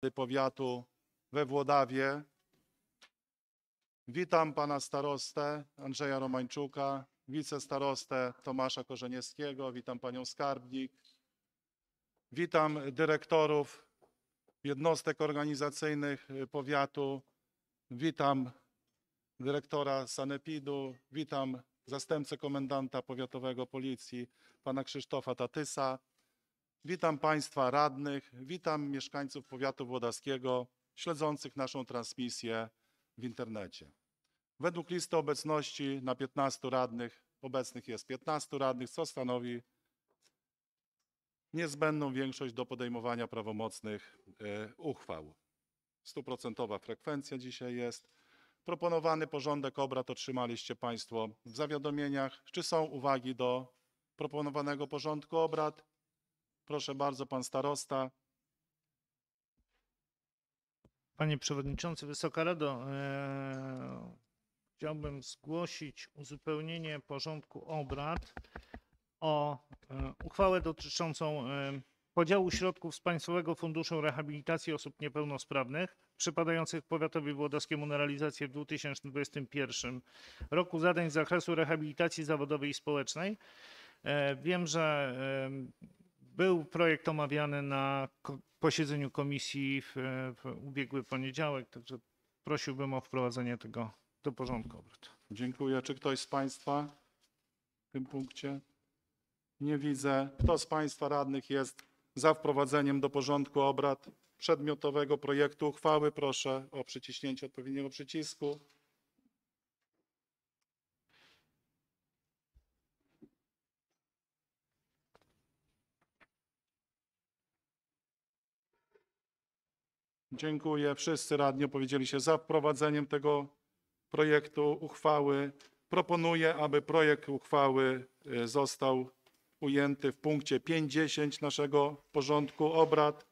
Rady Powiatu we Włodawie. Witam pana starostę Andrzeja Romańczuka, wicestarostę Tomasza Korzeniewskiego, witam panią skarbnik, witam dyrektorów jednostek organizacyjnych powiatu, witam dyrektora sanepidu, witam zastępcę komendanta powiatowego Policji, pana Krzysztofa Tatysa, witam państwa radnych, witam mieszkańców powiatu włodawskiego śledzących naszą transmisję w internecie. Według listy obecności na 15 radnych, obecnych jest 15 radnych, co stanowi niezbędną większość do podejmowania prawomocnych uchwał. 100% frekwencja dzisiaj jest. Proponowany porządek obrad otrzymaliście państwo w zawiadomieniach. Czy są uwagi do proponowanego porządku obrad? Proszę bardzo, pan starosta. Panie Przewodniczący, Wysoka Rado, chciałbym zgłosić uzupełnienie porządku obrad o uchwałę dotyczącą podziału środków z Państwowego Funduszu Rehabilitacji Osób Niepełnosprawnych przypadających powiatowi włodawskiemu na realizację w 2021 roku zadań z zakresu rehabilitacji zawodowej i społecznej. Wiem, że był projekt omawiany na posiedzeniu komisji w ubiegły poniedziałek, także prosiłbym o wprowadzenie tego do porządku obrad. Dziękuję. Czy ktoś z państwa w tym punkcie? Nie widzę. Kto z państwa radnych jest za wprowadzeniem do porządku obrad przedmiotowego projektu uchwały? Proszę o przyciśnięcie odpowiedniego przycisku. Dziękuję. Wszyscy radni opowiedzieli się za wprowadzeniem tego projektu uchwały. Proponuję, aby projekt uchwały został ujęty w punkcie 5.10 naszego porządku obrad.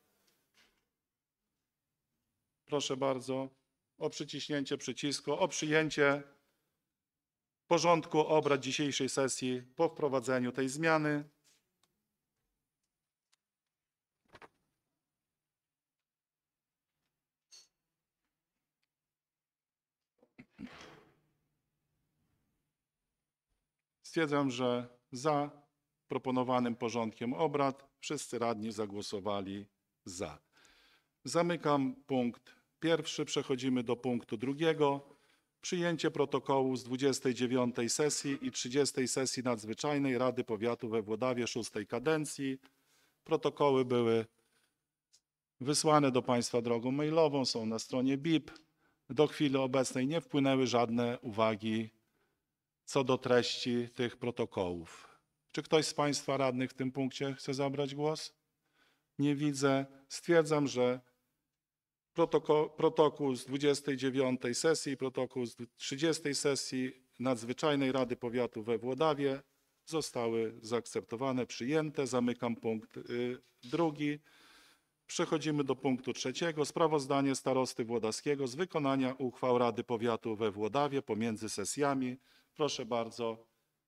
Proszę bardzo o przyciśnięcie przycisku, o przyjęcie porządku obrad dzisiejszej sesji po wprowadzeniu tej zmiany. Stwierdzam, że za proponowanym porządkiem obrad wszyscy radni zagłosowali za. Zamykam punkt pierwszy. Przechodzimy do punktu drugiego. Przyjęcie protokołu z 29. sesji i 30. sesji nadzwyczajnej Rady Powiatu we Włodawie 6. kadencji. Protokoły były wysłane do państwa drogą mailową, są na stronie BIP. Do chwili obecnej nie wpłynęły żadne uwagi co do treści tych protokołów. Czy ktoś z państwa radnych w tym punkcie chce zabrać głos? Nie widzę. Stwierdzam, że protokół z 29. sesji i protokół z 30. sesji Nadzwyczajnej Rady Powiatu we Włodawie zostały zaakceptowane, przyjęte. Zamykam punkt drugi. Przechodzimy do punktu trzeciego. Sprawozdanie starosty włodawskiego z wykonania uchwał Rady Powiatu we Włodawie pomiędzy sesjami. Proszę bardzo.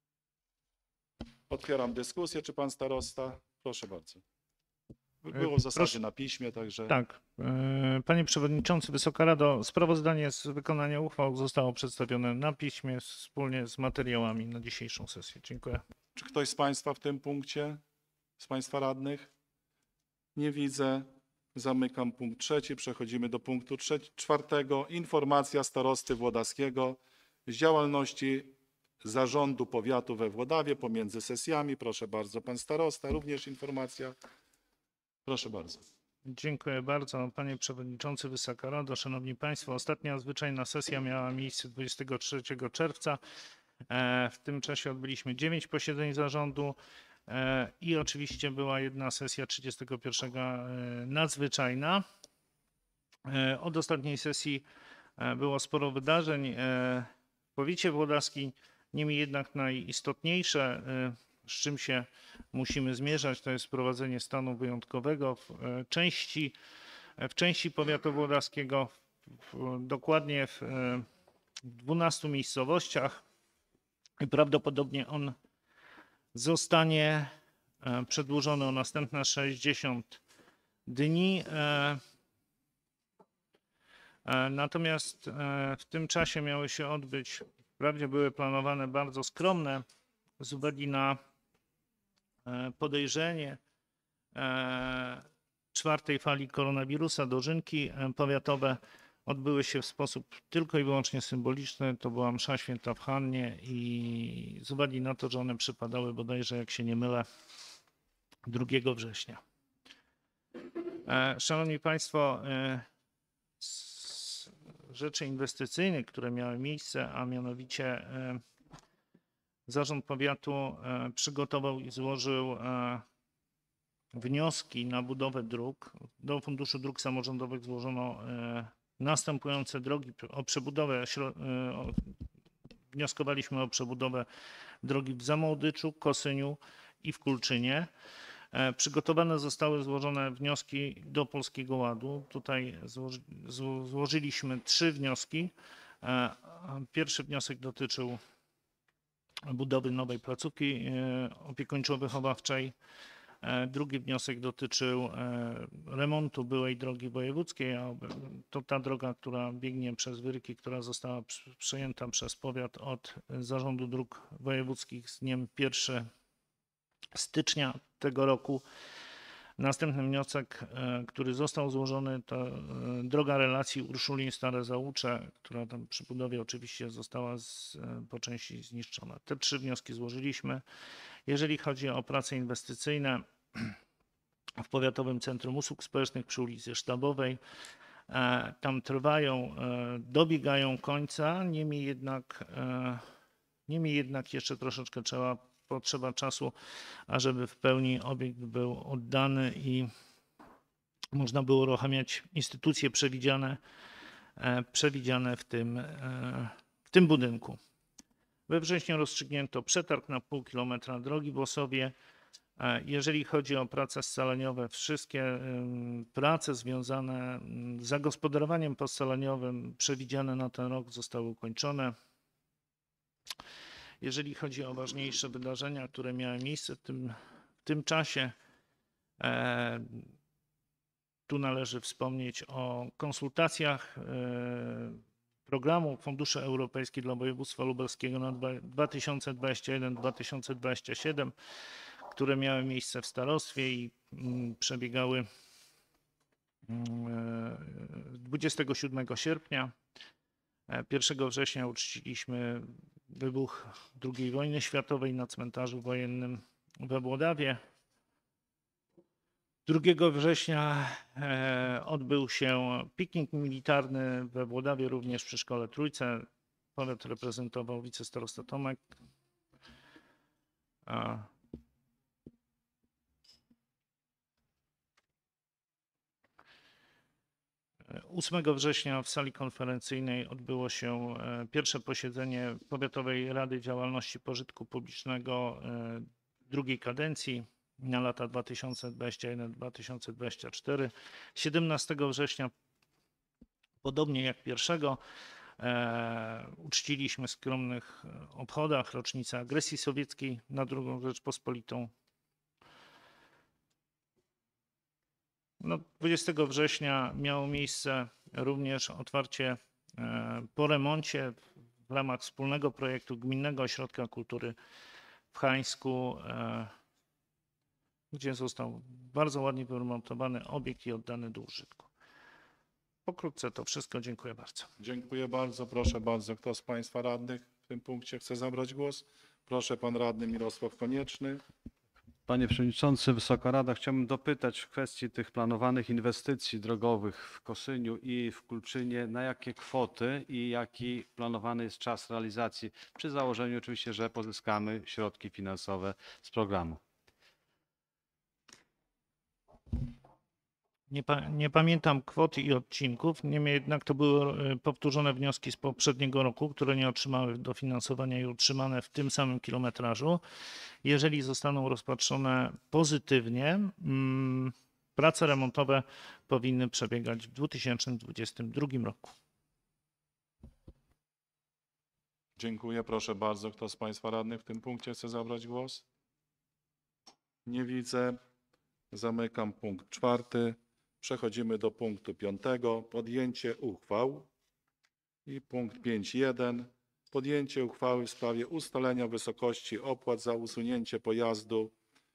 Otwieram dyskusję. Czy pan starosta? Proszę bardzo. Było w zasadzie na piśmie, także... Tak. Panie Przewodniczący, Wysoka Rado, sprawozdanie z wykonania uchwał zostało przedstawione na piśmie wspólnie z materiałami na dzisiejszą sesję. Dziękuję. Czy ktoś z państwa w tym punkcie? Z państwa radnych? Nie widzę. Zamykam punkt trzeci. Przechodzimy do punktu czwartego. Informacja starosty włodawskiego z działalności Zarządu Powiatu we Włodawie pomiędzy sesjami. Proszę bardzo, pan starosta, również informacja. Proszę bardzo. Dziękuję bardzo. Panie Przewodniczący, Wysoka Rado, Szanowni Państwo. Ostatnia zwyczajna sesja miała miejsce 23 czerwca. W tym czasie odbyliśmy 9 posiedzeń zarządu i oczywiście była jedna sesja 31 nadzwyczajna. Od ostatniej sesji było sporo wydarzeń w powiecie włodawskim. Niemniej jednak najistotniejsze, z czym się musimy zmierzać, to jest wprowadzenie stanu wyjątkowego w części powiatu włodawskiego, dokładnie w 12 miejscowościach. I prawdopodobnie on zostanie przedłużony o następne 60 dni. Natomiast w tym czasie miały się odbyć, wprawdzie były planowane bardzo skromne z uwagi na podejrzenie czwartej fali koronawirusa, dożynki powiatowe odbyły się w sposób tylko i wyłącznie symboliczny. To była msza święta w Hannie i z uwagi na to, że one przypadały bodajże, jak się nie mylę, 2 września. Szanowni Państwo, z rzeczy inwestycyjnych, które miały miejsce, a mianowicie Zarząd Powiatu przygotował i złożył wnioski na budowę dróg. Do Funduszu Dróg Samorządowych złożono następujące drogi o przebudowę. Wnioskowaliśmy o przebudowę drogi w Zamołdyczu, Kosyniu i w Kulczynie. Przygotowane zostały złożone wnioski do Polskiego Ładu. Tutaj złożyliśmy 3 wnioski. Pierwszy wniosek dotyczył budowy nowej placówki opiekuńczo-wychowawczej. Drugi wniosek dotyczył remontu byłej drogi wojewódzkiej, a to ta droga, która biegnie przez Wyrki, która została przejęta przez powiat od Zarządu Dróg Wojewódzkich z dniem 1 stycznia tego roku. Następny wniosek, który został złożony, to droga relacji Urszulin-Stare Załucze, która tam przy budowie oczywiście została po części zniszczona. Te 3 wnioski złożyliśmy. Jeżeli chodzi o prace inwestycyjne w Powiatowym Centrum Usług Społecznych przy ulicy Sztabowej, tam trwają, dobiegają końca, niemniej jednak jeszcze troszeczkę potrzeba czasu, ażeby w pełni obiekt był oddany i można było uruchamiać instytucje przewidziane w tym budynku. We wrześniu rozstrzygnięto przetarg na pół kilometra drogi w Łosowie. Jeżeli chodzi o prace scaleniowe, wszystkie prace związane z zagospodarowaniem poscaleniowym przewidziane na ten rok zostały ukończone. Jeżeli chodzi o ważniejsze wydarzenia, które miały miejsce w tym czasie, tu należy wspomnieć o konsultacjach programu Fundusze Europejskie dla Województwa Lubelskiego na 2021-2027, które miały miejsce w starostwie i przebiegały 27 sierpnia. 1 września uczciliśmy wybuch II wojny światowej na cmentarzu wojennym we Włodawie. 2 września odbył się piknik militarny we Włodawie, również przy Szkole Trójce. Powiat reprezentował wicestarosta Tomek. 8 września w sali konferencyjnej odbyło się pierwsze posiedzenie Powiatowej Rady Działalności Pożytku Publicznego drugiej kadencji na lata 2021-2024. 17 września, podobnie jak 1, uczciliśmy w skromnych obchodach rocznicę agresji sowieckiej na II Rzeczpospolitą. 20 września miało miejsce również otwarcie po remoncie w ramach wspólnego projektu Gminnego Ośrodka Kultury w Hańsku, gdzie został bardzo ładnie wyremontowany obiekt i oddany do użytku. Pokrótce to wszystko. Dziękuję bardzo. Dziękuję bardzo. Proszę bardzo, kto z Państwa radnych w tym punkcie chce zabrać głos? Proszę, pan radny Mirosław Konieczny. Panie Przewodniczący, Wysoka Rada, chciałbym dopytać w kwestii tych planowanych inwestycji drogowych w Kosyniu i w Kulczynie, na jakie kwoty i jaki planowany jest czas realizacji, przy założeniu oczywiście, że pozyskamy środki finansowe z programu. Nie pamiętam kwot i odcinków, niemniej jednak to były powtórzone wnioski z poprzedniego roku, które nie otrzymały dofinansowania i utrzymane w tym samym kilometrażu. Jeżeli zostaną rozpatrzone pozytywnie, prace remontowe powinny przebiegać w 2022 roku. Dziękuję. Proszę bardzo, kto z Państwa radnych w tym punkcie chce zabrać głos? Nie widzę. Zamykam punkt 4. Przechodzimy do punktu 5. Podjęcie uchwał. I punkt 5.1. Podjęcie uchwały w sprawie ustalenia wysokości opłat za usunięcie pojazdu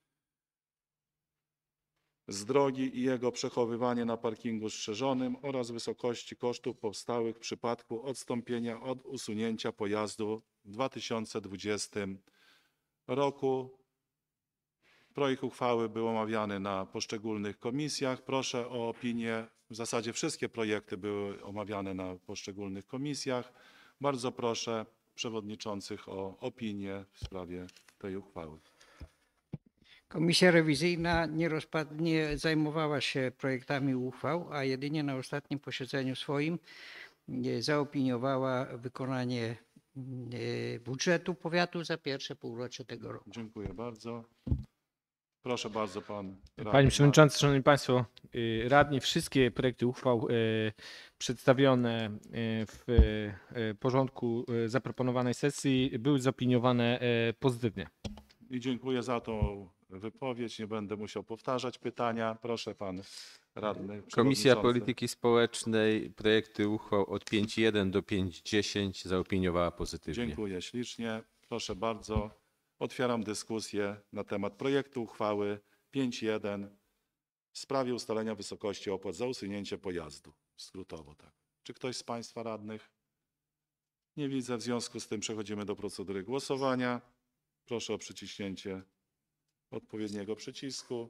z drogi i jego przechowywanie na parkingu strzeżonym oraz wysokości kosztów powstałych w przypadku odstąpienia od usunięcia pojazdu w 2020 roku. Projekt uchwały był omawiany na poszczególnych komisjach. Proszę o opinię. W zasadzie wszystkie projekty były omawiane na poszczególnych komisjach. Bardzo proszę przewodniczących o opinię w sprawie tej uchwały. Komisja rewizyjna nie zajmowała się projektami uchwał, a jedynie na ostatnim posiedzeniu swoim zaopiniowała wykonanie budżetu powiatu za pierwsze półrocze tego roku. Dziękuję bardzo. Proszę bardzo, pan radny. Panie Przewodniczący, Szanowni Państwo, radni, wszystkie projekty uchwał przedstawione w porządku zaproponowanej sesji były zaopiniowane pozytywnie. I dziękuję za tą wypowiedź. Nie będę musiał powtarzać pytania. Proszę, pan radny. Komisja przewodniczący. Polityki Społecznej projekty uchwał od 5.1 do 5.10 zaopiniowała pozytywnie. Dziękuję ślicznie. Proszę bardzo. Otwieram dyskusję na temat projektu uchwały 5.1 w sprawie ustalenia wysokości opłat za usunięcie pojazdu. Skrótowo tak. Czy ktoś z państwa radnych? Nie widzę. W związku z tym przechodzimy do procedury głosowania. Proszę o przyciśnięcie odpowiedniego przycisku.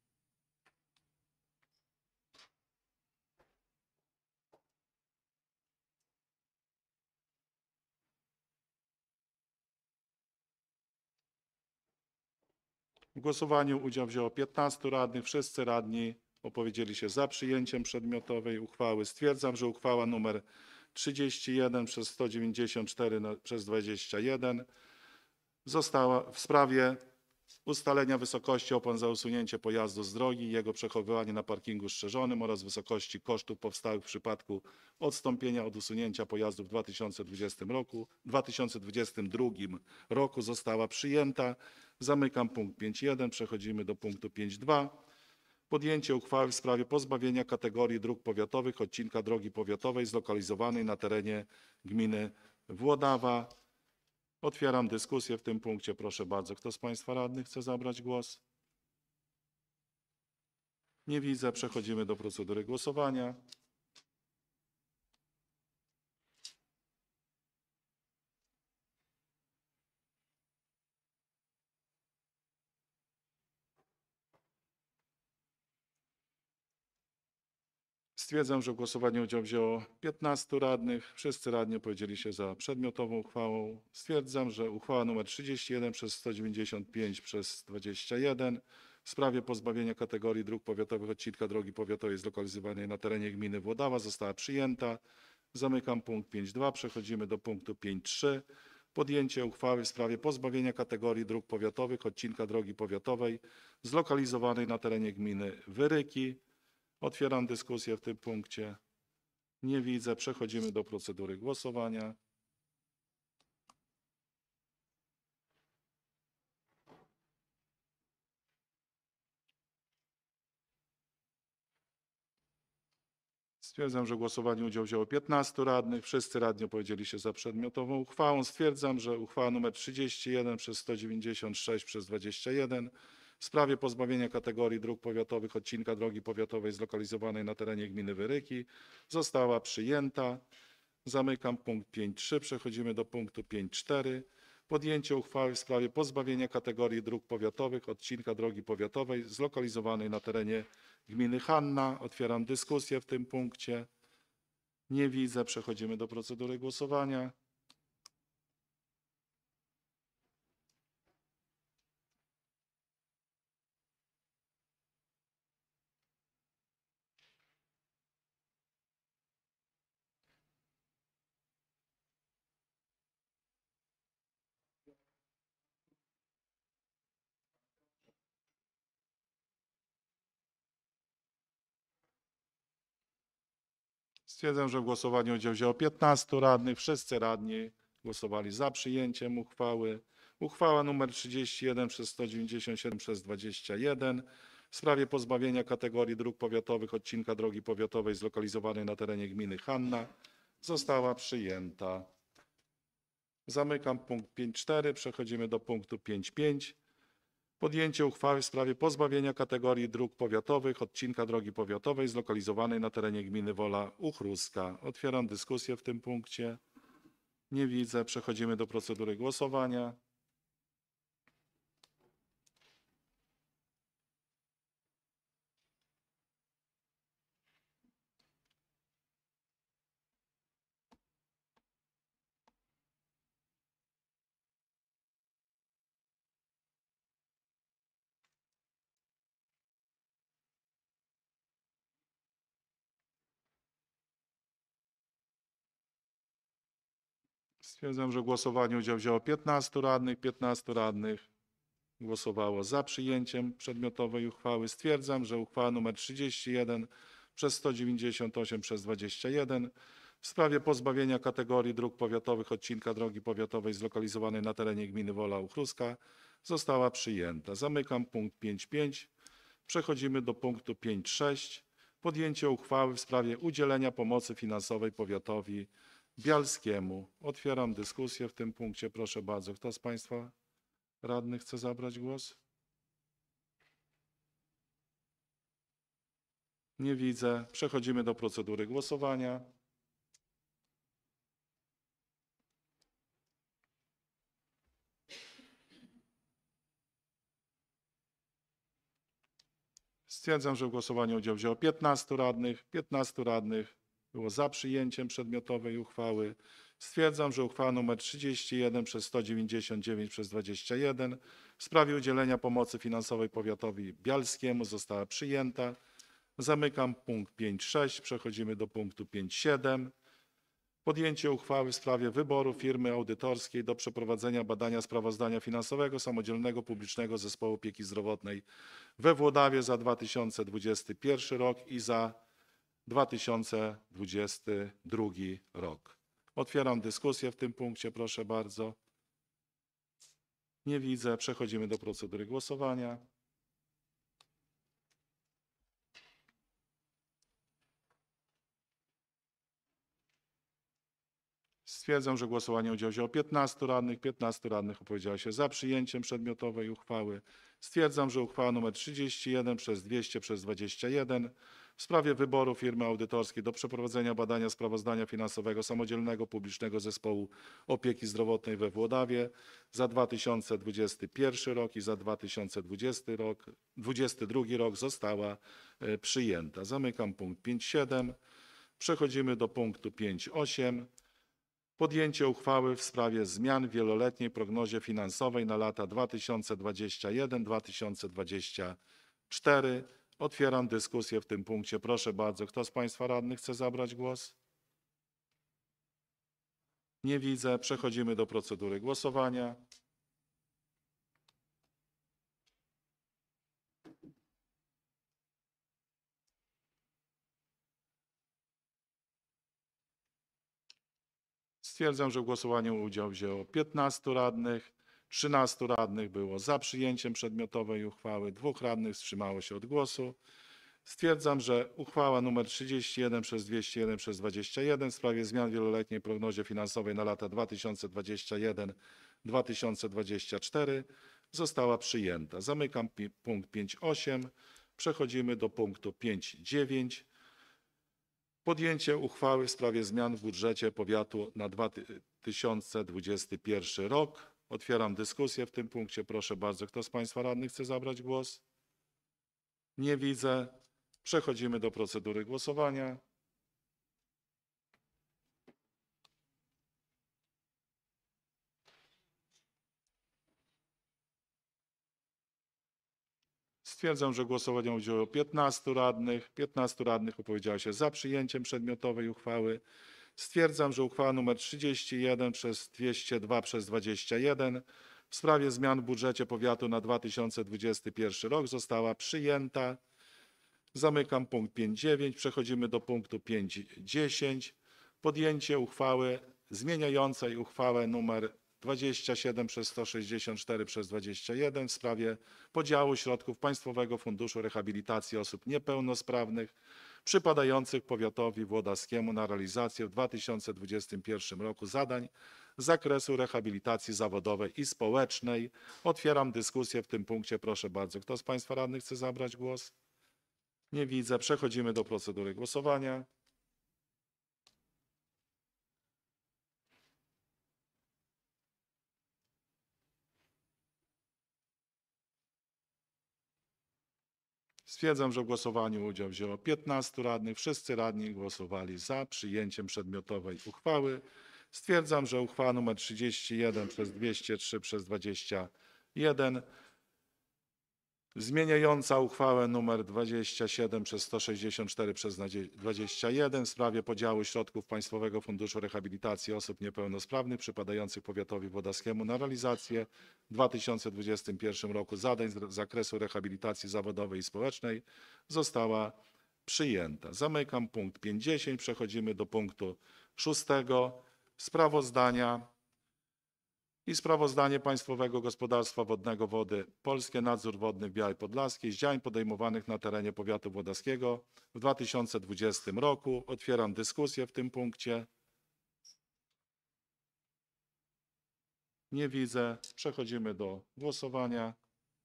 W głosowaniu udział wzięło 15 radnych. Wszyscy radni opowiedzieli się za przyjęciem przedmiotowej uchwały. Stwierdzam, że uchwała nr 31 przez 194 przez 21 została w sprawie ustalenia wysokości opłat za usunięcie pojazdu z drogi i jego przechowywanie na parkingu strzeżonym oraz wysokości kosztów powstałych w przypadku odstąpienia od usunięcia pojazdu w 2022 roku została przyjęta. Zamykam punkt 5.1. Przechodzimy do punktu 5.2. Podjęcie uchwały w sprawie pozbawienia kategorii dróg powiatowych odcinka drogi powiatowej zlokalizowanej na terenie gminy Włodawa. Otwieram dyskusję w tym punkcie. Proszę bardzo, kto z państwa radnych chce zabrać głos? Nie widzę. Przechodzimy do procedury głosowania. Stwierdzam, że w głosowaniu udział wzięło 15 radnych. Wszyscy radni opowiedzieli się za przedmiotową uchwałą. Stwierdzam, że uchwała nr 31 przez 195 przez 21 w sprawie pozbawienia kategorii dróg powiatowych odcinka drogi powiatowej zlokalizowanej na terenie gminy Włodawa została przyjęta. Zamykam punkt 5.2. Przechodzimy do punktu 5.3. Podjęcie uchwały w sprawie pozbawienia kategorii dróg powiatowych odcinka drogi powiatowej zlokalizowanej na terenie gminy Wyryki. Otwieram dyskusję w tym punkcie. Nie widzę. Przechodzimy do procedury głosowania. Stwierdzam, że w głosowaniu udział wzięło 15 radnych. Wszyscy radni opowiedzieli się za przedmiotową uchwałą. Stwierdzam, że uchwała nr 31 przez 196 przez 21 w sprawie pozbawienia kategorii dróg powiatowych odcinka drogi powiatowej zlokalizowanej na terenie gminy Wyryki została przyjęta. Zamykam punkt 5.3. Przechodzimy do punktu 5.4. Podjęcie uchwały w sprawie pozbawienia kategorii dróg powiatowych odcinka drogi powiatowej zlokalizowanej na terenie gminy Hanna. Otwieram dyskusję w tym punkcie. Nie widzę. Przechodzimy do procedury głosowania. Stwierdzam, że w głosowaniu udział wzięło 15 radnych. Wszyscy radni głosowali za przyjęciem uchwały. Uchwała nr 31 przez 197 przez 21 w sprawie pozbawienia kategorii dróg powiatowych odcinka drogi powiatowej zlokalizowanej na terenie gminy Hanna została przyjęta. Zamykam punkt 5.4. Przechodzimy do punktu 5.5. Podjęcie uchwały w sprawie pozbawienia kategorii dróg powiatowych odcinka drogi powiatowej zlokalizowanej na terenie gminy Wola Uchruska. Otwieram dyskusję w tym punkcie. Nie widzę. Przechodzimy do procedury głosowania. Stwierdzam, że w głosowaniu udział wzięło 15 radnych. 15 radnych głosowało za przyjęciem przedmiotowej uchwały. Stwierdzam, że uchwała nr 31 przez 198 przez 21 w sprawie pozbawienia kategorii dróg powiatowych odcinka drogi powiatowej zlokalizowanej na terenie gminy Wola Uchruska została przyjęta. Zamykam punkt 5.5. Przechodzimy do punktu 5.6. Podjęcie uchwały w sprawie udzielenia pomocy finansowej powiatowi bialskiemu. Otwieram dyskusję w tym punkcie. Proszę bardzo, kto z państwa radnych chce zabrać głos? Nie widzę. Przechodzimy do procedury głosowania. Stwierdzam, że w głosowaniu udział wzięło 15 radnych. 15 radnych było za przyjęciem przedmiotowej uchwały. Stwierdzam, że uchwała nr 31 przez 199 przez 21 w sprawie udzielenia pomocy finansowej powiatowi bialskiemu została przyjęta. Zamykam punkt 5.6. Przechodzimy do punktu 5.7. Podjęcie uchwały w sprawie wyboru firmy audytorskiej do przeprowadzenia badania sprawozdania finansowego Samodzielnego Publicznego Zespołu Opieki Zdrowotnej we Włodawie za 2021 rok i za 2022 rok. Otwieram dyskusję w tym punkcie, proszę bardzo. Nie widzę. Przechodzimy do procedury głosowania. Stwierdzam, że głosowanie udział wzięło 15 radnych. 15 radnych opowiedziało się za przyjęciem przedmiotowej uchwały. Stwierdzam, że uchwała nr 31 przez 200 przez 21 w sprawie wyboru firmy audytorskiej do przeprowadzenia badania sprawozdania finansowego Samodzielnego Publicznego Zespołu Opieki Zdrowotnej we Włodawie za 2021 rok i za 2022 rok została przyjęta. Zamykam punkt 5.7. Przechodzimy do punktu 5.8. Podjęcie uchwały w sprawie zmian w wieloletniej prognozie finansowej na lata 2021-2024. Otwieram dyskusję w tym punkcie. Proszę bardzo, kto z państwa radnych chce zabrać głos? Nie widzę. Przechodzimy do procedury głosowania. Stwierdzam, że w głosowaniu udział wzięło 15 radnych. 13 radnych było za przyjęciem przedmiotowej uchwały. 2 radnych wstrzymało się od głosu. Stwierdzam, że uchwała nr 31 przez 201 przez 21 w sprawie zmian w wieloletniej prognozie finansowej na lata 2021-2024 została przyjęta. Zamykam punkt 5.8. Przechodzimy do punktu 5.9. Podjęcie uchwały w sprawie zmian w budżecie powiatu na 2021 rok. Otwieram dyskusję w tym punkcie. Proszę bardzo, kto z państwa radnych chce zabrać głos? Nie widzę. Przechodzimy do procedury głosowania. Stwierdzam, że głosowania udzielało 15 radnych. 15 radnych opowiedziało się za przyjęciem przedmiotowej uchwały. Stwierdzam, że uchwała nr 31 przez 202 przez 21 w sprawie zmian w budżecie powiatu na 2021 rok została przyjęta. Zamykam punkt 5.9. Przechodzimy do punktu 5.10. Podjęcie uchwały zmieniającej uchwałę nr 27 przez 164 przez 21 w sprawie podziału środków Państwowego Funduszu Rehabilitacji Osób Niepełnosprawnych przypadających powiatowi włodarskiemu na realizację w 2021 roku zadań z zakresu rehabilitacji zawodowej i społecznej. Otwieram dyskusję w tym punkcie. Proszę bardzo, kto z Państwa radnych chce zabrać głos? Nie widzę. Przechodzimy do procedury głosowania. Stwierdzam, że w głosowaniu udział wzięło 15 radnych. Wszyscy radni głosowali za przyjęciem przedmiotowej uchwały. Stwierdzam, że uchwała nr 31 przez 203 przez 21 zmieniająca uchwałę nr 27 przez 164 przez 21 w sprawie podziału środków Państwowego Funduszu Rehabilitacji Osób Niepełnosprawnych przypadających powiatowi włodarskiemu na realizację w 2021 roku zadań z zakresu rehabilitacji zawodowej i społecznej została przyjęta. Zamykam punkt 50. Przechodzimy do punktu 6. Sprawozdania. Sprawozdanie Państwowego Gospodarstwa Wodnego Wody Polskie Nadzór Wodny w Białej Podlaskiej z działań podejmowanych na terenie powiatu włodarskiego w 2020 roku. Otwieram dyskusję w tym punkcie. Nie widzę. Przechodzimy do głosowania.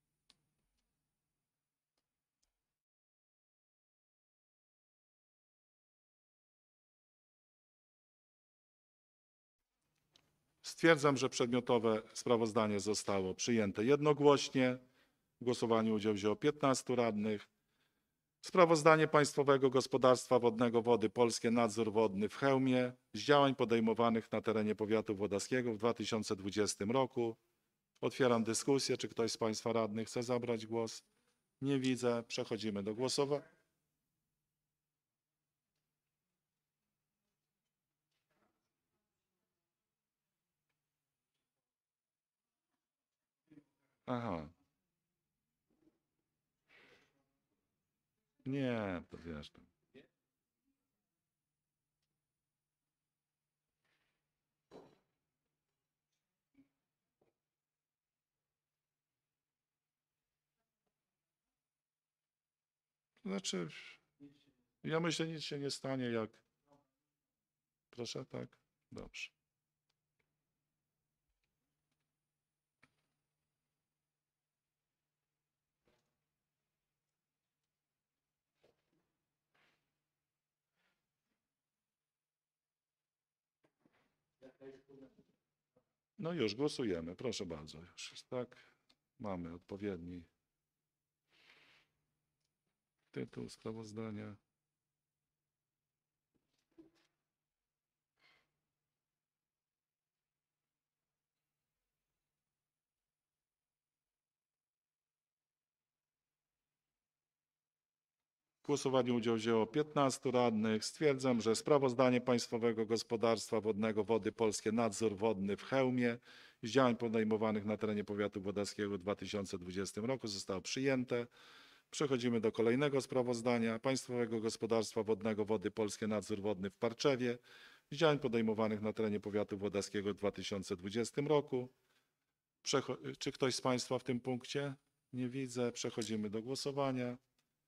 Stwierdzam, że przedmiotowe sprawozdanie zostało przyjęte jednogłośnie. W głosowaniu udział wzięło 15 radnych. Sprawozdanie Państwowego Gospodarstwa Wodnego Wody Polskie Nadzór Wodny w Chełmie z działań podejmowanych na terenie powiatu włodarskiego w 2020 roku. Otwieram dyskusję. Czy ktoś z Państwa radnych chce zabrać głos? Nie widzę. Przechodzimy do głosowania. Aha. Nie, to wiesz. Znaczy, ja myślę, nic się nie stanie, jak... Proszę, tak? Dobrze. No już głosujemy, proszę bardzo. Już jest tak, mamy odpowiedni tytuł sprawozdania. W głosowaniu udział wzięło 15 radnych. Stwierdzam, że sprawozdanie Państwowego Gospodarstwa Wodnego Wody Polskie Nadzór Wodny w Chełmie z działań podejmowanych na terenie powiatu włodarskiego w 2020 roku zostało przyjęte. Przechodzimy do kolejnego sprawozdania Państwowego Gospodarstwa Wodnego Wody Polskie Nadzór Wodny w Parczewie z działań podejmowanych na terenie powiatu włodarskiego w 2020 roku. Czy ktoś z Państwa w tym punkcie? Nie widzę. Przechodzimy do głosowania.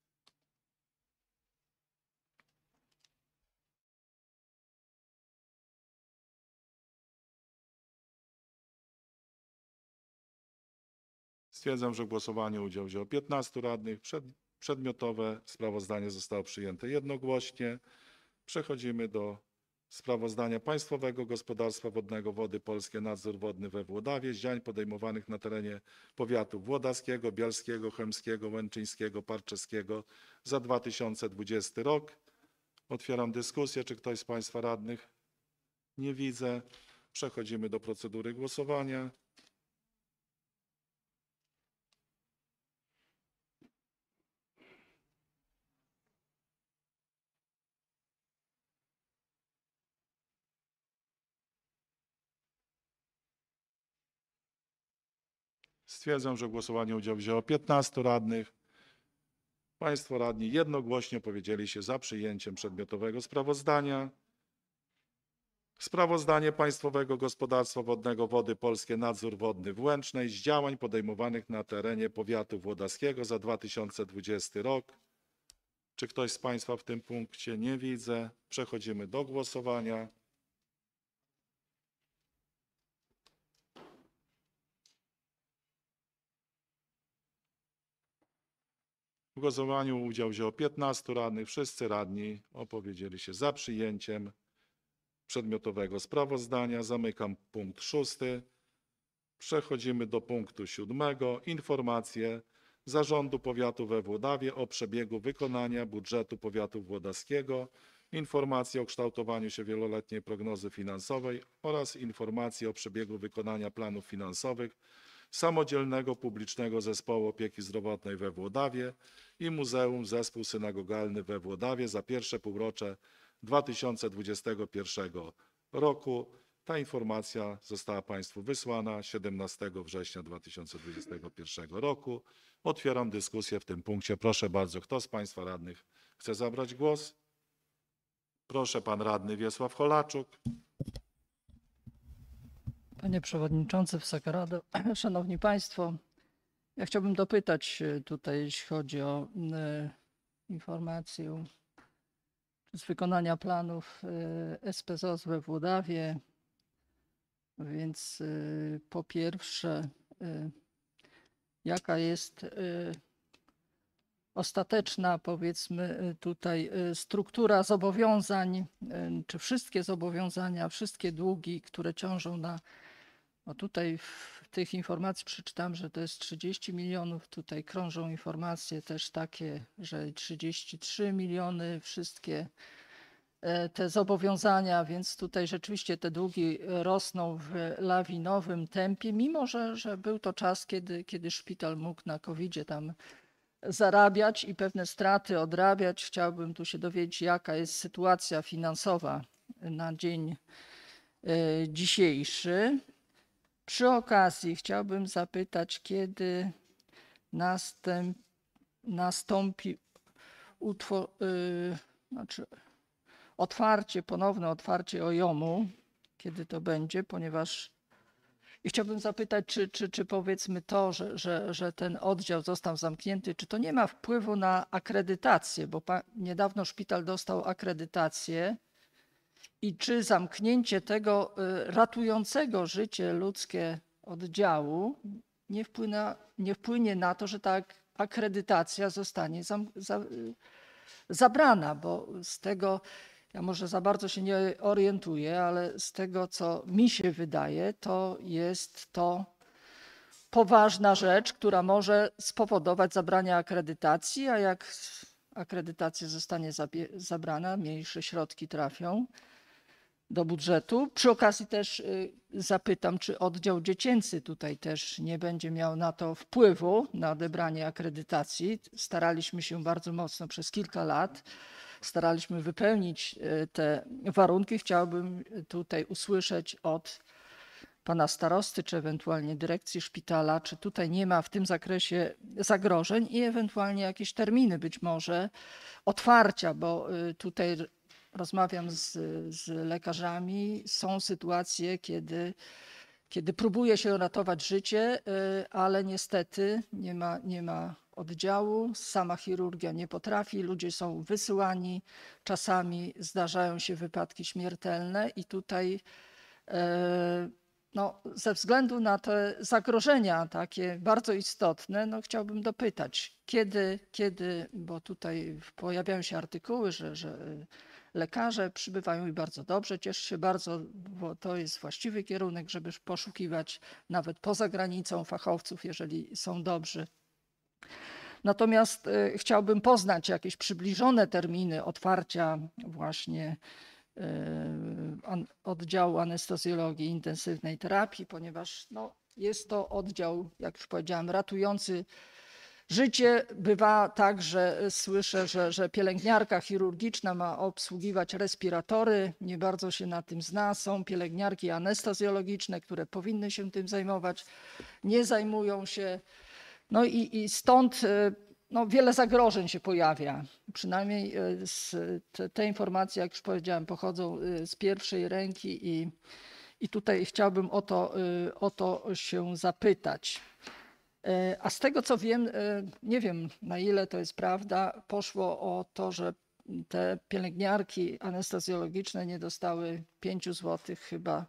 Stwierdzam, że w głosowaniu udział wzięło 15 radnych. Przedmiotowe sprawozdanie zostało przyjęte jednogłośnie. Przechodzimy do sprawozdania Państwowego Gospodarstwa Wodnego Wody Polskie Nadzór Wodny we Włodawie z działań podejmowanych na terenie powiatów włodarskiego, bielskiego, chełmskiego, łęczyńskiego, parczeskiego za 2020 rok. Otwieram dyskusję. Czy ktoś z Państwa radnych? Nie widzę. Przechodzimy do procedury głosowania. Stwierdzam, że w głosowaniu udział wzięło 15 radnych. Państwo radni jednogłośnie opowiedzieli się za przyjęciem przedmiotowego sprawozdania. Sprawozdanie Państwowego Gospodarstwa Wodnego Wody Polskie Nadzór Wodny w Łęcznej z działań podejmowanych na terenie powiatu włodarskiego za 2020 rok. Czy ktoś z Państwa w tym punkcie? Nie widzę. Przechodzimy do głosowania. W głosowaniu udział wzięło 15 radnych. Wszyscy radni opowiedzieli się za przyjęciem przedmiotowego sprawozdania. Zamykam punkt 6. Przechodzimy do punktu 7. Informacje Zarządu Powiatu we Włodawie o przebiegu wykonania budżetu powiatu włodawskiego, informacje o kształtowaniu się wieloletniej prognozy finansowej oraz informacje o przebiegu wykonania planów finansowych Samodzielnego Publicznego Zespołu Opieki Zdrowotnej we Włodawie i Muzeum Zespół Synagogalny we Włodawie za pierwsze półrocze 2021 roku. Ta informacja została Państwu wysłana 17 września 2021 roku. Otwieram dyskusję w tym punkcie. Proszę bardzo, kto z Państwa radnych chce zabrać głos? Proszę, pan radny Wiesław Holaczuk. Panie Przewodniczący, Wysoka Rado, Szanowni Państwo, ja chciałbym dopytać tutaj, jeśli chodzi o informację z wykonania planów SPZOZ we Włodawie. Więc po pierwsze, jaka jest ostateczna, powiedzmy tutaj, struktura zobowiązań, czy wszystkie zobowiązania, wszystkie długi, które ciążą na, no tutaj w tych informacji przeczytałem, że to jest 30 milionów, tutaj krążą informacje też takie, że 33 miliony, wszystkie te zobowiązania, więc tutaj rzeczywiście te długi rosną w lawinowym tempie, mimo że był to czas, kiedy szpital mógł na COVID-zie tam zarabiać i pewne straty odrabiać. Chciałbym tu się dowiedzieć, jaka jest sytuacja finansowa na dzień dzisiejszy. Przy okazji chciałbym zapytać, kiedy nastąpi ponowne otwarcie OIOM-u, kiedy to będzie, ponieważ i chciałbym zapytać, czy powiedzmy to, że ten oddział został zamknięty, czy to nie ma wpływu na akredytację, bo niedawno szpital dostał akredytację i czy zamknięcie tego ratującego życie ludzkie oddziału nie wpłynie na to, że ta akredytacja zostanie zabrana, bo z tego, ja może za bardzo się nie orientuję, ale z tego, co mi się wydaje, to jest to poważna rzecz, która może spowodować zabranie akredytacji, a jak akredytacja zostanie zabrana, mniejsze środki trafią do budżetu. Przy okazji też zapytam, czy oddział dziecięcy tutaj też nie będzie miał na to wpływu, na odebranie akredytacji. Staraliśmy się bardzo mocno przez kilka lat, staraliśmy wypełnić te warunki. Chciałbym tutaj usłyszeć od pana starosty, czy ewentualnie dyrekcji szpitala, czy tutaj nie ma w tym zakresie zagrożeń i ewentualnie jakieś terminy być może otwarcia, bo tutaj rozmawiam z lekarzami, są sytuacje, kiedy próbuje się ratować życie, ale niestety nie ma oddziału, sama chirurgia nie potrafi, ludzie są wysyłani, czasami zdarzają się wypadki śmiertelne i tutaj no, ze względu na te zagrożenia takie bardzo istotne, no, chciałbym dopytać, kiedy, bo tutaj pojawiają się artykuły, że lekarze przybywają i bardzo dobrze, cieszę się bardzo, bo to jest właściwy kierunek, żeby poszukiwać nawet poza granicą fachowców, jeżeli są dobrzy. Natomiast chciałbym poznać jakieś przybliżone terminy otwarcia właśnie oddziału anestezjologii i intensywnej terapii, ponieważ no, jest to oddział, jak już powiedziałam, ratujący życie. Bywa tak, że słyszę, że pielęgniarka chirurgiczna ma obsługiwać respiratory, nie bardzo się na tym zna. Są pielęgniarki anestezjologiczne, które powinny się tym zajmować, nie zajmują się. No i stąd no, wiele zagrożeń się pojawia. Przynajmniej te informacje, jak już powiedziałem, pochodzą z pierwszej ręki i tutaj chciałbym o to się zapytać. A z tego co wiem, nie wiem na ile to jest prawda, poszło o to, że te pielęgniarki anestezjologiczne nie dostały 5 zł chyba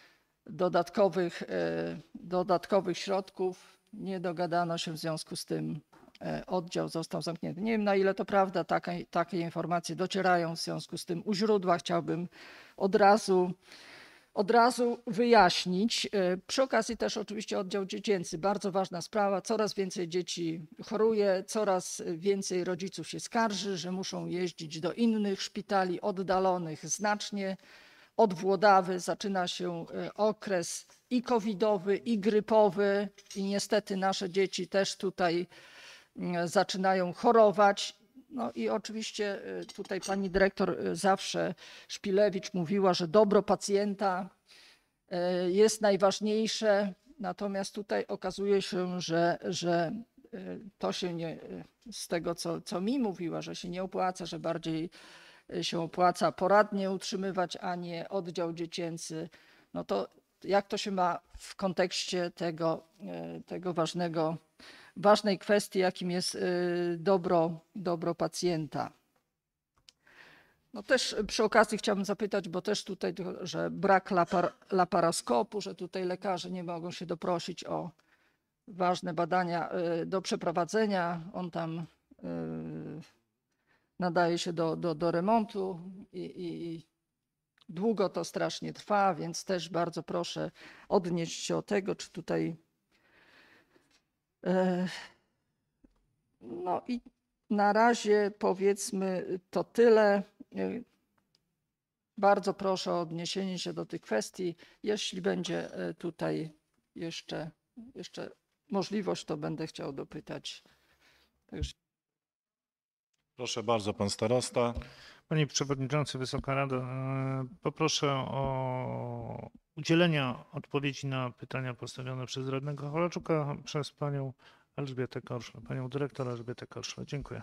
dodatkowych środków. Nie dogadano się, w związku z tym oddział został zamknięty. Nie wiem na ile to prawda, takie informacje docierają, w związku z tym u źródła chciałbym od razu wyjaśnić. Przy okazji też oczywiście oddział dziecięcy, bardzo ważna sprawa. Coraz więcej dzieci choruje, coraz więcej rodziców się skarży, że muszą jeździć do innych szpitali oddalonych znacznie od Włodawy. Zaczyna się okres i covidowy, i grypowy i niestety nasze dzieci też tutaj zaczynają chorować. No i oczywiście tutaj pani dyrektor zawsze Szpilewicz mówiła, że dobro pacjenta jest najważniejsze, natomiast tutaj okazuje się, że to się nie, z tego co mi mówiła, że się nie opłaca, że bardziej się opłaca poradnie utrzymywać, a nie oddział dziecięcy. No to jak to się ma w kontekście tego ważnej kwestii, jakim jest dobro pacjenta. No też przy okazji chciałbym zapytać, bo też tutaj, że brak laparoskopu, że tutaj lekarze nie mogą się doprosić o ważne badania do przeprowadzenia. On tam nadaje się do remontu i długo to strasznie trwa, więc też bardzo proszę odnieść się do tego, czy tutaj. No i na razie powiedzmy to tyle. Bardzo proszę o odniesienie się do tych kwestii. Jeśli będzie tutaj jeszcze możliwość, to będę chciał dopytać. Proszę bardzo, pan starosta. Panie Przewodniczący, Wysoka Rado, poproszę o udzielenie odpowiedzi na pytania postawione przez radnego Holaczuka przez panią Elżbietę Korszlę, panią dyrektor Elżbietę Korszlę. Dziękuję.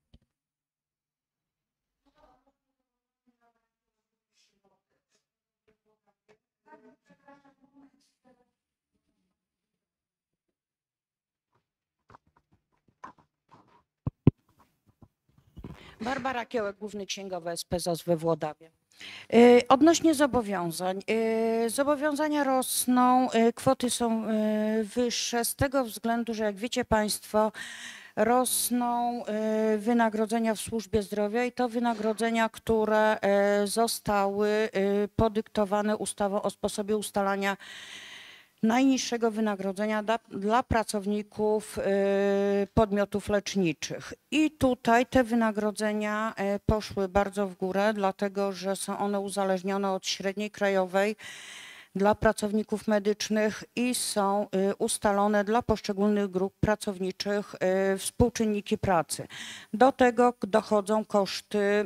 Barbara Kiełek, główny księgowy SPZOZ we Włodawie. Odnośnie zobowiązań. Zobowiązania rosną, kwoty są wyższe z tego względu, że jak wiecie Państwo, rosną wynagrodzenia w służbie zdrowia i to wynagrodzenia, które zostały podyktowane ustawą o sposobie ustalania najniższego wynagrodzenia dla pracowników podmiotów leczniczych. I tutaj te wynagrodzenia poszły bardzo w górę, dlatego że są one uzależnione od średniej krajowej dla pracowników medycznych i są ustalone dla poszczególnych grup pracowniczych współczynniki pracy. Do tego dochodzą koszty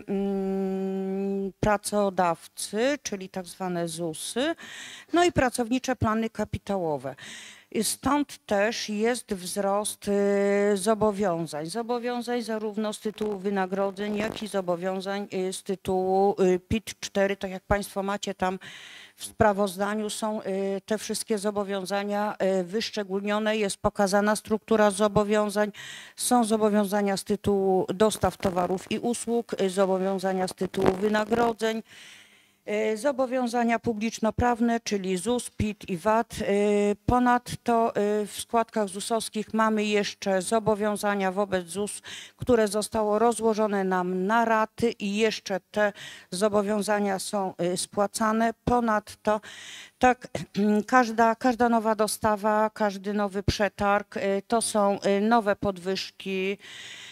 pracodawcy, czyli tak zwane ZUS-y, no i pracownicze plany kapitałowe. Stąd też jest wzrost zobowiązań. Zobowiązań zarówno z tytułu wynagrodzeń, jak i zobowiązań z tytułu PIT-4. Tak jak Państwo macie tam w sprawozdaniu, są te wszystkie zobowiązania wyszczególnione. Jest pokazana struktura zobowiązań. Są zobowiązania z tytułu dostaw towarów i usług, zobowiązania z tytułu wynagrodzeń, zobowiązania publiczno-prawne, czyli ZUS, PIT i VAT. Ponadto w składkach ZUS-owskich mamy jeszcze zobowiązania wobec ZUS, które zostało rozłożone nam na raty i jeszcze te zobowiązania są spłacane. Ponadto tak, każda nowa dostawa, każdy nowy przetarg to są nowe podwyżki,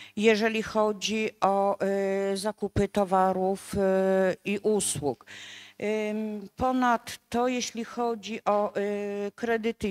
jeżeli chodzi o zakupy towarów i usług. Ponadto, jeśli chodzi o kredyty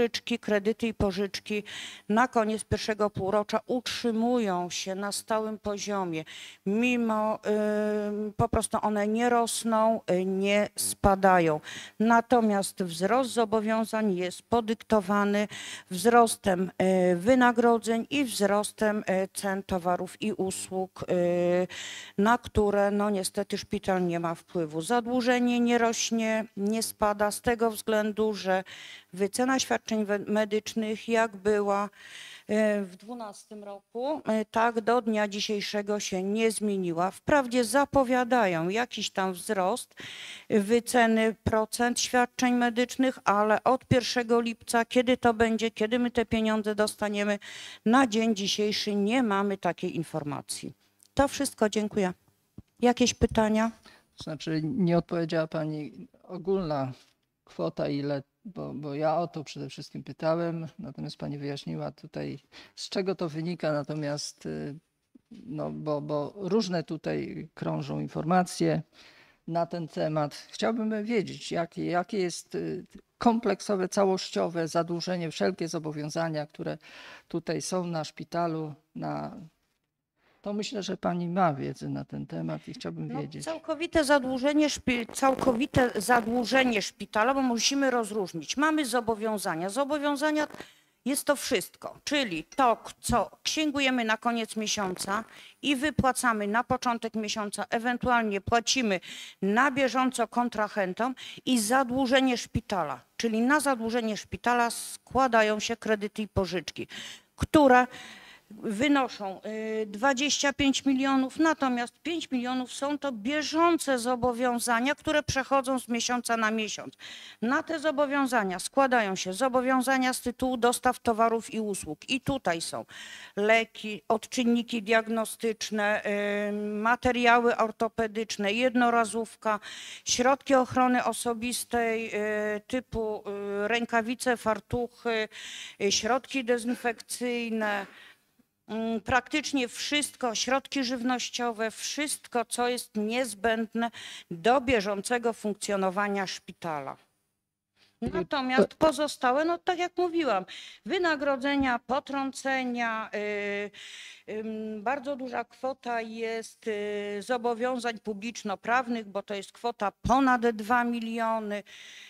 i pożyczki na koniec pierwszego półrocza utrzymują się na stałym poziomie, mimo po prostu one nie rosną, nie spadają. Natomiast wzrost zobowiązań jest podyktowany wzrostem wynagrodzeń i wzrostem cen towarów i usług, na które no niestety szpital nie ma wpływu. Zadłużenie nie rośnie, nie spada z tego względu, że wycena świadczeń medycznych jak była w 2012 roku, tak do dnia dzisiejszego się nie zmieniła. Wprawdzie zapowiadają jakiś tam wzrost wyceny procent świadczeń medycznych, ale od 1 lipca, kiedy to będzie, kiedy my te pieniądze dostaniemy, na dzień dzisiejszy nie mamy takiej informacji. To wszystko, dziękuję. Jakieś pytania? To znaczy nie odpowiedziała Pani ogólna kwota, ile, bo ja o to przede wszystkim pytałem, natomiast Pani wyjaśniła tutaj, z czego to wynika, natomiast no, bo różne tutaj krążą informacje na ten temat. Chciałbym wiedzieć, jakie jest kompleksowe, całościowe zadłużenie, wszelkie zobowiązania, które tutaj są na szpitalu, to myślę, że Pani ma wiedzę na ten temat i chciałbym wiedzieć. Całkowite zadłużenie szpitala, bo musimy rozróżnić. Mamy zobowiązania. Zobowiązania jest to wszystko, czyli to, co księgujemy na koniec miesiąca i wypłacamy na początek miesiąca, ewentualnie płacimy na bieżąco kontrahentom, i zadłużenie szpitala, czyli na zadłużenie szpitala składają się kredyty i pożyczki, które wynoszą 25 milionów, natomiast 5 milionów są to bieżące zobowiązania, które przechodzą z miesiąca na miesiąc. Na te zobowiązania składają się zobowiązania z tytułu dostaw towarów i usług. I tutaj są leki, odczynniki diagnostyczne, materiały ortopedyczne, jednorazówka, środki ochrony osobistej typu rękawice, fartuchy, środki dezynfekcyjne, praktycznie wszystko, środki żywnościowe, wszystko, co jest niezbędne do bieżącego funkcjonowania szpitala. Natomiast pozostałe, no tak jak mówiłam, wynagrodzenia, potrącenia, bardzo duża kwota jest zobowiązań publiczno-prawnych, bo to jest kwota ponad 2 miliony,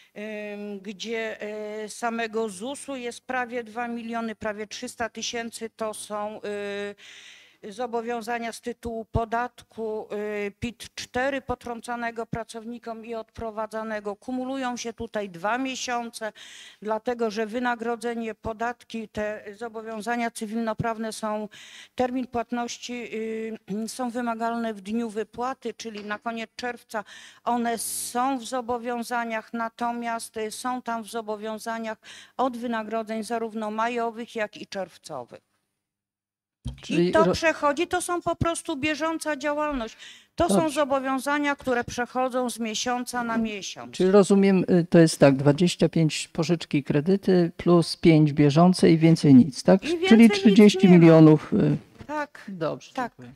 gdzie samego ZUS-u jest prawie 2 miliony, prawie 300 tysięcy to są zobowiązania z tytułu podatku PIT-4 potrącanego pracownikom i odprowadzanego. Kumulują się tutaj 2 miesiące, dlatego że wynagrodzenie, podatki, te zobowiązania cywilnoprawne są, termin płatności są wymagalne w dniu wypłaty, czyli na koniec czerwca one są w zobowiązaniach, natomiast są tam w zobowiązaniach od wynagrodzeń zarówno majowych, jak i czerwcowych. I to przechodzi, to są po prostu bieżąca działalność. To są zobowiązania, które przechodzą z miesiąca na miesiąc. Czyli rozumiem, to jest tak, 25 pożyczki i kredyty plus 5 bieżące i więcej nic, tak? I Czyli więcej 30 nic nie ma. milionów. Tak, Dobrze, tak. dziękuję.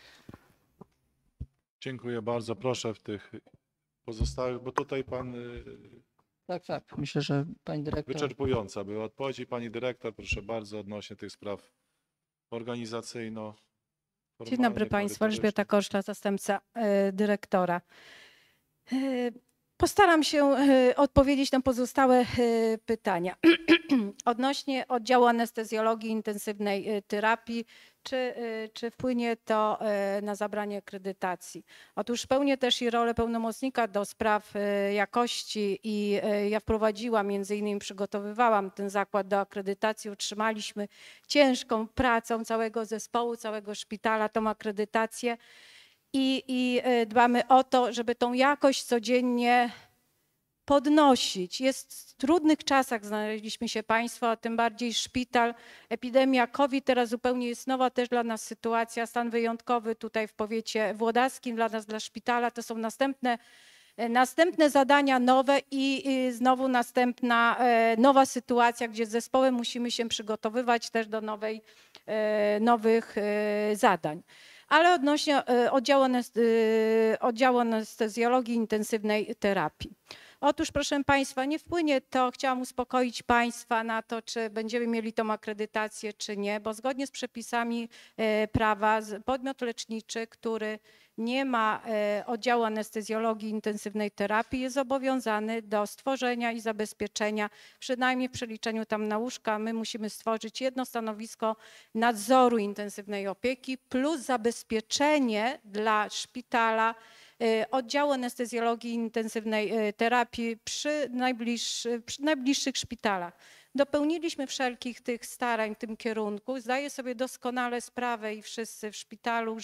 Dziękuję bardzo. Proszę w tych pozostałych, bo tutaj pan Tak. Myślę, że Pani Dyrektor... wyczerpująca była odpowiedź. I pani dyrektor, proszę bardzo, odnośnie tych spraw organizacyjno. Dzień dobry Państwu, Elżbieta Koszla, zastępca dyrektora. Postaram się odpowiedzieć na pozostałe pytania. Odnośnie oddziału anestezjologii intensywnej terapii, czy wpłynie to na zabranie akredytacji? Otóż pełnię też i rolę pełnomocnika do spraw jakości i ja wprowadziłam, między innymi przygotowywałam ten zakład do akredytacji. Utrzymaliśmy ciężką pracą całego zespołu, całego szpitala tą akredytację i dbamy o to, żeby tą jakość codziennie podnosić. Jest w trudnych czasach znaleźliśmy się Państwo, a tym bardziej szpital, epidemia COVID, teraz zupełnie jest nowa też dla nas sytuacja, stan wyjątkowy tutaj w powiecie włodawskim, dla nas, dla szpitala, to są następne zadania nowe i znowu następna nowa sytuacja, gdzie z zespołem musimy się przygotowywać też do nowych zadań. Ale odnośnie oddziału anestezjologii intensywnej terapii. Otóż, proszę Państwa, nie wpłynie to, chciałam uspokoić Państwa na to, czy będziemy mieli tą akredytację, czy nie, bo zgodnie z przepisami prawa podmiot leczniczy, który nie ma oddziału anestezjologii intensywnej terapii, jest zobowiązany do stworzenia i zabezpieczenia, przynajmniej w przeliczeniu tam na łóżka, my musimy stworzyć jedno stanowisko nadzoru intensywnej opieki plus zabezpieczenie dla szpitala oddziału anestezjologii intensywnej terapii przy najbliższych szpitalach. Dopełniliśmy wszelkich tych starań w tym kierunku. Zdaję sobie doskonale sprawę i wszyscy w szpitalu,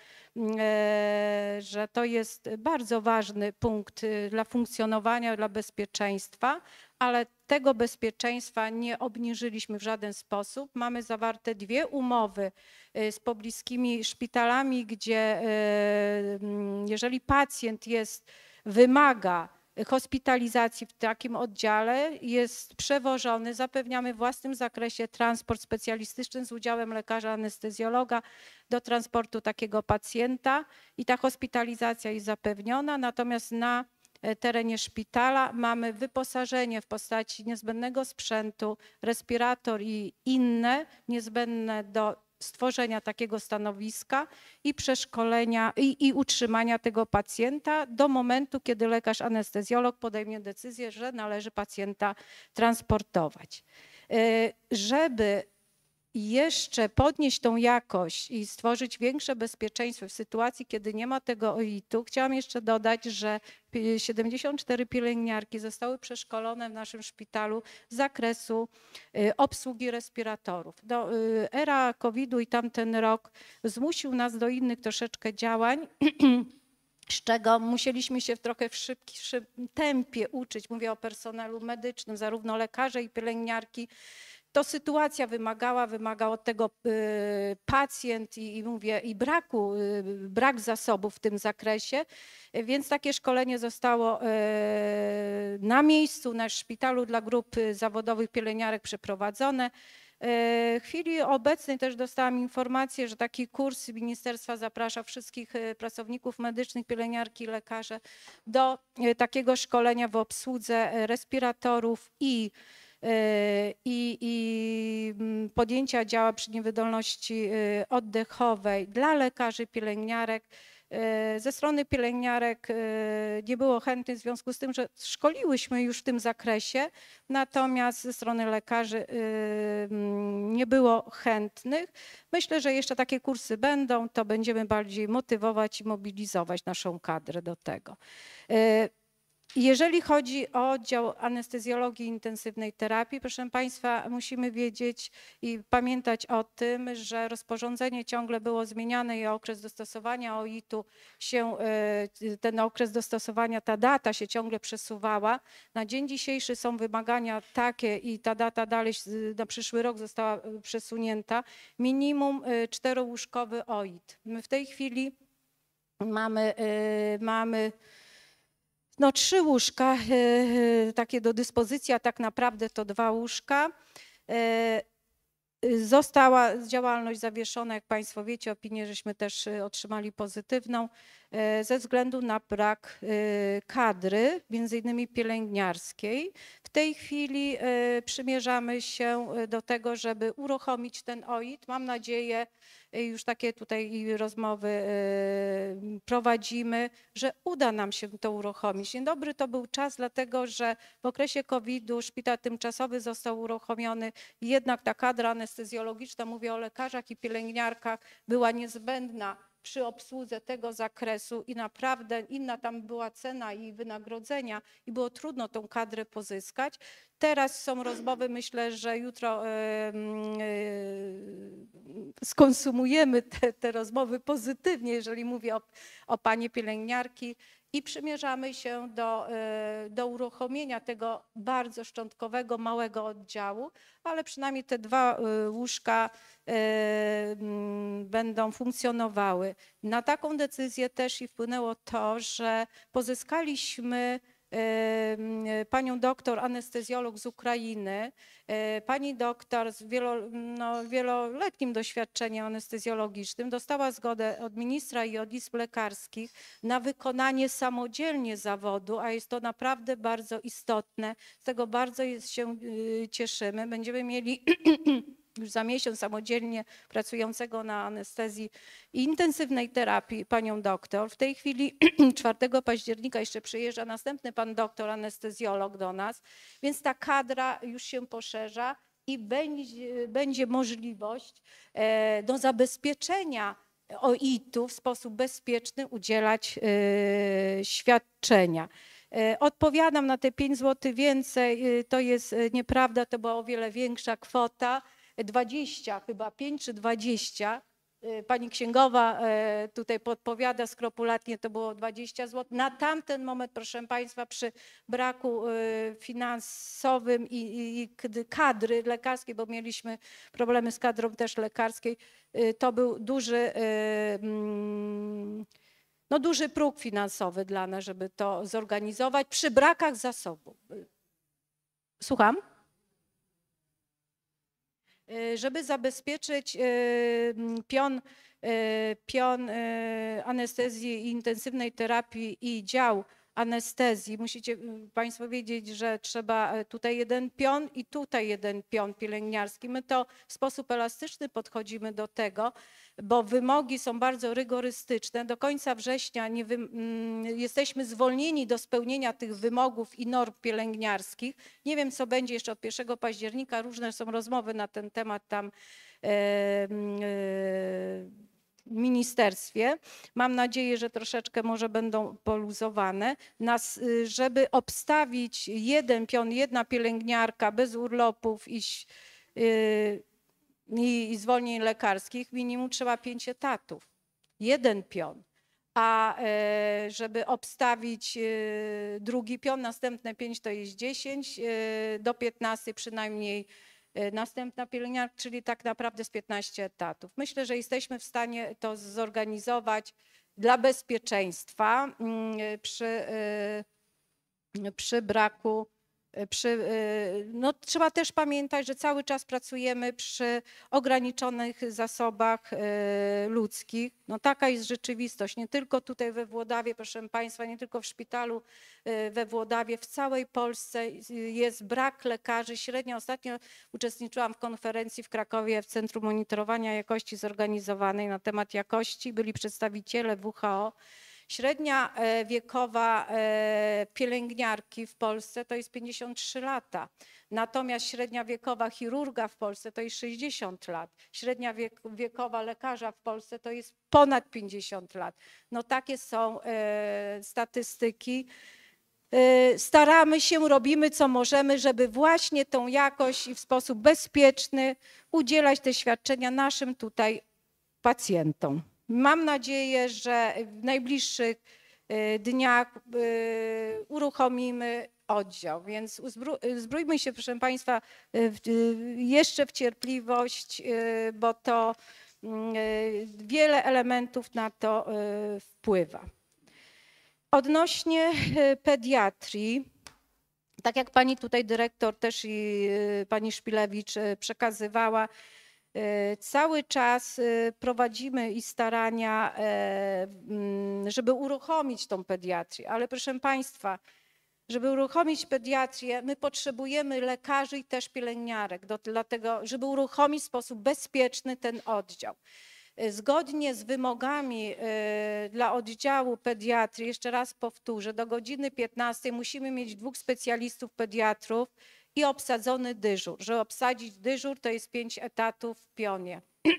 że to jest bardzo ważny punkt dla funkcjonowania, dla bezpieczeństwa, ale tego bezpieczeństwa nie obniżyliśmy w żaden sposób. Mamy zawarte 2 umowy z pobliskimi szpitalami, gdzie jeżeli pacjent wymaga hospitalizacji w takim oddziale, jest przewożony, zapewniamy w własnym zakresie transport specjalistyczny z udziałem lekarza anestezjologa do transportu takiego pacjenta i ta hospitalizacja jest zapewniona, natomiast na terenie szpitala mamy wyposażenie w postaci niezbędnego sprzętu, respirator i inne niezbędne do stworzenia takiego stanowiska i przeszkolenia i utrzymania tego pacjenta do momentu, kiedy lekarz anestezjolog podejmie decyzję, że należy pacjenta transportować. Żeby jeszcze podnieść tą jakość i stworzyć większe bezpieczeństwo w sytuacji, kiedy nie ma tego OIT-u, chciałam jeszcze dodać, że 74 pielęgniarki zostały przeszkolone w naszym szpitalu z zakresu obsługi respiratorów. Era COVID-u i tamten rok zmusił nas do innych troszeczkę działań, z czego musieliśmy się trochę w szybkim tempie uczyć. Mówię o personelu medycznym, zarówno lekarze i pielęgniarki. To sytuacja wymagał od tego pacjent i brak zasobów w tym zakresie, więc takie szkolenie zostało na miejscu, na szpitalu dla grup zawodowych pielęgniarek przeprowadzone. W chwili obecnej też dostałam informację, że taki kurs ministerstwa zaprasza wszystkich pracowników medycznych, pielęgniarki, lekarze do takiego szkolenia w obsłudze respiratorów i podjęcia działa przy niewydolności oddechowej dla lekarzy, pielęgniarek. Ze strony pielęgniarek nie było chętnych w związku z tym, że szkoliłyśmy już w tym zakresie, natomiast ze strony lekarzy nie było chętnych. Myślę, że jeszcze takie kursy będą, to będziemy bardziej motywować i mobilizować naszą kadrę do tego. Jeżeli chodzi o oddział anestezjologii intensywnej terapii, proszę Państwa, musimy wiedzieć i pamiętać o tym, że rozporządzenie ciągle było zmieniane i okres dostosowania OIT-u ten okres dostosowania, ta data się ciągle przesuwała. Na dzień dzisiejszy są wymagania takie i ta data dalej na przyszły rok została przesunięta. Minimum 4-łóżkowy OIT. My w tej chwili mamy 3 łóżka takie do dyspozycji, a tak naprawdę to 2 łóżka. Została działalność zawieszona, jak Państwo wiecie, opinię żeśmy też otrzymali pozytywną, ze względu na brak kadry, między innymi pielęgniarskiej. W tej chwili przymierzamy się do tego, żeby uruchomić ten OIT. Mam nadzieję, już takie tutaj rozmowy prowadzimy, że uda nam się to uruchomić. Dzień dobry, to był czas, dlatego że w okresie COVID-u szpital tymczasowy został uruchomiony i jednak ta kadra anestezjologiczna, mówię o lekarzach i pielęgniarkach, była niezbędna przy obsłudze tego zakresu i naprawdę inna tam była cena i wynagrodzenia i było trudno tą kadrę pozyskać. Teraz są rozmowy, myślę, że jutro skonsumujemy te rozmowy pozytywnie, jeżeli mówię o panie pielęgniarki i przymierzamy się do uruchomienia tego bardzo szczątkowego, małego oddziału, ale przynajmniej te 2 łóżka będą funkcjonowały. Na taką decyzję też i wpłynęło to, że pozyskaliśmy panią doktor anestezjolog z Ukrainy, pani doktor z wieloletnim doświadczeniem anestezjologicznym dostała zgodę od ministra i od izb lekarskich na wykonanie samodzielnie zawodu, a jest to naprawdę bardzo istotne. Z tego bardzo się cieszymy. Będziemy mieli już za miesiąc samodzielnie pracującego na anestezji i intensywnej terapii panią doktor. W tej chwili 4 października jeszcze przyjeżdża następny pan doktor anestezjolog do nas, więc ta kadra już się poszerza i będzie możliwość do zabezpieczenia OIT-u w sposób bezpieczny udzielać świadczenia. Odpowiadam na te 5 zł więcej, to jest nieprawda, to była o wiele większa kwota. 20, chyba 5 czy 20. Pani księgowa tutaj podpowiada skrupulatnie, to było 20 zł. Na tamten moment, proszę Państwa, przy braku finansowym i kadry lekarskiej, bo mieliśmy problemy z kadrą też lekarskiej, to był duży próg finansowy dla nas, żeby to zorganizować przy brakach zasobów. Słucham? Żeby zabezpieczyć pion anestezji i intensywnej terapii i dział anestezji, musicie Państwo wiedzieć, że trzeba tutaj jeden pion i tutaj jeden pion pielęgniarski. My to w sposób elastyczny podchodzimy do tego, bo wymogi są bardzo rygorystyczne. Do końca września jesteśmy zwolnieni do spełnienia tych wymogów i norm pielęgniarskich. Nie wiem, co będzie jeszcze od 1 października. Różne są rozmowy na ten temat tam w ministerstwie. Mam nadzieję, że troszeczkę może będą poluzowane. Żeby obstawić jeden pion, jedna pielęgniarka bez urlopów i zwolnień lekarskich, minimum trzeba 5 etatów. Jeden pion. A żeby obstawić drugi pion, następne 5 to jest 10, do 15 przynajmniej następna pielęgniarka, czyli tak naprawdę z 15 etatów. Myślę, że jesteśmy w stanie to zorganizować dla bezpieczeństwa przy braku. Trzeba też pamiętać, że cały czas pracujemy przy ograniczonych zasobach ludzkich. Taka jest rzeczywistość, nie tylko tutaj we Włodawie, proszę Państwa, nie tylko w szpitalu we Włodawie, w całej Polsce jest brak lekarzy. Średnio ostatnio uczestniczyłam w konferencji w Krakowie w Centrum Monitorowania Jakości zorganizowanej na temat jakości. Byli przedstawiciele WHO. Średnia wiekowa pielęgniarki w Polsce to jest 53 lata, natomiast średnia wiekowa chirurga w Polsce to jest 60 lat. Średnia wiekowa lekarza w Polsce to jest ponad 50 lat. Takie są statystyki. Staramy się, robimy co możemy, żeby właśnie tą jakość i w sposób bezpieczny udzielać te świadczenia naszym tutaj pacjentom. Mam nadzieję, że w najbliższych dniach uruchomimy oddział, więc uzbrójmy się, proszę Państwa, jeszcze w cierpliwość, bo to wiele elementów na to wpływa. Odnośnie pediatrii, tak jak pani tutaj dyrektor też i pani Szpilewicz przekazywała, cały czas prowadzimy i starania, żeby uruchomić tą pediatrię, ale proszę Państwa, żeby uruchomić pediatrię, my potrzebujemy lekarzy i też pielęgniarek, dlatego, żeby uruchomić w sposób bezpieczny ten oddział. Zgodnie z wymogami dla oddziału pediatrii, jeszcze raz powtórzę, do godziny 15 musimy mieć 2 specjalistów pediatrów i obsadzony dyżur. Żeby obsadzić dyżur, to jest 5 etatów w pionie.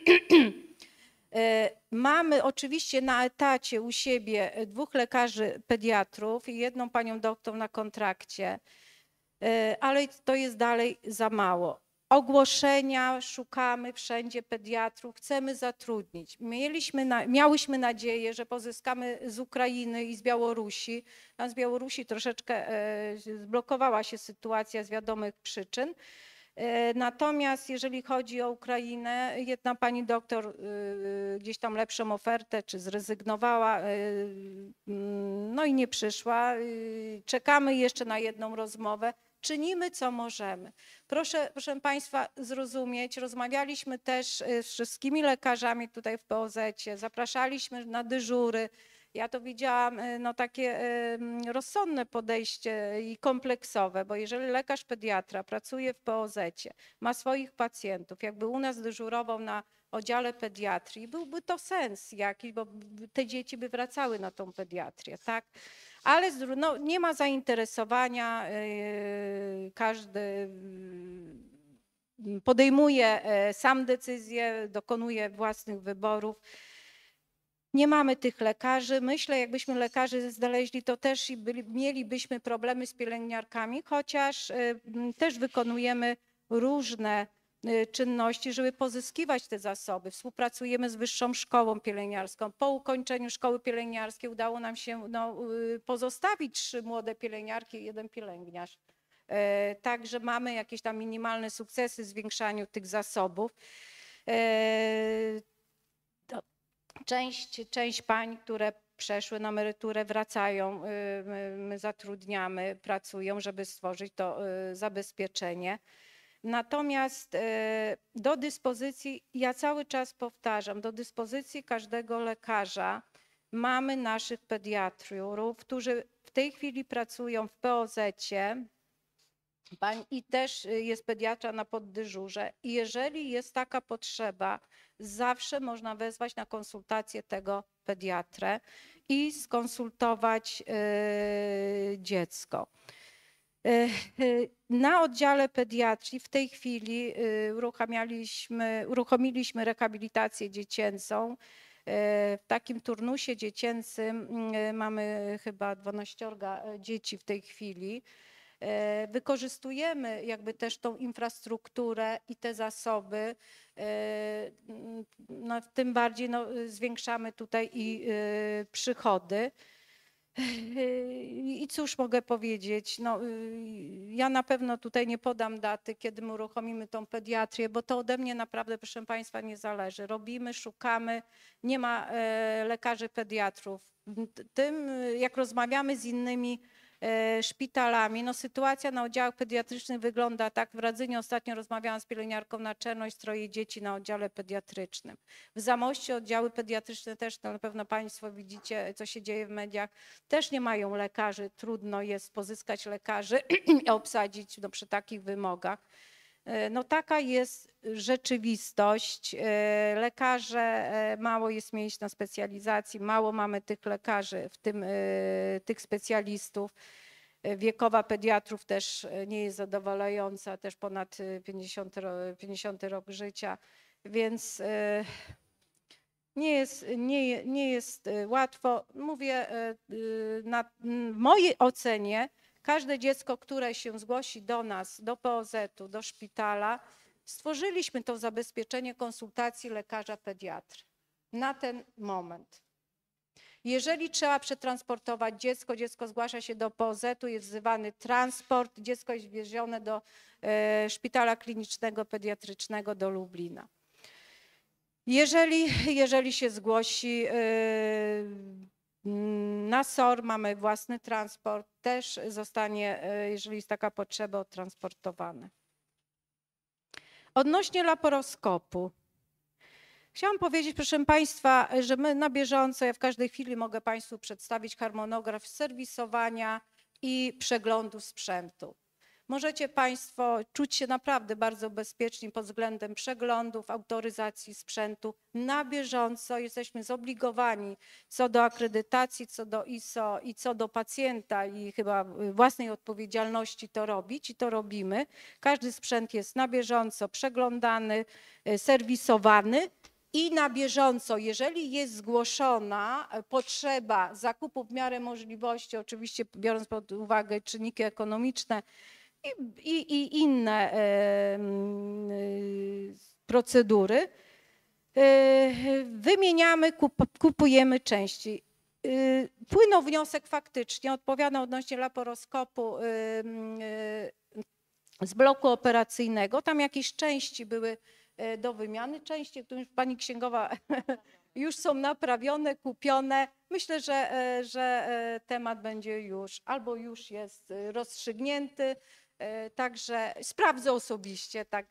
Mamy oczywiście na etacie u siebie 2 lekarzy pediatrów i 1 panią doktor na kontrakcie, ale to jest dalej za mało. Ogłoszenia, szukamy wszędzie pediatrów, chcemy zatrudnić. Miałyśmy nadzieję, że pozyskamy z Ukrainy i z Białorusi. Tam z Białorusi troszeczkę zblokowała się sytuacja z wiadomych przyczyn. Natomiast jeżeli chodzi o Ukrainę, jedna pani doktor gdzieś tam lepszą ofertę, czy zrezygnowała, no i nie przyszła. Czekamy jeszcze na jedną rozmowę. Czynimy, co możemy. Proszę Państwa zrozumieć, rozmawialiśmy też z wszystkimi lekarzami tutaj w POZ-cie, zapraszaliśmy na dyżury. Ja to widziałam no, takie rozsądne podejście i kompleksowe, bo jeżeli lekarz pediatra pracuje w POZ-cie, ma swoich pacjentów, jakby u nas dyżurował na oddziale pediatrii, byłby to sens jakiś, bo te dzieci by wracały na tą pediatrię, tak? Ale no, nie ma zainteresowania, każdy podejmuje sam decyzje, dokonuje własnych wyborów. Nie mamy tych lekarzy. Myślę, jakbyśmy lekarzy znaleźli, to też mielibyśmy problemy z pielęgniarkami, chociaż też wykonujemy różne czynności, żeby pozyskiwać te zasoby. Współpracujemy z Wyższą Szkołą Pielęgniarską. Po ukończeniu szkoły pielęgniarskiej udało nam się pozostawić 3 młode pielęgniarki i 1 pielęgniarz. Także mamy jakieś tam minimalne sukcesy w zwiększaniu tych zasobów. Część pań, które przeszły na emeryturę, wracają, my zatrudniamy, pracują, żeby stworzyć to zabezpieczenie. Natomiast do dyspozycji, ja cały czas powtarzam, do dyspozycji każdego lekarza mamy naszych pediatrów, którzy w tej chwili pracują w POZ-cie i też jest pediatra na poddyżurze. I jeżeli jest taka potrzeba, zawsze można wezwać na konsultację tego pediatrę i skonsultować dziecko. Na oddziale pediatrii w tej chwili uruchomiliśmy rehabilitację dziecięcą. W takim turnusie dziecięcym mamy chyba 12 dzieci w tej chwili. Wykorzystujemy jakby też tą infrastrukturę i te zasoby, no, tym bardziej no, zwiększamy tutaj i przychody. I cóż mogę powiedzieć, no, ja na pewno tutaj nie podam daty, kiedy my uruchomimy tą pediatrię, bo to ode mnie naprawdę, proszę Państwa, nie zależy. Robimy, szukamy, nie ma lekarzy pediatrów. Tym, jak rozmawiamy z innymi szpitalami, no sytuacja na oddziałach pediatrycznych wygląda tak. W Radzyniu ostatnio rozmawiałam z pielęgniarką na czerno i stroi dzieci na oddziale pediatrycznym. W Zamościu oddziały pediatryczne też, no na pewno Państwo widzicie, co się dzieje w mediach, też nie mają lekarzy. Trudno jest pozyskać lekarzy i obsadzić no, przy takich wymogach. No taka jest rzeczywistość. Lekarze, mało jest miejsc na specjalizacji, mało mamy tych lekarzy, w tym tych specjalistów. Wiekowa pediatrów też nie jest zadowalająca, też ponad 50 rok życia, więc nie jest łatwo. Mówię, w mojej ocenie każde dziecko, które się zgłosi do nas, do POZ-u, do szpitala, stworzyliśmy to zabezpieczenie konsultacji lekarza pediatry na ten moment. Jeżeli trzeba przetransportować dziecko, dziecko zgłasza się do POZ-u, jest wzywany transport, dziecko jest wiezione do szpitala klinicznego, pediatrycznego do Lublina. Jeżeli się zgłosi na SOR, mamy własny transport, też zostanie, jeżeli jest taka potrzeba, odtransportowany. Odnośnie laparoskopu. Chciałam powiedzieć, proszę Państwa, że my na bieżąco, ja w każdej chwili mogę Państwu przedstawić harmonograf serwisowania i przeglądu sprzętu. Możecie Państwo czuć się naprawdę bardzo bezpieczni pod względem przeglądów, autoryzacji sprzętu. Na bieżąco jesteśmy zobligowani co do akredytacji, co do ISO i co do pacjenta i chyba własnej odpowiedzialności to robić i to robimy. Każdy sprzęt jest na bieżąco przeglądany, serwisowany. I na bieżąco, jeżeli jest zgłoszona potrzeba zakupu w miarę możliwości, oczywiście biorąc pod uwagę czynniki ekonomiczne i inne procedury, wymieniamy, kupujemy części. Płynął wniosek faktycznie, odpowiadam odnośnie laparoskopu, z bloku operacyjnego. Tam jakieś części były do wymiany, części, które już pani księgowa już są naprawione, kupione. Myślę, że temat będzie już albo już jest rozstrzygnięty, także sprawdzę osobiście. Tak.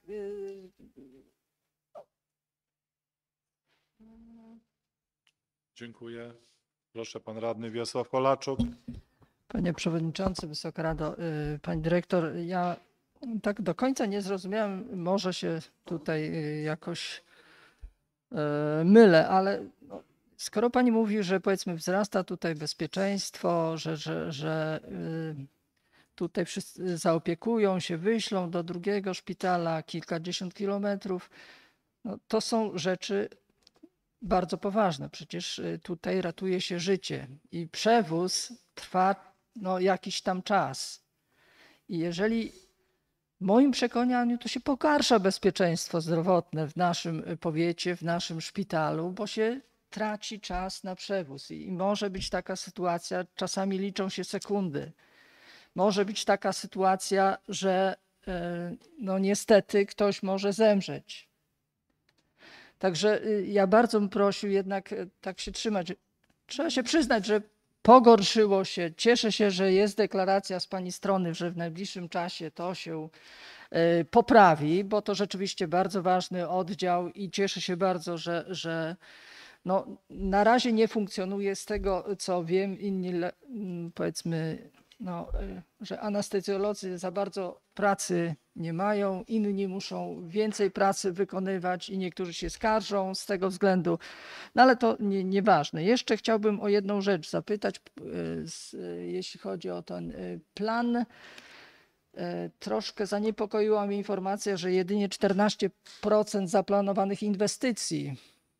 Dziękuję. Proszę, pan radny Wiesław Polaczuk. Panie Przewodniczący, Wysoka Rado, Pani Dyrektor, ja tak do końca nie zrozumiałem, może się tutaj jakoś mylę, ale no, skoro Pani mówi, że powiedzmy wzrasta tutaj bezpieczeństwo, że tutaj wszyscy zaopiekują się, wyślą do drugiego szpitala kilkadziesiąt kilometrów, no, to są rzeczy bardzo poważne. Przecież tutaj ratuje się życie i przewóz trwa no, jakiś tam czas. I jeżeli w moim przekonaniu to się pogarsza bezpieczeństwo zdrowotne w naszym powiecie, w naszym szpitalu, bo się traci czas na przewóz. I może być taka sytuacja, czasami liczą się sekundy. Może być taka sytuacja, że no niestety ktoś może zemrzeć. Także ja bardzo bym prosił jednak tak się trzymać. Trzeba się przyznać, że pogorszyło się. Cieszę się, że jest deklaracja z Pani strony, że w najbliższym czasie to się poprawi, bo to rzeczywiście bardzo ważny oddział i cieszę się bardzo, że no, na razie nie funkcjonuje z tego, co wiem, inni powiedzmy, no, że anestezjolodzy za bardzo pracy nie mają, inni muszą więcej pracy wykonywać i niektórzy się skarżą z tego względu, no ale to nieważne. Jeszcze chciałbym o jedną rzecz zapytać, jeśli chodzi o ten plan. Troszkę zaniepokoiła mnie informacja, że jedynie 14% zaplanowanych inwestycji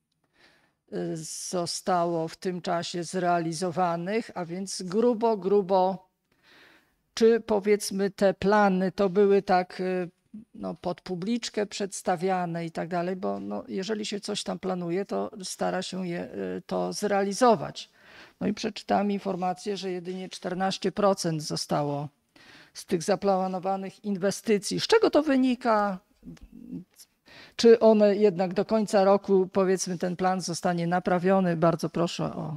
zostało w tym czasie zrealizowanych, a więc grubo, czy powiedzmy te plany to były tak no, pod publiczkę przedstawiane i tak dalej, bo no, jeżeli się coś tam planuje, to stara się to zrealizować. No i przeczytałem informację, że jedynie 14% zostało z tych zaplanowanych inwestycji. Z czego to wynika? Czy one jednak do końca roku, powiedzmy, ten plan zostanie naprawiony? Bardzo proszę o...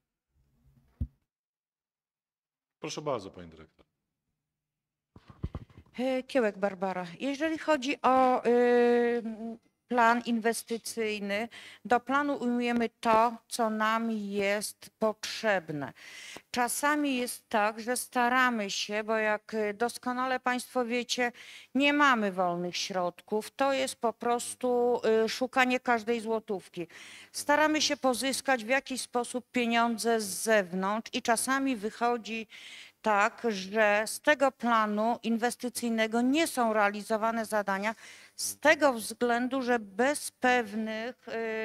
Proszę bardzo, pani dyrektor. Kiełek Barbara. Jeżeli chodzi o plan inwestycyjny, do planu ujmujemy to, co nam jest potrzebne. Czasami jest tak, że staramy się, bo jak doskonale Państwo wiecie, nie mamy wolnych środków. To jest po prostu szukanie każdej złotówki. Staramy się pozyskać w jakiś sposób pieniądze z zewnątrz i czasami wychodzi tak, że z tego planu inwestycyjnego nie są realizowane zadania z tego względu, że bez pewnych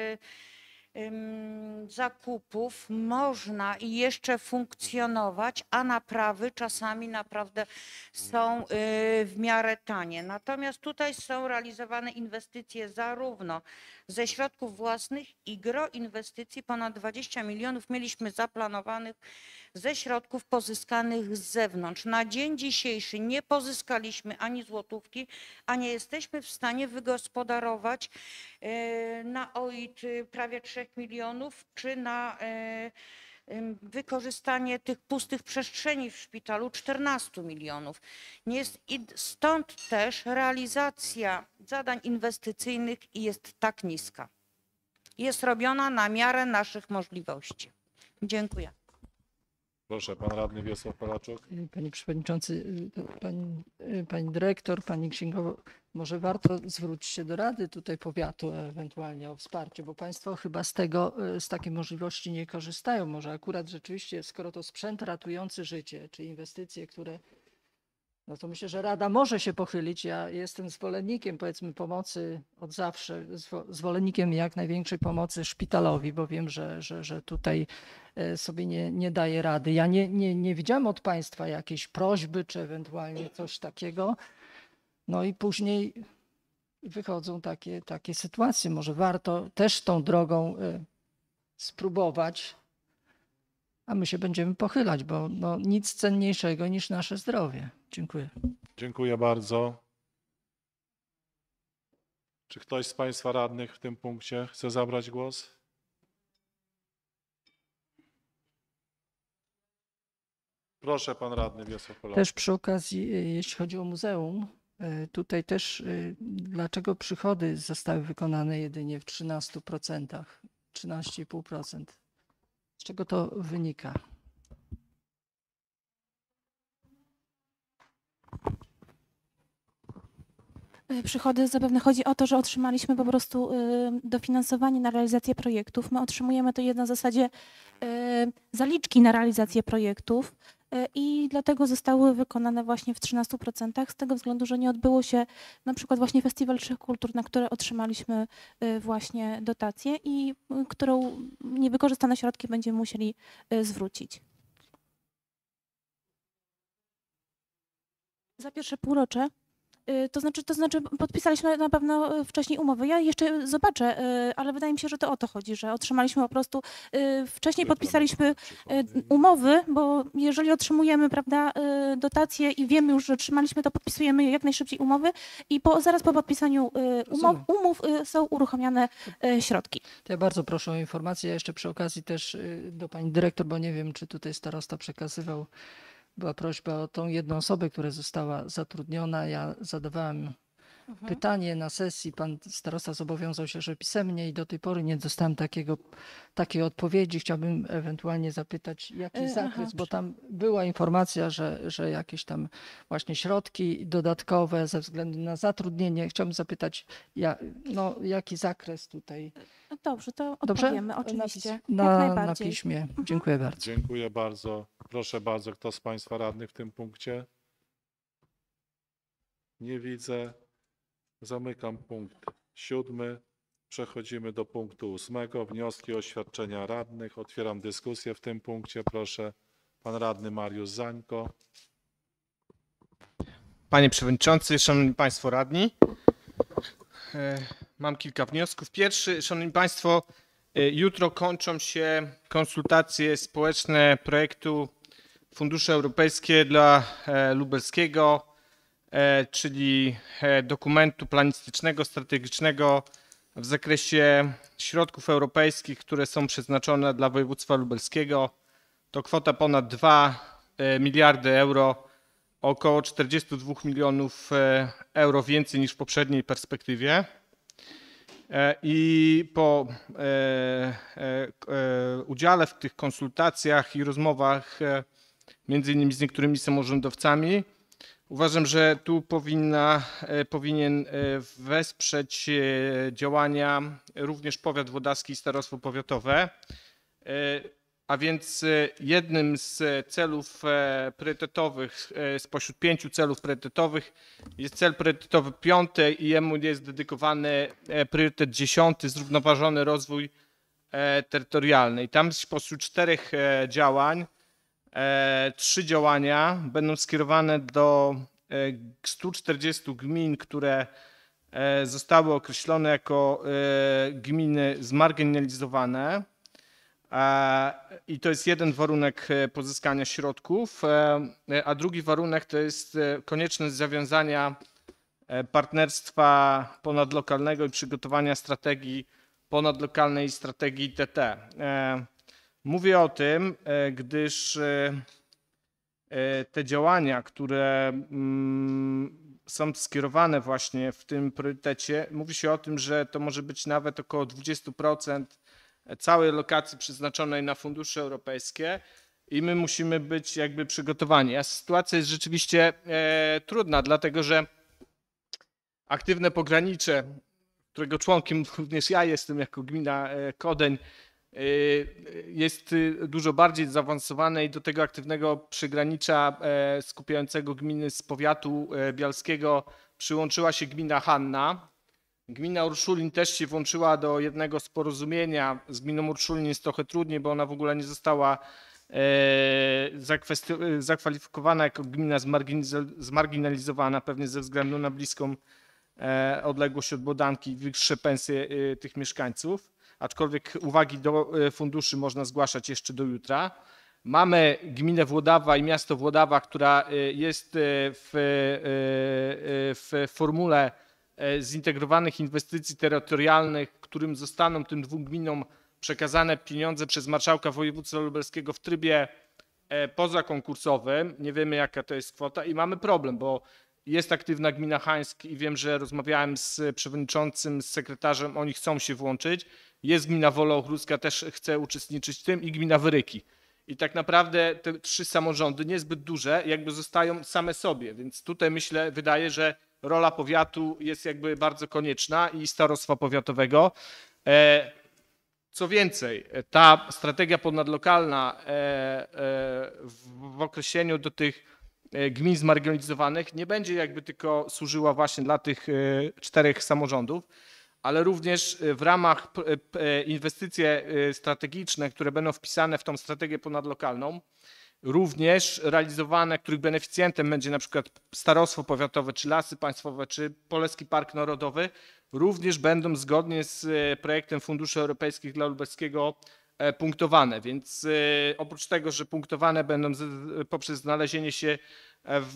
zakupów można i jeszcze funkcjonować, a naprawy czasami naprawdę są w miarę tanie. Natomiast tutaj są realizowane inwestycje zarówno ze środków własnych i gro inwestycji, ponad 20 milionów mieliśmy zaplanowanych ze środków pozyskanych z zewnątrz. Na dzień dzisiejszy nie pozyskaliśmy ani złotówki, a nie jesteśmy w stanie wygospodarować na OIT prawie 3 milionów, czy na wykorzystanie tych pustych przestrzeni w szpitalu 14 milionów. Stąd też realizacja zadań inwestycyjnych jest tak niska. Jest robiona na miarę naszych możliwości. Dziękuję. Proszę, pan radny Wiesław Polaczuk. Panie Przewodniczący, Pani Dyrektor, Pani Księgowa, może warto zwrócić się do Rady tutaj powiatu ewentualnie o wsparcie, bo Państwo chyba z takiej możliwości nie korzystają. Może akurat rzeczywiście, skoro to sprzęt ratujący życie, czy inwestycje, które... No to myślę, że Rada może się pochylić. Ja jestem zwolennikiem, powiedzmy, pomocy od zawsze, zwolennikiem jak największej pomocy szpitalowi, bo wiem, że tutaj sobie nie daje rady. Ja nie widziałem od Państwa jakiejś prośby, czy ewentualnie coś takiego. No i później wychodzą takie sytuacje. Może warto też tą drogą spróbować, a my się będziemy pochylać, bo no, nic cenniejszego niż nasze zdrowie. Dziękuję. Dziękuję bardzo. Czy ktoś z Państwa radnych w tym punkcie chce zabrać głos? Proszę, pan radny Wiesław Polak. Też przy okazji, jeśli chodzi o muzeum, tutaj też dlaczego przychody zostały wykonane jedynie w 13%, 13,5%? Z czego to wynika? Przychody zapewne chodzi o to, że otrzymaliśmy po prostu dofinansowanie na realizację projektów. My otrzymujemy to na zasadzie zaliczki na realizację projektów i dlatego zostały wykonane właśnie w 13% z tego względu, że nie odbyło się na przykład właśnie Festiwal Trzech Kultur, na które otrzymaliśmy właśnie dotację i którą niewykorzystane środki będziemy musieli zwrócić. Za pierwsze półrocze. To znaczy podpisaliśmy na pewno wcześniej umowy. Ja jeszcze zobaczę, ale wydaje mi się, że to o to chodzi, że otrzymaliśmy po prostu, wcześniej podpisaliśmy umowy, bo jeżeli otrzymujemy, prawda, dotacje i wiemy już, że otrzymaliśmy, to podpisujemy jak najszybciej umowy i zaraz po podpisaniu umów są uruchamiane środki. To ja bardzo proszę o informację. Ja jeszcze przy okazji też do pani dyrektor, bo nie wiem, czy tutaj starosta przekazywał. Była prośba o tą jedną osobę, która została zatrudniona. Ja zadawałem pytanie na sesji. Pan starosta zobowiązał się, że pisemnie i do tej pory nie dostałem takiej odpowiedzi. Chciałbym ewentualnie zapytać, jaki zakres, bo tam była informacja, że jakieś tam właśnie środki dodatkowe ze względu na zatrudnienie. Chciałbym zapytać, jaki zakres tutaj. Dobrze, to Dobrze? odpowiemy oczywiście. Jak Na najbardziej. piśmie. Dziękuję bardzo. Dziękuję bardzo. Proszę bardzo, kto z Państwa radnych w tym punkcie? Nie widzę. Zamykam punkt 7. Przechodzimy do punktu 8. Wnioski, oświadczenia radnych. Otwieram dyskusję w tym punkcie. Proszę, pan radny Mariusz Zańko. Panie Przewodniczący, Szanowni Państwo Radni, mam kilka wniosków. Pierwszy, Szanowni Państwo, jutro kończą się konsultacje społeczne projektu Fundusze Europejskie dla Lubelskiego, czyli dokumentu planistycznego, strategicznego w zakresie środków europejskich, które są przeznaczone dla województwa lubelskiego. To kwota ponad 2 miliardy euro, około 42 milionów euro więcej niż w poprzedniej perspektywie. I po udziale w tych konsultacjach i rozmowach, między innymi z niektórymi samorządowcami, uważam, że tu powinien wesprzeć działania również powiat włodarski i starostwo powiatowe. A więc jednym z celów priorytetowych, spośród 5 celów priorytetowych jest cel priorytetowy 5 i jemu jest dedykowany priorytet 10, zrównoważony rozwój terytorialny. I tam spośród 4 działań 3 działania będą skierowane do 140 gmin, które zostały określone jako gminy zmarginalizowane. I to jest jeden warunek pozyskania środków, a drugi warunek to jest konieczność zawiązania partnerstwa ponadlokalnego i przygotowania strategii ponadlokalnej strategii TT. Mówię o tym, gdyż te działania, które są skierowane właśnie w tym priorytecie, mówi się o tym, że to może być nawet około 20% całej lokacji przeznaczonej na fundusze europejskie i my musimy być jakby przygotowani. A sytuacja jest rzeczywiście trudna, dlatego że aktywne pogranicze, którego członkiem również ja jestem jako gmina Kodeń, jest dużo bardziej zaawansowane i do tego aktywnego przygranicza skupiającego gminy z powiatu bialskiego przyłączyła się gmina Hanna. Gmina Urszulin też się włączyła do jednego z porozumienia. Z gminą Urszulin jest trochę trudniej, bo ona w ogóle nie została zakwalifikowana jako gmina zmarginalizowana, pewnie ze względu na bliską odległość od Bodanki i wyższe pensje tych mieszkańców. Aczkolwiek uwagi do funduszy można zgłaszać jeszcze do jutra. Mamy gminę Włodawa i miasto Włodawa, która jest w formule zintegrowanych inwestycji terytorialnych, którym zostaną tym 2 gminom przekazane pieniądze przez marszałka województwa lubelskiego w trybie pozakonkursowym. Nie wiemy, jaka to jest kwota i mamy problem, bo jest aktywna gmina Hańsk i wiem, że rozmawiałem z przewodniczącym, z sekretarzem, oni chcą się włączyć. Jest gmina Wola Ochruska, też chce uczestniczyć w tym i gmina Wyryki. I tak naprawdę te 3 samorządy niezbyt duże jakby zostają same sobie, więc tutaj wydaje, że rola powiatu jest jakby bardzo konieczna i starostwa powiatowego. Co więcej, ta strategia ponadlokalna w określeniu do tych gmin zmarginalizowanych nie będzie jakby tylko służyła właśnie dla tych 4 samorządów, ale również w ramach inwestycje strategiczne, które będą wpisane w tą strategię ponadlokalną, również realizowane, których beneficjentem będzie na przykład starostwo powiatowe, czy Lasy Państwowe, czy Polski Park Narodowy, również będą zgodnie z projektem Funduszy Europejskich dla Lubelskiego punktowane. Więc oprócz tego, że punktowane będą poprzez znalezienie się w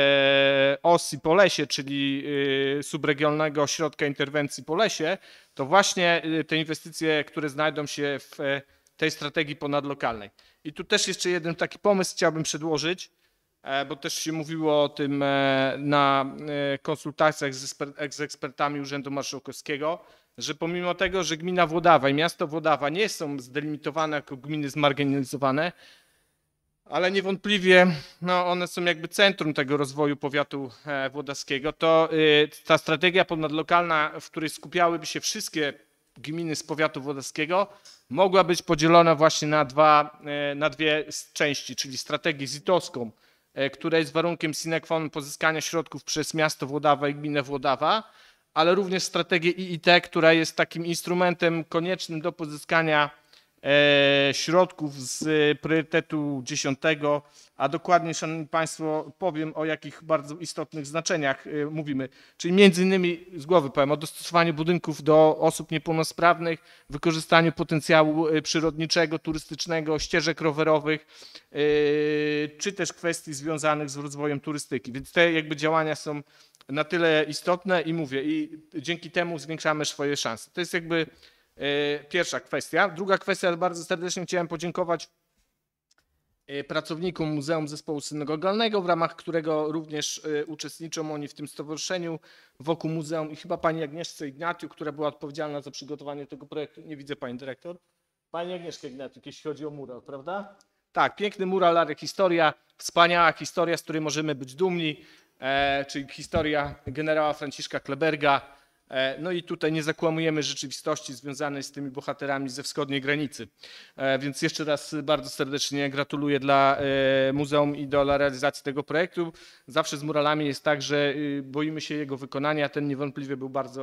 OSI Polesie, czyli subregionalnego ośrodka interwencji Polesie, to właśnie te inwestycje, które znajdą się w tej strategii ponadlokalnej. I tu też jeszcze jeden taki pomysł chciałbym przedłożyć, bo też się mówiło o tym na konsultacjach z ekspertami Urzędu Marszałkowskiego, że pomimo tego, że gmina Włodawa i miasto Włodawa nie są zdelimitowane jako gminy zmarginalizowane, ale niewątpliwie one są jakby centrum tego rozwoju powiatu włodawskiego, to ta strategia ponadlokalna, w której skupiałyby się wszystkie gminy z powiatu włodawskiego, mogła być podzielona właśnie na 2 części, czyli strategię ZIT-owską, która jest warunkiem sine qua non pozyskania środków przez miasto Włodawa i gminę Włodawa, ale również strategię IIT, która jest takim instrumentem koniecznym do pozyskania środków z priorytetu 10, a dokładnie, szanowni państwo, powiem, o jakich bardzo istotnych znaczeniach mówimy. Czyli między innymi, z głowy powiem, o dostosowaniu budynków do osób niepełnosprawnych, wykorzystaniu potencjału przyrodniczego, turystycznego, ścieżek rowerowych, czy też kwestii związanych z rozwojem turystyki. Więc te jakby działania są na tyle istotne i mówię, i dzięki temu zwiększamy swoje szanse. To jest jakby pierwsza kwestia. Druga kwestia, bardzo serdecznie chciałem podziękować pracownikom Muzeum Zespołu Synagogalnego, w ramach którego również uczestniczą oni w tym stowarzyszeniu wokół muzeum i chyba pani Agnieszce Ignatiu, która była odpowiedzialna za przygotowanie tego projektu. Nie widzę pani dyrektor. Pani Agnieszka Ignatiu, jeśli chodzi o mural, prawda? Tak, piękny mural, ale historia, wspaniała historia, z której możemy być dumni, czyli historia generała Franciszka Kleberga. No i tutaj nie zakłamujemy rzeczywistości związanej z tymi bohaterami ze wschodniej granicy. Więc jeszcze raz bardzo serdecznie gratuluję dla muzeum i dla realizacji tego projektu. Zawsze z muralami jest tak, że boimy się jego wykonania, ten niewątpliwie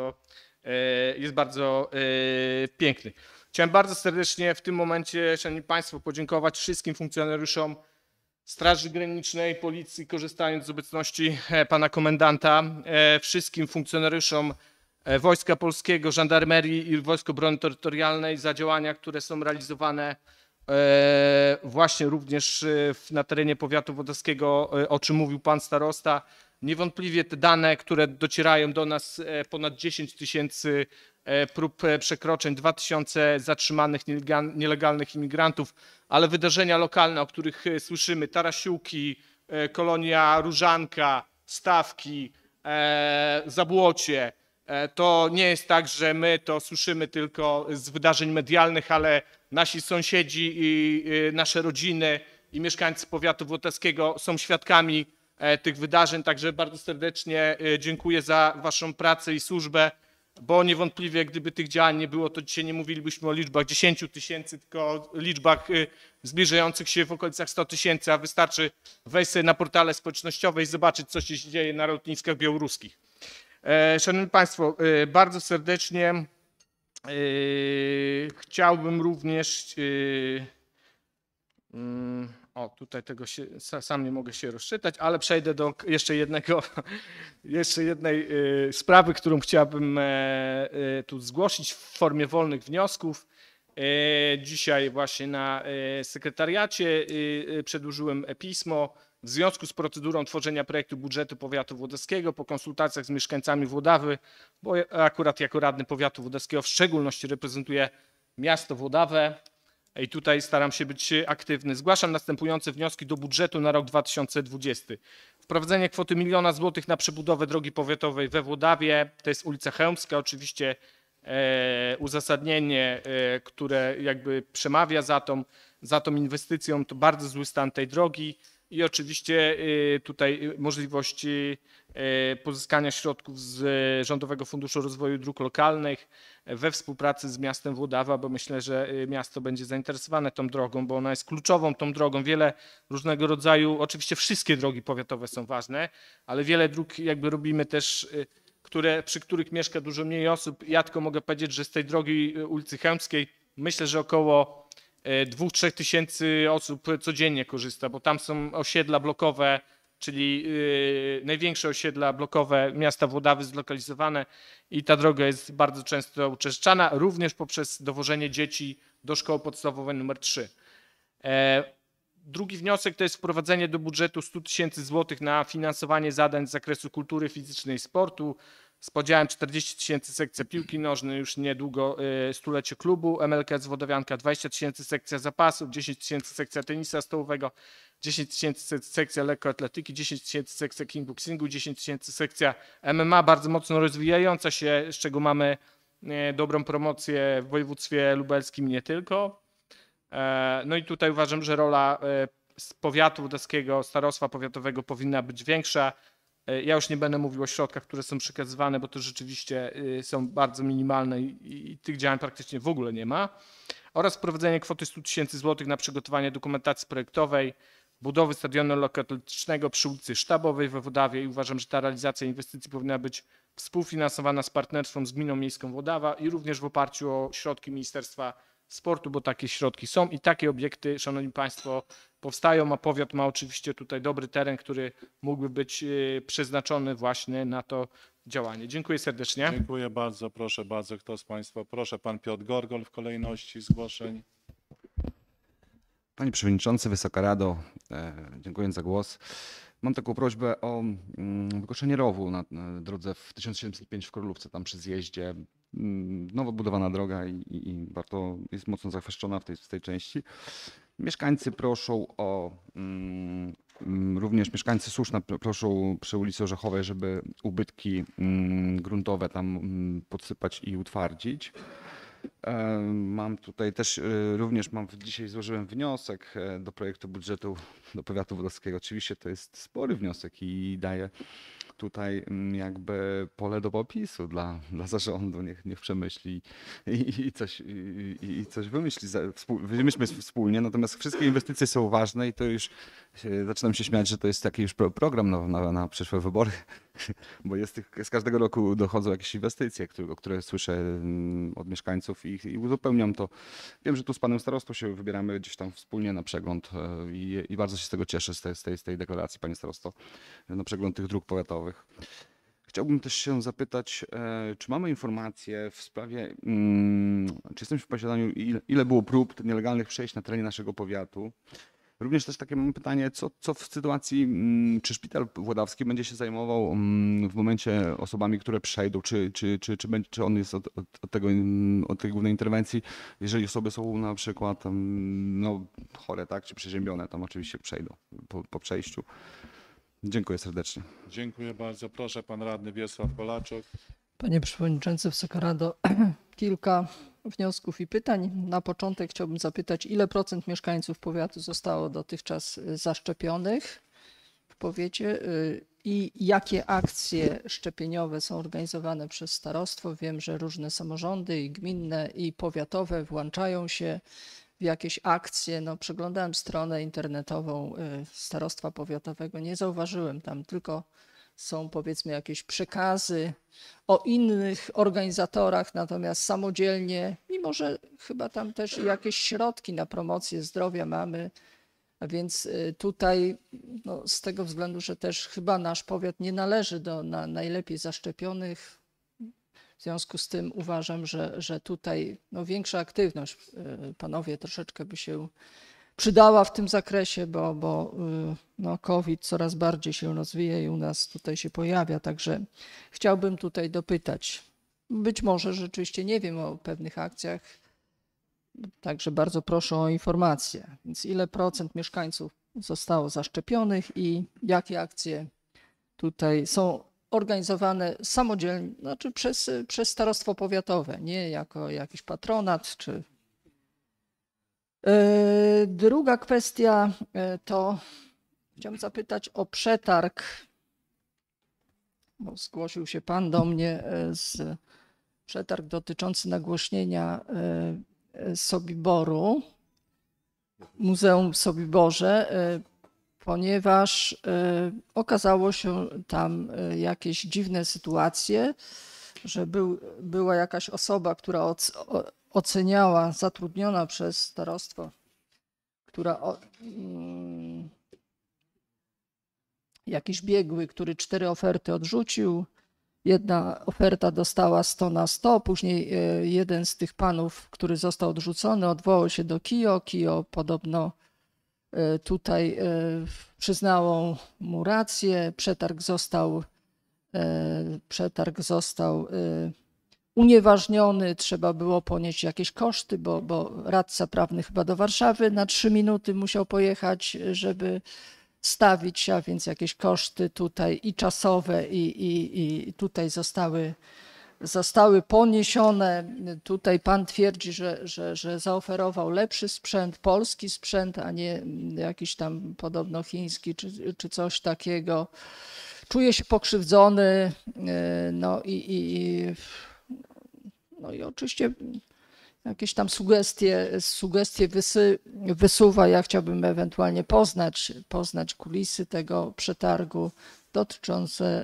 jest bardzo piękny. Chciałem bardzo serdecznie w tym momencie, szanowni państwo, podziękować wszystkim funkcjonariuszom Straży Granicznej, Policji, korzystając z obecności pana komendanta, wszystkim funkcjonariuszom Wojska Polskiego, Żandarmerii i Wojsk Obrony Terytorialnej za działania, które są realizowane właśnie również na terenie powiatu włodawskiego, o czym mówił pan starosta. Niewątpliwie te dane, które docierają do nas, ponad 10 000 prób przekroczeń, 2000 zatrzymanych nielegalnych imigrantów, ale wydarzenia lokalne, o których słyszymy, Tarasiłki, Kolonia Różanka, Stawki, Zabłocie, to nie jest tak, że my to słyszymy tylko z wydarzeń medialnych, ale nasi sąsiedzi i nasze rodziny i mieszkańcy powiatu włodawskiego są świadkami tych wydarzeń. Także bardzo serdecznie dziękuję za waszą pracę i służbę, bo niewątpliwie gdyby tych działań nie było, to dzisiaj nie mówilibyśmy o liczbach 10 000, tylko o liczbach zbliżających się w okolicach 100 000, a wystarczy wejść sobie na portale społecznościowe i zobaczyć, co się dzieje na lotniskach białoruskich. Szanowni państwo, bardzo serdecznie chciałbym również, tutaj tego sam nie mogę się rozczytać, ale przejdę do jeszcze jednej sprawy, którą chciałbym tu zgłosić w formie wolnych wniosków. Dzisiaj właśnie na sekretariacie przedłożyłem pismo w związku z procedurą tworzenia projektu budżetu powiatu włodawskiego, po konsultacjach z mieszkańcami Włodawy, bo akurat jako radny powiatu włodawskiego w szczególności reprezentuję miasto Włodawę i tutaj staram się być aktywny. Zgłaszam następujące wnioski do budżetu na rok 2020. Wprowadzenie kwoty 1 000 000 złotych na przebudowę drogi powiatowej we Włodawie, to jest ulica Chełmska, oczywiście uzasadnienie, które jakby przemawia za tą inwestycją, to bardzo zły stan tej drogi i oczywiście tutaj możliwość pozyskania środków z Rządowego Funduszu Rozwoju Dróg Lokalnych we współpracy z miastem Włodawa, bo myślę, że miasto będzie zainteresowane tą drogą, bo ona jest kluczową tą drogą. Wiele różnego rodzaju, oczywiście wszystkie drogi powiatowe są ważne, ale wiele dróg jakby robimy też, przy których mieszka dużo mniej osób. Ja tylko mogę powiedzieć, że z tej drogi ulicy Chełmskiej myślę, że około 2-3 tysięcy osób codziennie korzysta, bo tam są osiedla blokowe, czyli największe osiedla blokowe miasta Włodawy zlokalizowane i ta droga jest bardzo często uczęszczana, również poprzez dowożenie dzieci do szkoły podstawowej nr 3. Drugi wniosek to jest wprowadzenie do budżetu 100 000 złotych na finansowanie zadań z zakresu kultury fizycznej i sportu z podziałem 40 000 sekcja piłki nożnej, już niedługo stulecie klubu MLKS Włodawianka, 20 000 sekcja zapasów, 10 000 sekcja tenisa stołowego, 10 000 sekcja lekkoatletyki, 10 000 sekcja kickboxingu, 10 000 sekcja MMA, bardzo mocno rozwijająca się, z czego mamy dobrą promocję w województwie lubelskim i nie tylko. No i tutaj uważam, że rola powiatu włodawskiego, starostwa powiatowego powinna być większa. Ja już nie będę mówił o środkach, które są przekazywane, bo to rzeczywiście są bardzo minimalne i tych działań praktycznie w ogóle nie ma. Oraz wprowadzenie kwoty 100 000 złotych na przygotowanie dokumentacji projektowej budowy stadionu lekkoatletycznego przy ulicy Sztabowej we Włodawie i uważam, że ta realizacja inwestycji powinna być współfinansowana z partnerstwem z Gminą Miejską Włodawa i również w oparciu o środki Ministerstwa Sportu, bo takie środki są i takie obiekty, szanowni państwo, powstają, a powiat ma oczywiście tutaj dobry teren, który mógłby być przeznaczony właśnie na to działanie. Dziękuję serdecznie. Dziękuję bardzo. Proszę bardzo, kto z państwa? Proszę, pan Piotr Gorgol w kolejności zgłoszeń. Panie Przewodniczący, Wysoka Rado, dziękuję za głos. Mam taką prośbę o wykoszenie rowu na drodze w 1705 w Królówce, tam przy zjeździe. Nowo budowana droga i bardzo jest mocno zachwaszczona w tej części. Mieszkańcy proszą o, również mieszkańcy Suszna proszą przy ulicy Orzechowej, żeby ubytki gruntowe tam podsypać i utwardzić. Mam tutaj też również dzisiaj złożyłem wniosek do projektu budżetu do powiatu włodawskiego. Oczywiście to jest spory wniosek i daje tutaj jakby pole do popisu dla zarządu, niech przemyśli i coś wymyślmy wspólnie. Natomiast wszystkie inwestycje są ważne i to już zaczynam się śmiać, że to jest taki już program na przyszłe wybory, bo z każdego roku dochodzą jakieś inwestycje, o które słyszę od mieszkańców i uzupełniam to. Wiem, że tu z panem starostą się wybieramy gdzieś tam wspólnie na przegląd i bardzo się z tego cieszę, z tej deklaracji, panie starosto, na przegląd tych dróg powiatowych. Chciałbym też się zapytać, czy mamy informacje w sprawie, czy jesteśmy w posiadaniu, ile było prób nielegalnych przejść na terenie naszego powiatu. Również też takie mam pytanie, co w sytuacji, czy szpital włodawski będzie się zajmował w momencie osobami, które przejdą, czy on jest od tej głównej interwencji, jeżeli osoby są na przykład chore, tak, czy przeziębione, tam oczywiście przejdą po przejściu. Dziękuję serdecznie. Dziękuję bardzo. Proszę, pan radny Wiesław Polaczuk. Panie Przewodniczący, Wysoka Rado, kilka wniosków i pytań. Na początek chciałbym zapytać, ile procent mieszkańców powiatu zostało dotychczas zaszczepionych w powiecie i jakie akcje szczepieniowe są organizowane przez starostwo. Wiem, że różne samorządy i gminne i powiatowe włączają się w jakieś akcje. No, przeglądałem stronę internetową starostwa powiatowego, nie zauważyłem tam, tylko są powiedzmy jakieś przekazy o innych organizatorach, natomiast samodzielnie, mimo że chyba tam też jakieś środki na promocję zdrowia mamy, a więc tutaj no, z tego względu, że też chyba nasz powiat nie należy do najlepiej zaszczepionych, w związku z tym uważam, że tutaj no, większa aktywność, panowie troszeczkę by się przydała w tym zakresie, bo no, COVID coraz bardziej się rozwija i u nas tutaj się pojawia, także chciałbym tutaj dopytać. Być może rzeczywiście nie wiem o pewnych akcjach, także bardzo proszę o informację. Więc ile procent mieszkańców zostało zaszczepionych i jakie akcje tutaj są organizowane samodzielnie, znaczy przez starostwo powiatowe, nie jako jakiś patronat czy. Druga kwestia to chciałam zapytać o przetarg, bo zgłosił się pan do mnie z przetarg dotyczący nagłośnienia Sobiboru, Muzeum w Sobiborze, ponieważ okazało się tam jakieś dziwne sytuacje, że była jakaś osoba, która oceniała, zatrudniona przez starostwo, która jakiś biegły, który 4 oferty odrzucił. Jedna oferta dostała 100 na 100, później jeden z tych panów, który został odrzucony, odwołał się do KIO. KIO podobno tutaj przyznało mu rację, przetarg został unieważniony, trzeba było ponieść jakieś koszty, bo radca prawny chyba do Warszawy na 3 minuty musiał pojechać, żeby stawić się, a więc jakieś koszty tutaj i czasowe i tutaj zostały poniesione. Tutaj pan twierdzi, że zaoferował lepszy sprzęt, polski sprzęt, a nie jakiś tam podobno chiński czy coś takiego. Czuję się pokrzywdzony, no i oczywiście jakieś tam sugestie wysuwa. Ja chciałbym ewentualnie poznać kulisy tego przetargu dotyczące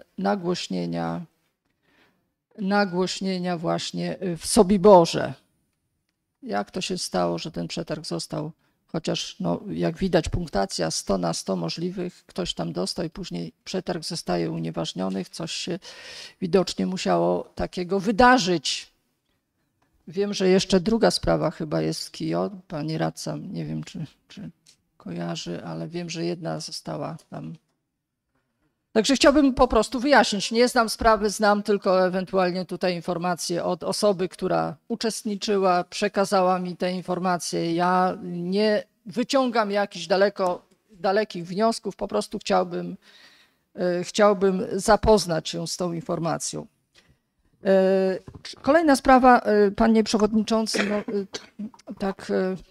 nagłośnienia właśnie w Sobiborze. Jak to się stało, że ten przetarg został, chociaż no, jak widać punktacja 100 na 100 możliwych, ktoś tam dostał i później przetarg zostaje unieważniony. Coś się widocznie musiało takiego wydarzyć. Wiem, że jeszcze druga sprawa chyba jest w KIO. Pani radca, nie wiem czy kojarzy, ale wiem, że jedna została tam. Także chciałbym po prostu wyjaśnić. Nie znam sprawy, znam tylko ewentualnie tutaj informacje od osoby, która uczestniczyła, przekazała mi te informacje. Ja nie wyciągam jakichś dalekich wniosków, po prostu chciałbym zapoznać się z tą informacją. Kolejna sprawa, panie przewodniczący, no, tak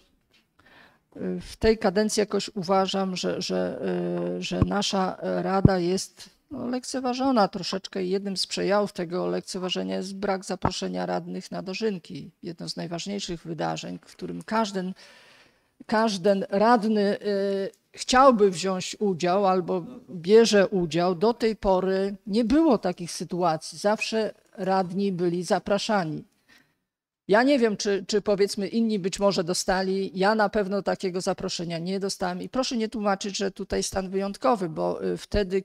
w tej kadencji jakoś uważam, że nasza rada jest lekceważona troszeczkę i jednym z przejawów tego lekceważenia jest brak zaproszenia radnych na dożynki. Jedno z najważniejszych wydarzeń, w którym każdy radny chciałby wziąć udział albo bierze udział. Do tej pory nie było takich sytuacji. Zawsze radni byli zapraszani. Ja nie wiem, czy powiedzmy inni być może dostali. Ja na pewno takiego zaproszenia nie dostałem. I proszę nie tłumaczyć, że tutaj stan wyjątkowy, bo wtedy,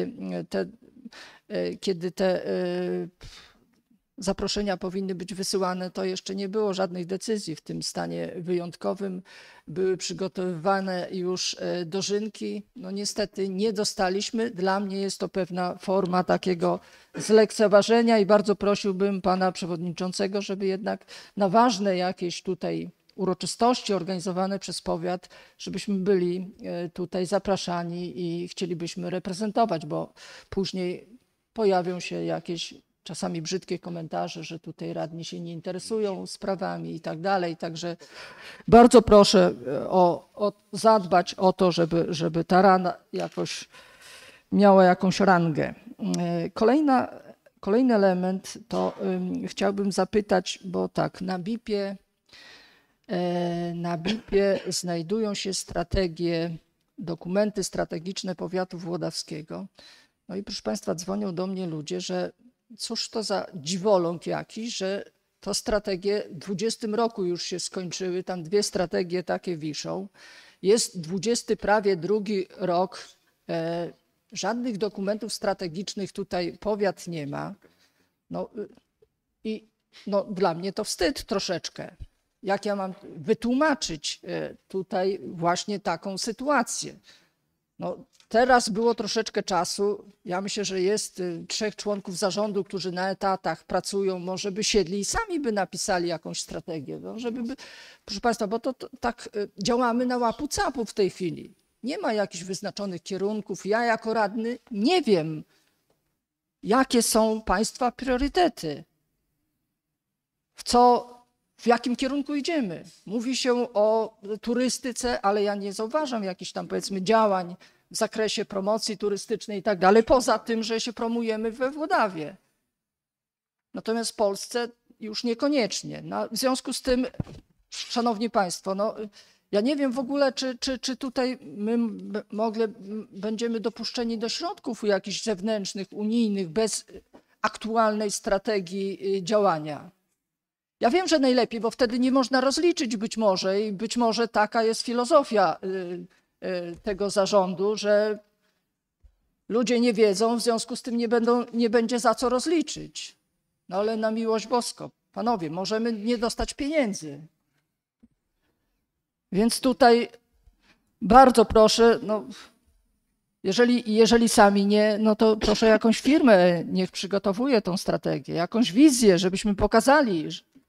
kiedy te zaproszenia powinny być wysyłane, to jeszcze nie było żadnych decyzji w tym stanie wyjątkowym. Były przygotowywane już dożynki. No niestety nie dostaliśmy. Dla mnie jest to pewna forma takiego zlekceważenia i bardzo prosiłbym pana przewodniczącego, żeby jednak na ważne jakieś tutaj uroczystości organizowane przez powiat, żebyśmy byli tutaj zapraszani i chcielibyśmy reprezentować, bo później pojawią się jakieś czasami brzydkie komentarze, że tutaj radni się nie interesują sprawami i tak dalej. Także bardzo proszę zadbać o to, żeby ta rada jakoś miała jakąś rangę. Kolejny element to chciałbym zapytać, bo tak, na BIP-ie znajdują się dokumenty strategiczne powiatu włodawskiego. No i proszę państwa, dzwonią do mnie ludzie, że cóż to za dziwoląg jakiś, że to strategie w 20 roku już się skończyły, tam 2 strategie takie wiszą. Jest 20 prawie drugi rok, żadnych dokumentów strategicznych tutaj powiat nie ma. No, i no, dla mnie to wstyd troszeczkę. Jak ja mam wytłumaczyć tutaj właśnie taką sytuację? No, teraz było troszeczkę czasu. Ja myślę, że jest 3 członków zarządu, którzy na etatach pracują, może by siedli i sami by napisali jakąś strategię. No, proszę Państwa, bo to tak działamy na łapu-capu w tej chwili. Nie ma jakichś wyznaczonych kierunków. Ja jako radny nie wiem, jakie są Państwa priorytety. W jakim kierunku idziemy? Mówi się o turystyce, ale ja nie zauważam jakichś tam, powiedzmy, działań w zakresie promocji turystycznej i tak dalej, poza tym, że się promujemy we Włodawie. Natomiast w Polsce już niekoniecznie. No, w związku z tym, Szanowni Państwo, no, ja nie wiem w ogóle, czy tutaj my będziemy dopuszczeni do środków jakichś zewnętrznych, unijnych, bez aktualnej strategii działania. Ja wiem, że najlepiej, bo wtedy nie można rozliczyć być może i być może taka jest filozofia tego zarządu, że ludzie nie wiedzą, w związku z tym nie będzie za co rozliczyć. No ale na miłość boską, panowie, możemy nie dostać pieniędzy. Więc tutaj bardzo proszę, no, jeżeli sami nie, no to proszę jakąś firmę, niech przygotowuje tą strategię, jakąś wizję, żebyśmy pokazali,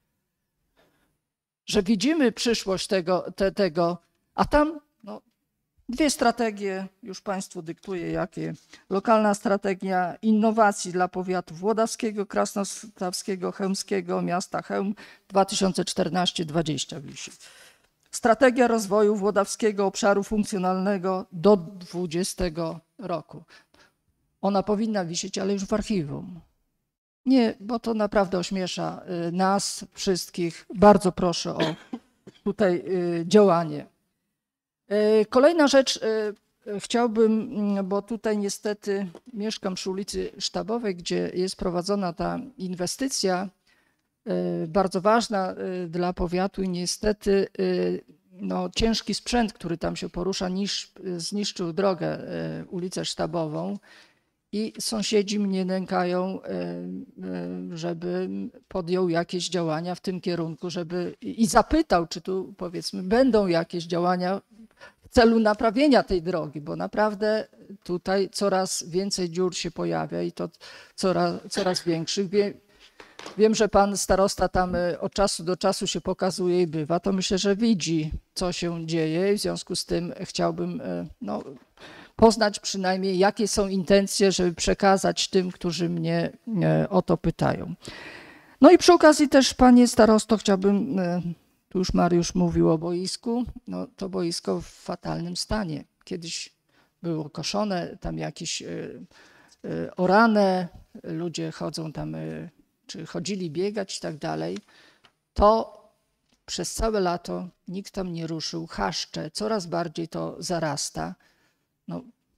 że widzimy przyszłość tego, a tam no, 2 strategie, już Państwu dyktuję jakie. Lokalna strategia innowacji dla powiatów włodawskiego, krasnostawskiego, chełmskiego, miasta Chełm 2014-2020 wisi. Strategia rozwoju Włodawskiego Obszaru Funkcjonalnego do 2020 roku. Ona powinna wisieć, ale już w archiwum. Nie, bo to naprawdę ośmiesza nas wszystkich. Bardzo proszę o tutaj działanie. Kolejna rzecz, chciałbym, bo tutaj niestety mieszkam przy ulicy Sztabowej, gdzie jest prowadzona ta inwestycja, bardzo ważna dla powiatu i niestety no, ciężki sprzęt, który tam się porusza, zniszczył drogę, ulicę Sztabową i sąsiedzi mnie nękają, żeby podjął jakieś działania w tym kierunku, i zapytał, czy tu powiedzmy będą jakieś działania w celu naprawienia tej drogi, bo naprawdę tutaj coraz więcej dziur się pojawia i to coraz większych. Wiem, że pan starosta tam od czasu do czasu się pokazuje i bywa, to myślę, że widzi, co się dzieje i w związku z tym chciałbym no, poznać przynajmniej, jakie są intencje, żeby przekazać tym, którzy mnie o to pytają. No i przy okazji też, panie starosto, chciałbym, tu już Mariusz mówił o boisku, no to boisko w fatalnym stanie. Kiedyś było koszone, tam jakieś orane, ludzie chodzą tam, czy chodzili biegać i tak dalej, to przez całe lato nikt tam nie ruszył, chaszcze, coraz bardziej to zarasta. No,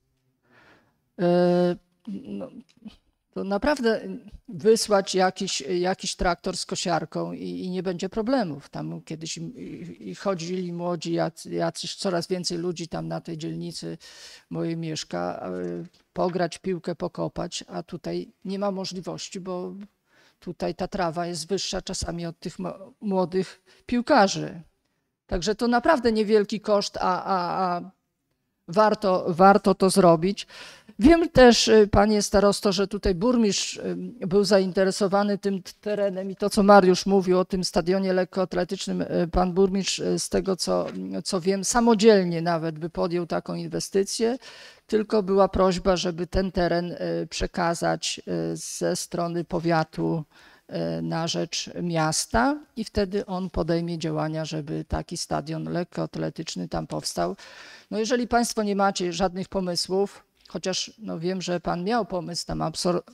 to naprawdę wysłać jakiś traktor z kosiarką i nie będzie problemów. Tam kiedyś chodzili młodzi, jacyś coraz więcej ludzi tam na tej dzielnicy mojej mieszka, pograć piłkę, pokopać, a tutaj nie ma możliwości, bo tutaj ta trawa jest wyższa czasami od tych młodych piłkarzy. Także to naprawdę niewielki koszt, a warto to zrobić. Wiem też, panie starosto, że tutaj burmistrz był zainteresowany tym terenem i to, co Mariusz mówił o tym stadionie lekkoatletycznym, pan burmistrz, z tego co wiem, samodzielnie nawet by podjął taką inwestycję, tylko była prośba, żeby ten teren przekazać ze strony powiatu na rzecz miasta i wtedy on podejmie działania, żeby taki stadion lekkoatletyczny tam powstał. No jeżeli państwo nie macie żadnych pomysłów, chociaż no wiem, że pan miał pomysł, tam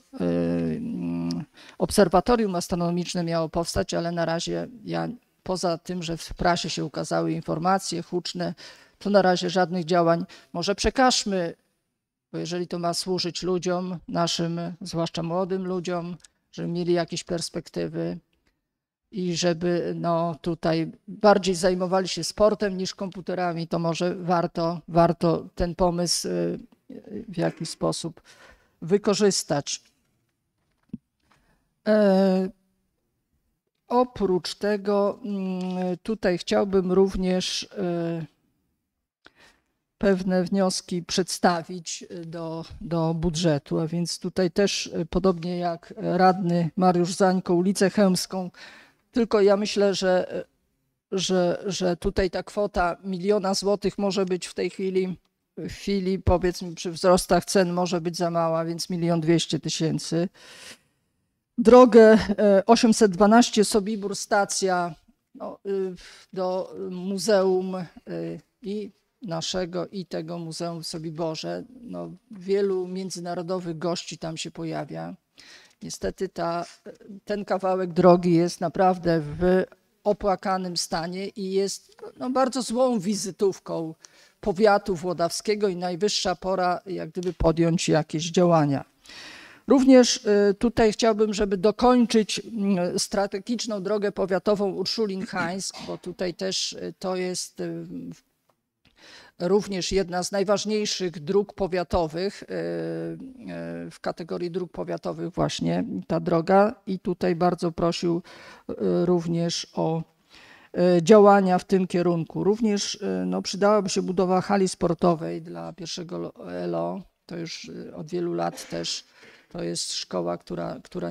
obserwatorium astronomiczne miało powstać, ale na razie ja poza tym, że w prasie się ukazały informacje huczne, to na razie żadnych działań. Może przekażmy, bo jeżeli to ma służyć ludziom, naszym, zwłaszcza młodym ludziom, żeby mieli jakieś perspektywy i żeby no, tutaj bardziej zajmowali się sportem niż komputerami, to może warto ten pomysł w jakiś sposób wykorzystać. Oprócz tego tutaj chciałbym również pewne wnioski przedstawić do budżetu, a więc tutaj też podobnie jak radny Mariusz Zańko, ulicę Chełmską, tylko ja myślę, że tutaj ta kwota 1 000 000 złotych może być w tej chwili powiedzmy przy wzrostach cen może być za mała, więc 1 200 000. Drogę 812 Sobibór stacja do muzeum i naszego i tego muzeum w Sobiborze. Wielu międzynarodowych gości tam się pojawia. Niestety ten kawałek drogi jest naprawdę w opłakanym stanie i jest bardzo złą wizytówką powiatu włodawskiego i najwyższa pora jak gdyby podjąć jakieś działania. Również tutaj chciałbym, żeby dokończyć strategiczną drogę powiatową Urszulin-Hańsk, bo tutaj też to jest również jedna z najważniejszych dróg powiatowych, w kategorii dróg powiatowych właśnie ta droga i tutaj bardzo prosił również o działania w tym kierunku. Również przydałaby się budowa hali sportowej dla pierwszego ELO, to już od wielu lat też to jest szkoła, która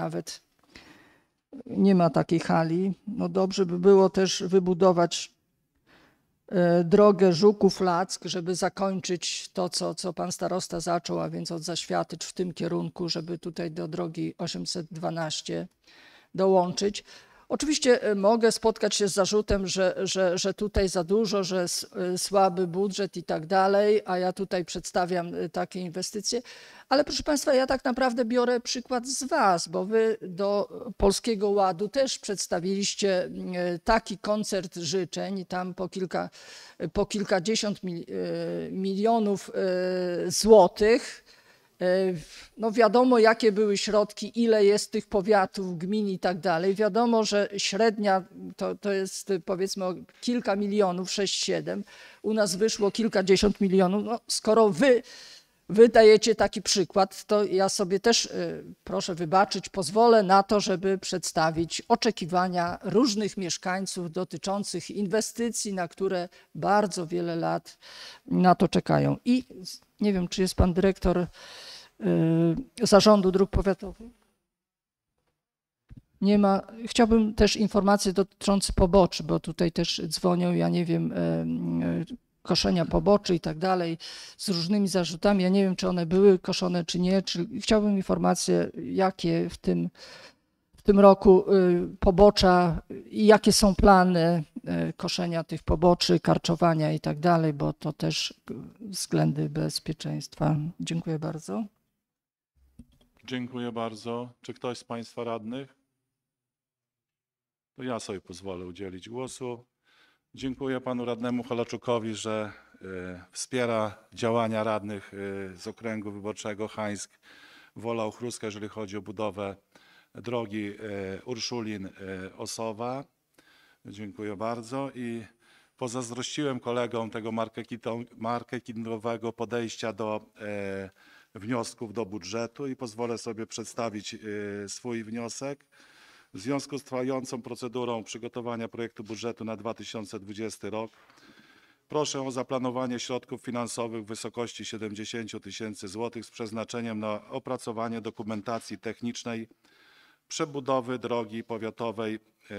nie ma takiej hali. Dobrze by było też wybudować drogę Żuków-Lack, żeby zakończyć to, co pan starosta zaczął, a więc od Zaświatycz w tym kierunku, żeby tutaj do drogi 812 dołączyć. Oczywiście mogę spotkać się z zarzutem, że tutaj za dużo, że słaby budżet i tak dalej, a ja tutaj przedstawiam takie inwestycje. Ale proszę państwa, ja tak naprawdę biorę przykład z was, bo wy do Polskiego Ładu też przedstawiliście taki koncert życzeń, tam po kilkadziesiąt milionów złotych. Wiadomo, jakie były środki, ile jest tych powiatów, gmin i tak dalej. Wiadomo, że średnia to jest powiedzmy kilka milionów, 6-7. U nas wyszło kilkadziesiąt milionów. Skoro wy dajecie taki przykład, to ja sobie też, proszę wybaczyć, pozwolę na to, żeby przedstawić oczekiwania różnych mieszkańców dotyczących inwestycji, na które bardzo wiele lat na to czekają. I nie wiem, czy jest pan dyrektor Zarządu Dróg Powiatowych? Nie ma. Chciałbym też informacje dotyczące poboczy, bo tutaj też dzwonią, ja nie wiem, koszenia poboczy i tak dalej, z różnymi zarzutami. Ja nie wiem, czy one były koszone, czy nie. Chciałbym informacje, jakie w tym roku pobocza i jakie są plany koszenia tych poboczy, karczowania i tak dalej, bo to też względy bezpieczeństwa. Dziękuję bardzo. Dziękuję bardzo. Czy ktoś z państwa radnych? To ja sobie pozwolę udzielić głosu. Dziękuję panu radnemu Holaczukowi, że wspiera działania radnych z okręgu wyborczego Hańsk, Wola Ochruska, jeżeli chodzi o budowę drogi Urszulin-Osowa. Dziękuję bardzo i pozazdrościłem kolegom tego marketingowego podejścia do wniosków do budżetu i pozwolę sobie przedstawić swój wniosek. W związku z trwającą procedurą przygotowania projektu budżetu na 2020 rok proszę o zaplanowanie środków finansowych w wysokości 70 000 złotych z przeznaczeniem na opracowanie dokumentacji technicznej przebudowy drogi powiatowej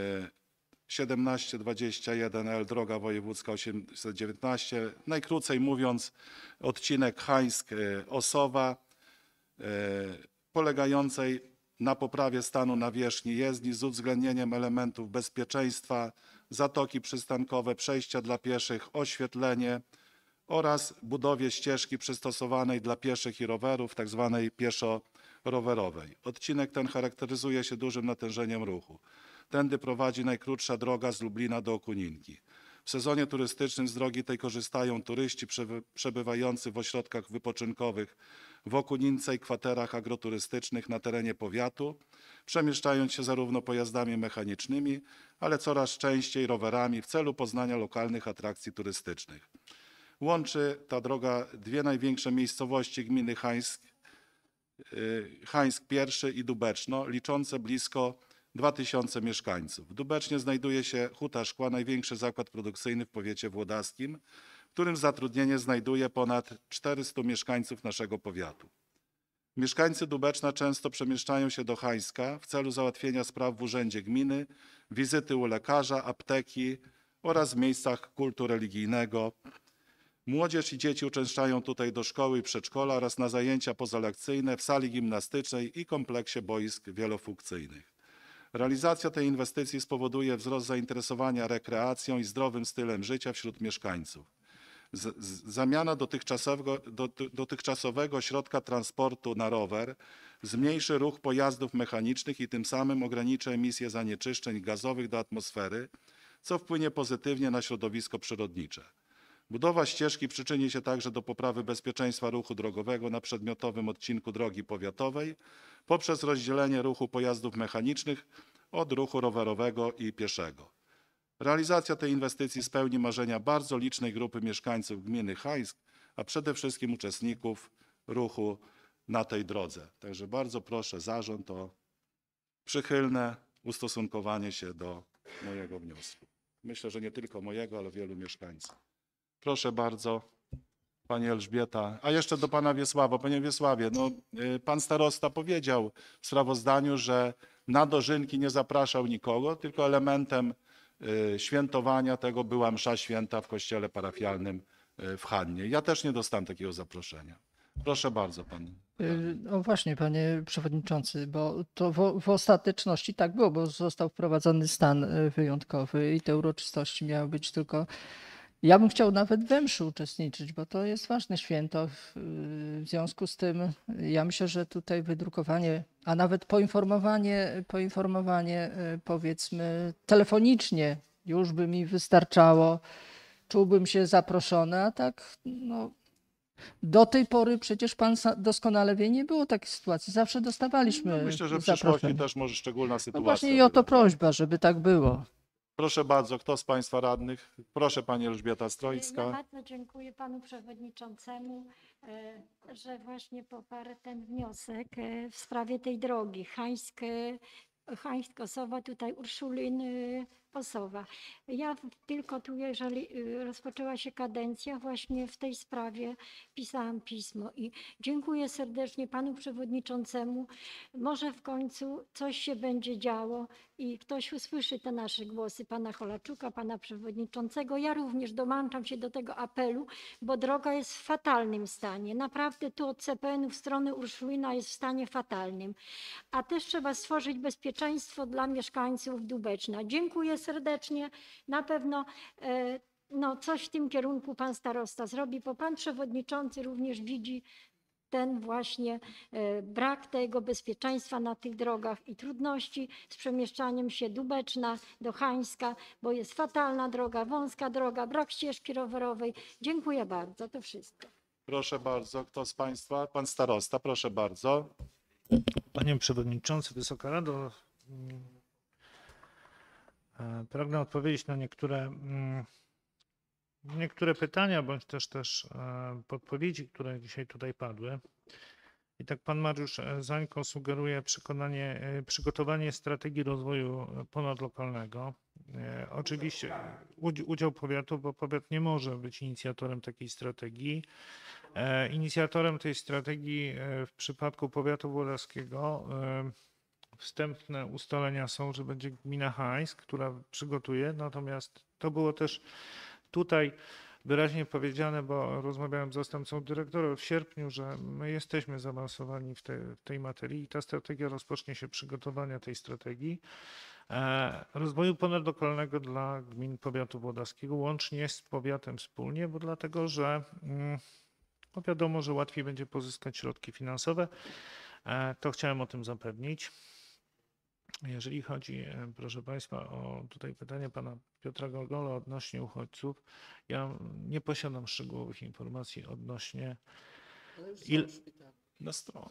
1721L, droga wojewódzka 819. Najkrócej mówiąc, odcinek Hańsk-Osowa polegającej na poprawie stanu nawierzchni jezdni z uwzględnieniem elementów bezpieczeństwa, zatoki przystankowe, przejścia dla pieszych, oświetlenie oraz budowie ścieżki przystosowanej dla pieszych i rowerów, tzw. pieszo-rowerowej. Odcinek ten charakteryzuje się dużym natężeniem ruchu. Tędy prowadzi najkrótsza droga z Lublina do Okuninki. W sezonie turystycznym z drogi tej korzystają turyści przebywający w ośrodkach wypoczynkowych w Okunince i kwaterach agroturystycznych na terenie powiatu, przemieszczając się zarówno pojazdami mechanicznymi, ale coraz częściej rowerami w celu poznania lokalnych atrakcji turystycznych. Łączy ta droga dwie największe miejscowości gminy Hańsk I i Dubeczno, liczące blisko 2000 mieszkańców. W Dubecznie znajduje się Huta Szkła, największy zakład produkcyjny w powiecie włodawskim, w którym zatrudnienie znajduje ponad 400 mieszkańców naszego powiatu. Mieszkańcy Dubeczna często przemieszczają się do Hańska w celu załatwienia spraw w urzędzie gminy, wizyty u lekarza, apteki oraz w miejscach kultu religijnego. Młodzież i dzieci uczęszczają tutaj do szkoły i przedszkola oraz na zajęcia pozalekcyjne w sali gimnastycznej i kompleksie boisk wielofunkcyjnych. Realizacja tej inwestycji spowoduje wzrost zainteresowania rekreacją i zdrowym stylem życia wśród mieszkańców. Zamiana dotychczasowego środka transportu na rower zmniejszy ruch pojazdów mechanicznych i tym samym ograniczy emisję zanieczyszczeń gazowych do atmosfery, co wpłynie pozytywnie na środowisko przyrodnicze. Budowa ścieżki przyczyni się także do poprawy bezpieczeństwa ruchu drogowego na przedmiotowym odcinku drogi powiatowej poprzez rozdzielenie ruchu pojazdów mechanicznych od ruchu rowerowego i pieszego. Realizacja tej inwestycji spełni marzenia bardzo licznej grupy mieszkańców gminy Hańsk, a przede wszystkim uczestników ruchu na tej drodze. Także bardzo proszę zarząd o przychylne ustosunkowanie się do mojego wniosku. Myślę, że nie tylko mojego, ale wielu mieszkańców. Proszę bardzo, pani Elżbieta. A jeszcze do pana Wiesława. Panie Wiesławie, no, pan starosta powiedział w sprawozdaniu, że na dożynki nie zapraszał nikogo, tylko elementem świętowania tego była msza święta w kościele parafialnym w Hannie. Ja też nie dostałem takiego zaproszenia. Proszę bardzo pan. No właśnie, panie przewodniczący, bo to w ostateczności tak było, bo został wprowadzony stan wyjątkowy i te uroczystości miały być tylko. Ja bym chciał nawet we mszy uczestniczyć, bo to jest ważne święto. W związku z tym ja myślę, że tutaj wydrukowanie, a nawet poinformowanie powiedzmy telefonicznie już by mi wystarczało. Czułbym się zaproszony, a tak no, do tej pory przecież pan doskonale wie, nie było takiej sytuacji. Zawsze dostawaliśmy No, myślę, że w przyszłości zaproszenie. też może szczególna sytuacja. No właśnie i o to prośba, żeby tak było. Proszę bardzo, kto z państwa radnych? Proszę pani Elżbieta Ja Strojska. bardzo dziękuję panu przewodniczącemu, że właśnie poparł ten wniosek w sprawie tej drogi Hańsk-Osowa, tutaj Urszulin-Osowa. Ja tylko tu, jeżeli rozpoczęła się kadencja, właśnie w tej sprawie pisałam pismo i dziękuję serdecznie panu przewodniczącemu. Może w końcu coś się będzie działo i ktoś usłyszy te nasze głosy, pana Holaczuka, pana przewodniczącego. Ja również dołączam się do tego apelu, bo droga jest w fatalnym stanie. Naprawdę tu od CPN-u w stronę Urszulina jest w stanie fatalnym. A też trzeba stworzyć bezpieczeństwo dla mieszkańców Dubeczna. Dziękuję serdecznie. Na pewno no, coś w tym kierunku pan starosta zrobi, bo pan przewodniczący również widzi ten właśnie brak tego bezpieczeństwa na tych drogach i trudności z przemieszczaniem się Dubeczna do Hańska, bo jest fatalna droga, wąska droga, brak ścieżki rowerowej. Dziękuję bardzo, to wszystko. Proszę bardzo, kto z państwa? Pan starosta, proszę bardzo. Panie Przewodniczący, Wysoka Rado, pragnę odpowiedzieć na niektóre pytania, bądź też podpowiedzi, które dzisiaj tutaj padły. I tak pan Mariusz Zańko sugeruje przygotowanie strategii rozwoju ponadlokalnego. Oczywiście udział powiatu, bo powiat nie może być inicjatorem takiej strategii. Inicjatorem tej strategii w przypadku powiatu włodawskiego wstępne ustalenia są, że będzie gmina Hańsk, która przygotuje, natomiast to było też tutaj wyraźnie powiedziane, bo rozmawiałem z zastępcą dyrektora w sierpniu, że my jesteśmy zaawansowani w tej materii i ta strategia rozpocznie się przygotowania tej strategii rozwoju ponadlokalnego dla gmin powiatu włodawskiego, łącznie z powiatem wspólnie, bo dlatego, że no wiadomo, że łatwiej będzie pozyskać środki finansowe. To chciałem o tym zapewnić. Jeżeli chodzi, proszę Państwa, o tutaj pytanie pana Piotra Gogola odnośnie uchodźców, ja nie posiadam szczegółowych informacji odnośnie Na stronę.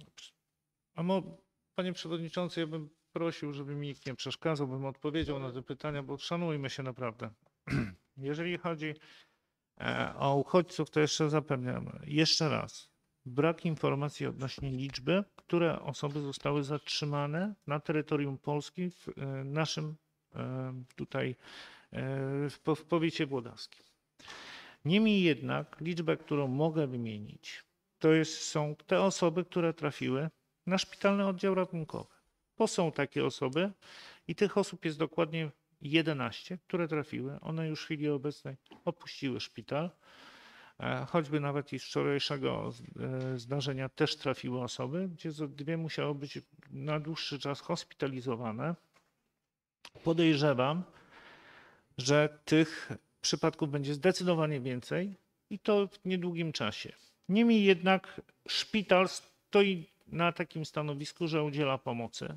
Panie Przewodniczący, ja bym prosił, żeby mi nikt nie przeszkadzał, bym odpowiedział na te pytania, bo szanujmy się naprawdę. Jeżeli chodzi o uchodźców, to jeszcze zapewniam, jeszcze raz, brak informacji odnośnie liczby które osoby zostały zatrzymane na terytorium Polski w naszym tutaj w powiecie włodawskim. Niemniej jednak liczbę, którą mogę wymienić, są te osoby, które trafiły na szpitalny oddział ratunkowy. Bo są takie osoby i tych osób jest dokładnie 11, które trafiły. One już w chwili obecnej opuściły szpital. Choćby nawet i z wczorajszego zdarzenia też trafiły osoby, gdzie 2 musiały być na dłuższy czas hospitalizowane. Podejrzewam, że tych przypadków będzie zdecydowanie więcej i to w niedługim czasie. Niemniej jednak szpital stoi na takim stanowisku, że udziela pomocy.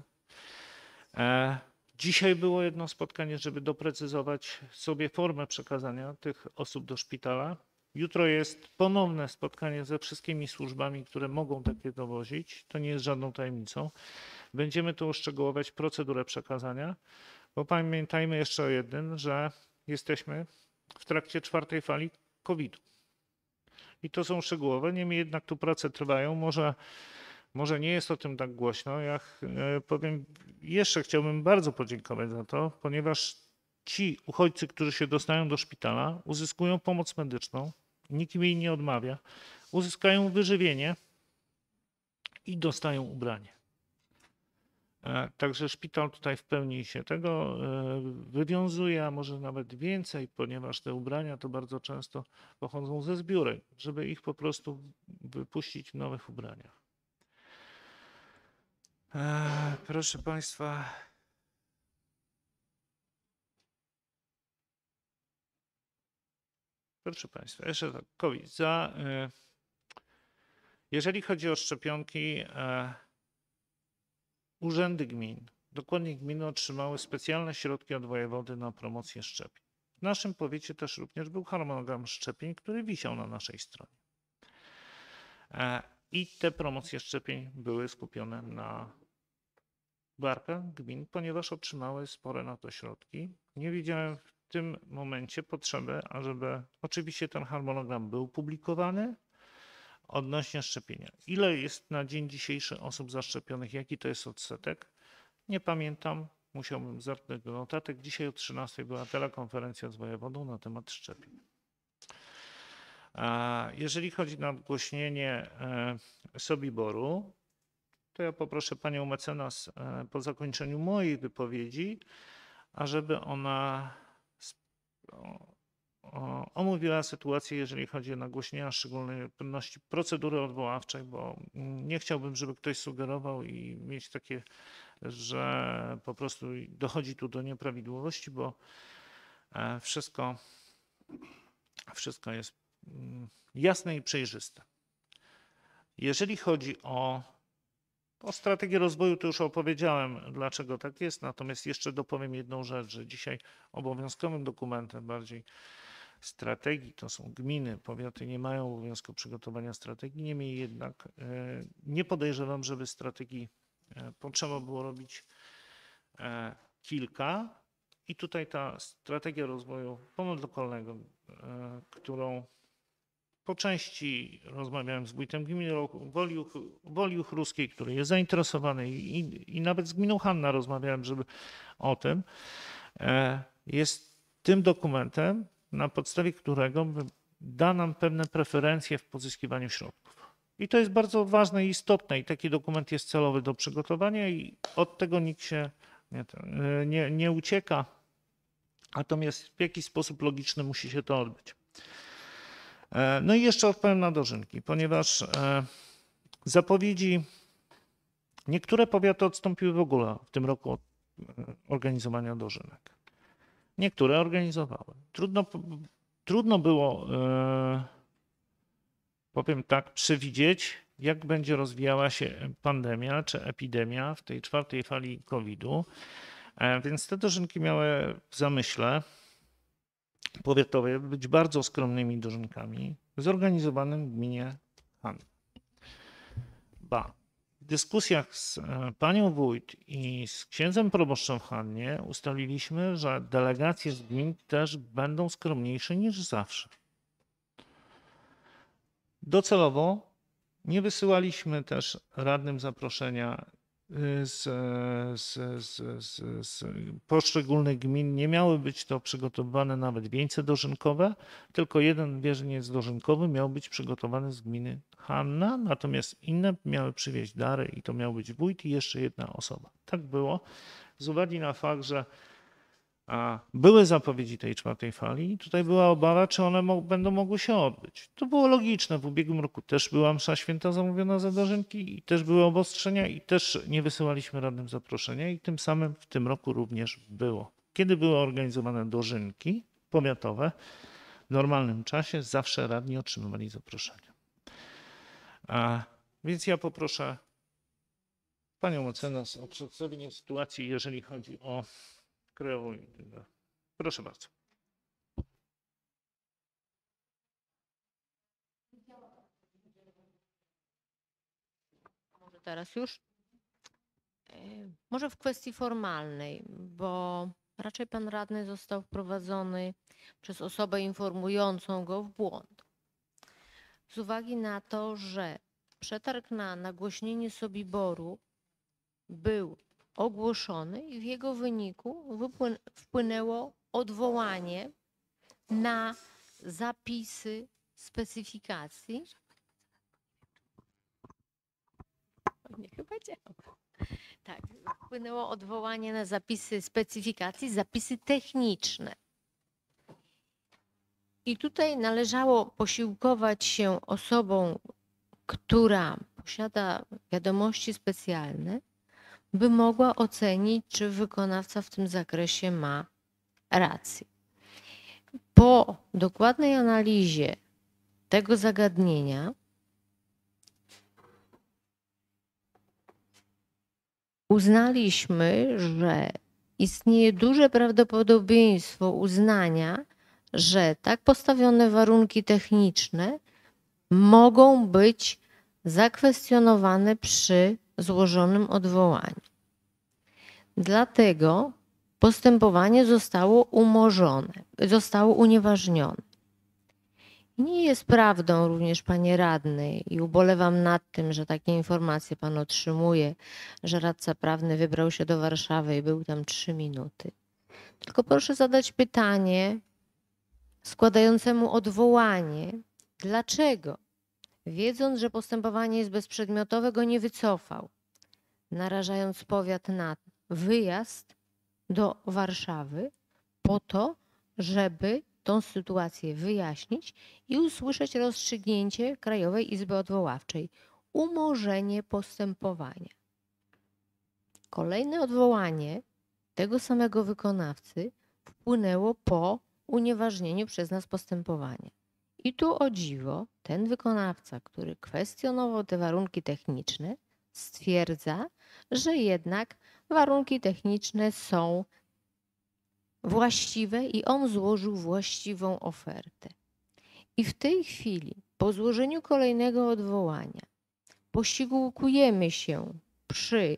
Dzisiaj było jedno spotkanie, żeby doprecyzować sobie formę przekazania tych osób do szpitala. Jutro jest ponowne spotkanie ze wszystkimi służbami, które mogą takie dowozić. To nie jest żadną tajemnicą. Będziemy tu uszczegółować procedurę przekazania, bo pamiętajmy jeszcze o jednym, że jesteśmy w trakcie 4. fali COVID-u. I to są szczegółowe, niemniej jednak tu prace trwają. Może nie jest o tym tak głośno. Ja powiem, jeszcze chciałbym bardzo podziękować za to, ponieważ ci uchodźcy, którzy się dostają do szpitala, uzyskują pomoc medyczną, nikt im jej nie odmawia, uzyskają wyżywienie i dostają ubranie. Także szpital tutaj w pełni się tego wywiązuje, a może nawet więcej, ponieważ te ubrania to bardzo często pochodzą ze zbiórek, żeby ich po prostu wypuścić w nowych ubraniach. Proszę Państwa. Proszę Państwa, jeszcze tak, COVID. Jeżeli chodzi o szczepionki, urzędy gmin, dokładnie gminy otrzymały specjalne środki od wojewody na promocję szczepień. W naszym powiecie też również był harmonogram szczepień, który wisiał na naszej stronie. I te promocje szczepień były skupione na barkach gmin, ponieważ otrzymały spore na to środki. Nie widziałem w tym momencie potrzeby, ażeby oczywiście ten harmonogram był publikowany odnośnie szczepienia. Ile jest na dzień dzisiejszy osób zaszczepionych, jaki to jest odsetek? Nie pamiętam, musiałbym zerknąć do notatek. Dzisiaj o 13 była telekonferencja z wojewodą na temat szczepień. Jeżeli chodzi o nadgłośnienie Sobiboru, to ja poproszę panią mecenas po zakończeniu mojej wypowiedzi, ażeby ona omówiła sytuację, jeżeli chodzi o nagłośnienie, a szczególnie pewności procedury odwoławczej, bo nie chciałbym, żeby ktoś sugerował i mieć takie, że po prostu dochodzi tu do nieprawidłowości, bo wszystko jest jasne i przejrzyste. Jeżeli chodzi o strategię rozwoju, to już opowiedziałem, dlaczego tak jest, natomiast jeszcze dopowiem jedną rzecz, że dzisiaj obowiązkowym dokumentem bardziej strategii to są gminy, powiaty nie mają obowiązku przygotowania strategii, niemniej jednak nie podejrzewam, żeby strategii potrzeba było robić kilka i tutaj ta strategia rozwoju ponadlokalnego, którą po części rozmawiałem z wójtem gminy Woli Ruskiej, który jest zainteresowany i nawet z gminą Hanna rozmawiałem, żeby o tym, jest tym dokumentem, na podstawie którego da nam pewne preferencje w pozyskiwaniu środków. I to jest bardzo ważne i istotne i taki dokument jest celowy do przygotowania i od tego nikt się nie ucieka, natomiast w jakiś sposób logiczny musi się to odbyć. No i jeszcze odpowiem na dożynki, ponieważ zapowiedzi, niektóre powiaty odstąpiły w ogóle w tym roku od organizowania dożynek. Niektóre organizowały. Trudno było, powiem tak, przewidzieć, jak będzie rozwijała się pandemia czy epidemia w tej 4. fali COVID-u, więc te dożynki miały w zamyśle powiatowe być bardzo skromnymi dożynkami zorganizowanym w gminie Hanna. W dyskusjach z panią wójt i z księdzem proboszczem w Hannie ustaliliśmy, że delegacje z gmin też będą skromniejsze niż zawsze. Docelowo Nie wysyłaliśmy też radnym zaproszenia z poszczególnych gmin. Nie miały być to przygotowane nawet wieńce dożynkowe, tylko jeden wierzeniec dożynkowy miał być przygotowany z gminy Hanna, natomiast inne miały przywieźć dary i to miał być wójt i jeszcze jedna osoba. Tak było. Z uwagi na fakt, że były zapowiedzi tej czwartej fali i tutaj była obawa, czy one będą mogły się odbyć. To było logiczne. W ubiegłym roku też była msza święta zamówiona za dożynki i też były obostrzenia i też nie wysyłaliśmy radnym zaproszenia i tym samym w tym roku również było. Kiedy były organizowane dożynki powiatowe, w normalnym czasie zawsze radni otrzymywali zaproszenia. Więc ja poproszę panią mecenas o przedstawienie sytuacji, jeżeli chodzi o krajową integrację. Proszę bardzo. Może teraz już? Może w kwestii formalnej, bo raczej pan radny został wprowadzony przez osobę informującą go w błąd. Z uwagi na to, że przetarg na nagłośnienie Sobiboru był ogłoszony i w jego wyniku wpłynęło odwołanie na zapisy specyfikacji. Nie, chyba działa. Tak, wpłynęło odwołanie na zapisy specyfikacji, zapisy techniczne. I tutaj należało posiłkować się osobą, która posiada wiadomości specjalne, by mogła ocenić, czy wykonawca w tym zakresie ma rację. Po dokładnej analizie tego zagadnienia uznaliśmy, że istnieje duże prawdopodobieństwo uznania, że tak postawione warunki techniczne mogą być zakwestionowane przy złożonym odwołaniu. Dlatego postępowanie zostało umorzone, zostało unieważnione. Nie jest prawdą również, panie radny, i ubolewam nad tym, że takie informacje pan otrzymuje, że radca prawny wybrał się do Warszawy i był tam 3 minuty. Tylko proszę zadać pytanie składającemu odwołanie, dlaczego, wiedząc, że postępowanie jest bezprzedmiotowe, go nie wycofał, narażając powiat na wyjazd do Warszawy po to, żeby tą sytuację wyjaśnić i usłyszeć rozstrzygnięcie Krajowej Izby Odwoławczej, umorzenie postępowania. Kolejne odwołanie tego samego wykonawcy wpłynęło po unieważnieniu przez nas postępowania. I tu o dziwo ten wykonawca, który kwestionował te warunki techniczne, stwierdza, że jednak warunki techniczne są właściwe i on złożył właściwą ofertę. I w tej chwili, po złożeniu kolejnego odwołania, posiłkujemy się przy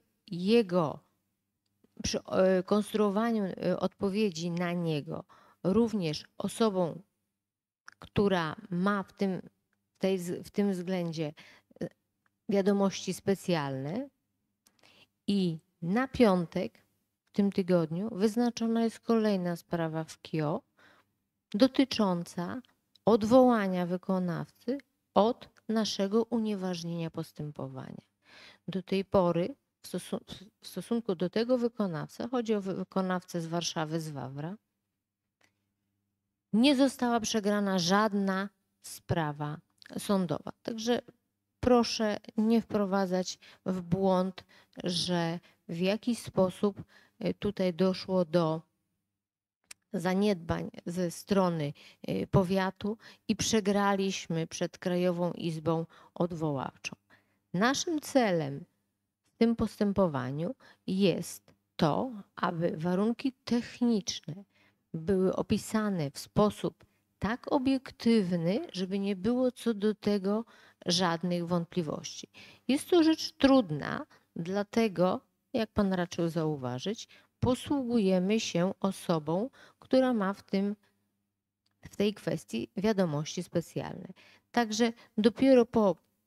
konstruowaniu odpowiedzi na niego również osobą, która ma w tym względzie wiadomości specjalne i na piątek w tym tygodniu wyznaczona jest kolejna sprawa w KIO dotycząca odwołania wykonawcy od naszego unieważnienia postępowania. Do tej pory w stosunku do tego wykonawcy, chodzi o wykonawcę z Warszawy, z Wawra, nie została przegrana żadna sprawa sądowa. Także proszę nie wprowadzać w błąd, że w jakiś sposób tutaj doszło do zaniedbań ze strony powiatu i przegraliśmy przed Krajową Izbą Odwoławczą. Naszym celem w tym postępowaniu jest to, aby warunki techniczne były opisane w sposób tak obiektywny, żeby nie było co do tego żadnych wątpliwości. Jest to rzecz trudna, dlatego, jak pan raczył zauważyć, posługujemy się osobą, która ma w tej kwestii wiadomości specjalne. Także dopiero po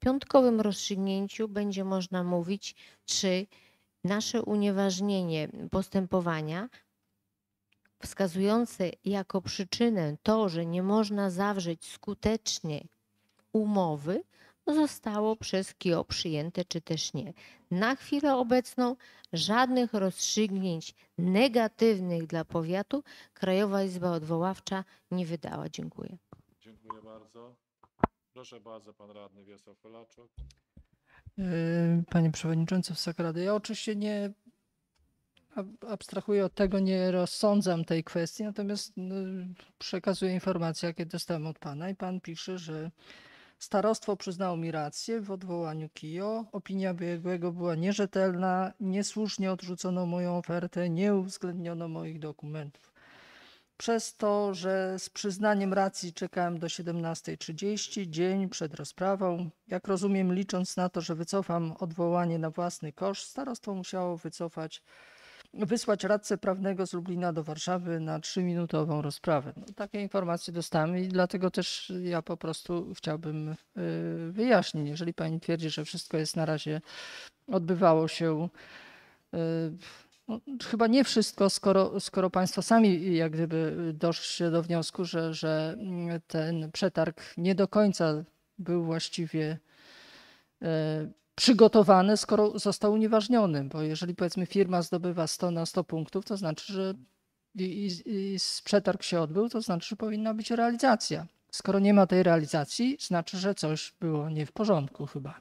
piątkowym rozstrzygnięciu będzie można mówić, czy nasze unieważnienie postępowania wskazujące jako przyczynę to, że nie można zawrzeć skutecznie umowy, zostało przez KIO przyjęte, czy też nie. Na chwilę obecną żadnych rozstrzygnięć negatywnych dla powiatu Krajowa Izba Odwoławcza nie wydała. Dziękuję. Dziękuję bardzo. Proszę bardzo, pan radny Wiesław Polaczok. Panie Przewodniczący Wysoka Rado, ja oczywiście nie abstrahuję od tego, nie rozsądzam tej kwestii, natomiast przekazuję informacje, jakie dostałem od pana i pan pisze, że starostwo przyznało mi rację w odwołaniu KIO. Opinia biegłego była nierzetelna, niesłusznie odrzucono moją ofertę, nie uwzględniono moich dokumentów. Przez to, że z przyznaniem racji czekałem do 17:30, dzień przed rozprawą, jak rozumiem, licząc na to, że wycofam odwołanie na własny koszt, starostwo musiało wysłać radcę prawnego z Lublina do Warszawy na 3-minutową rozprawę. No, takie informacje dostałem i dlatego też ja po prostu chciałbym wyjaśnić. Jeżeli pani twierdzi, że wszystko jest na razie, odbywało się, no, chyba nie wszystko, skoro państwo sami jak gdyby doszliście do wniosku, że ten przetarg nie do końca był właściwie przygotowany, skoro został unieważniony, bo jeżeli powiedzmy firma zdobywa 100 na 100 punktów, to znaczy, że i przetarg się odbył, to znaczy, że powinna być realizacja. Skoro nie ma tej realizacji, znaczy, że coś było nie w porządku chyba.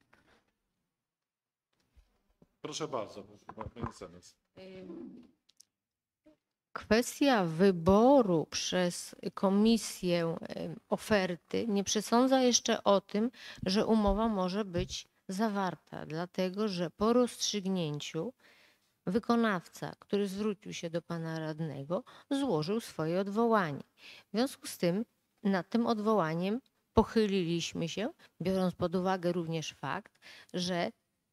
Proszę bardzo, pan mecenas. Kwestia wyboru przez komisję oferty nie przesądza jeszcze o tym, że umowa może być zawarta, dlatego że po rozstrzygnięciu wykonawca, który zwrócił się do pana radnego, złożył swoje odwołanie. W związku z tym nad tym odwołaniem pochyliliśmy się, biorąc pod uwagę również fakt, że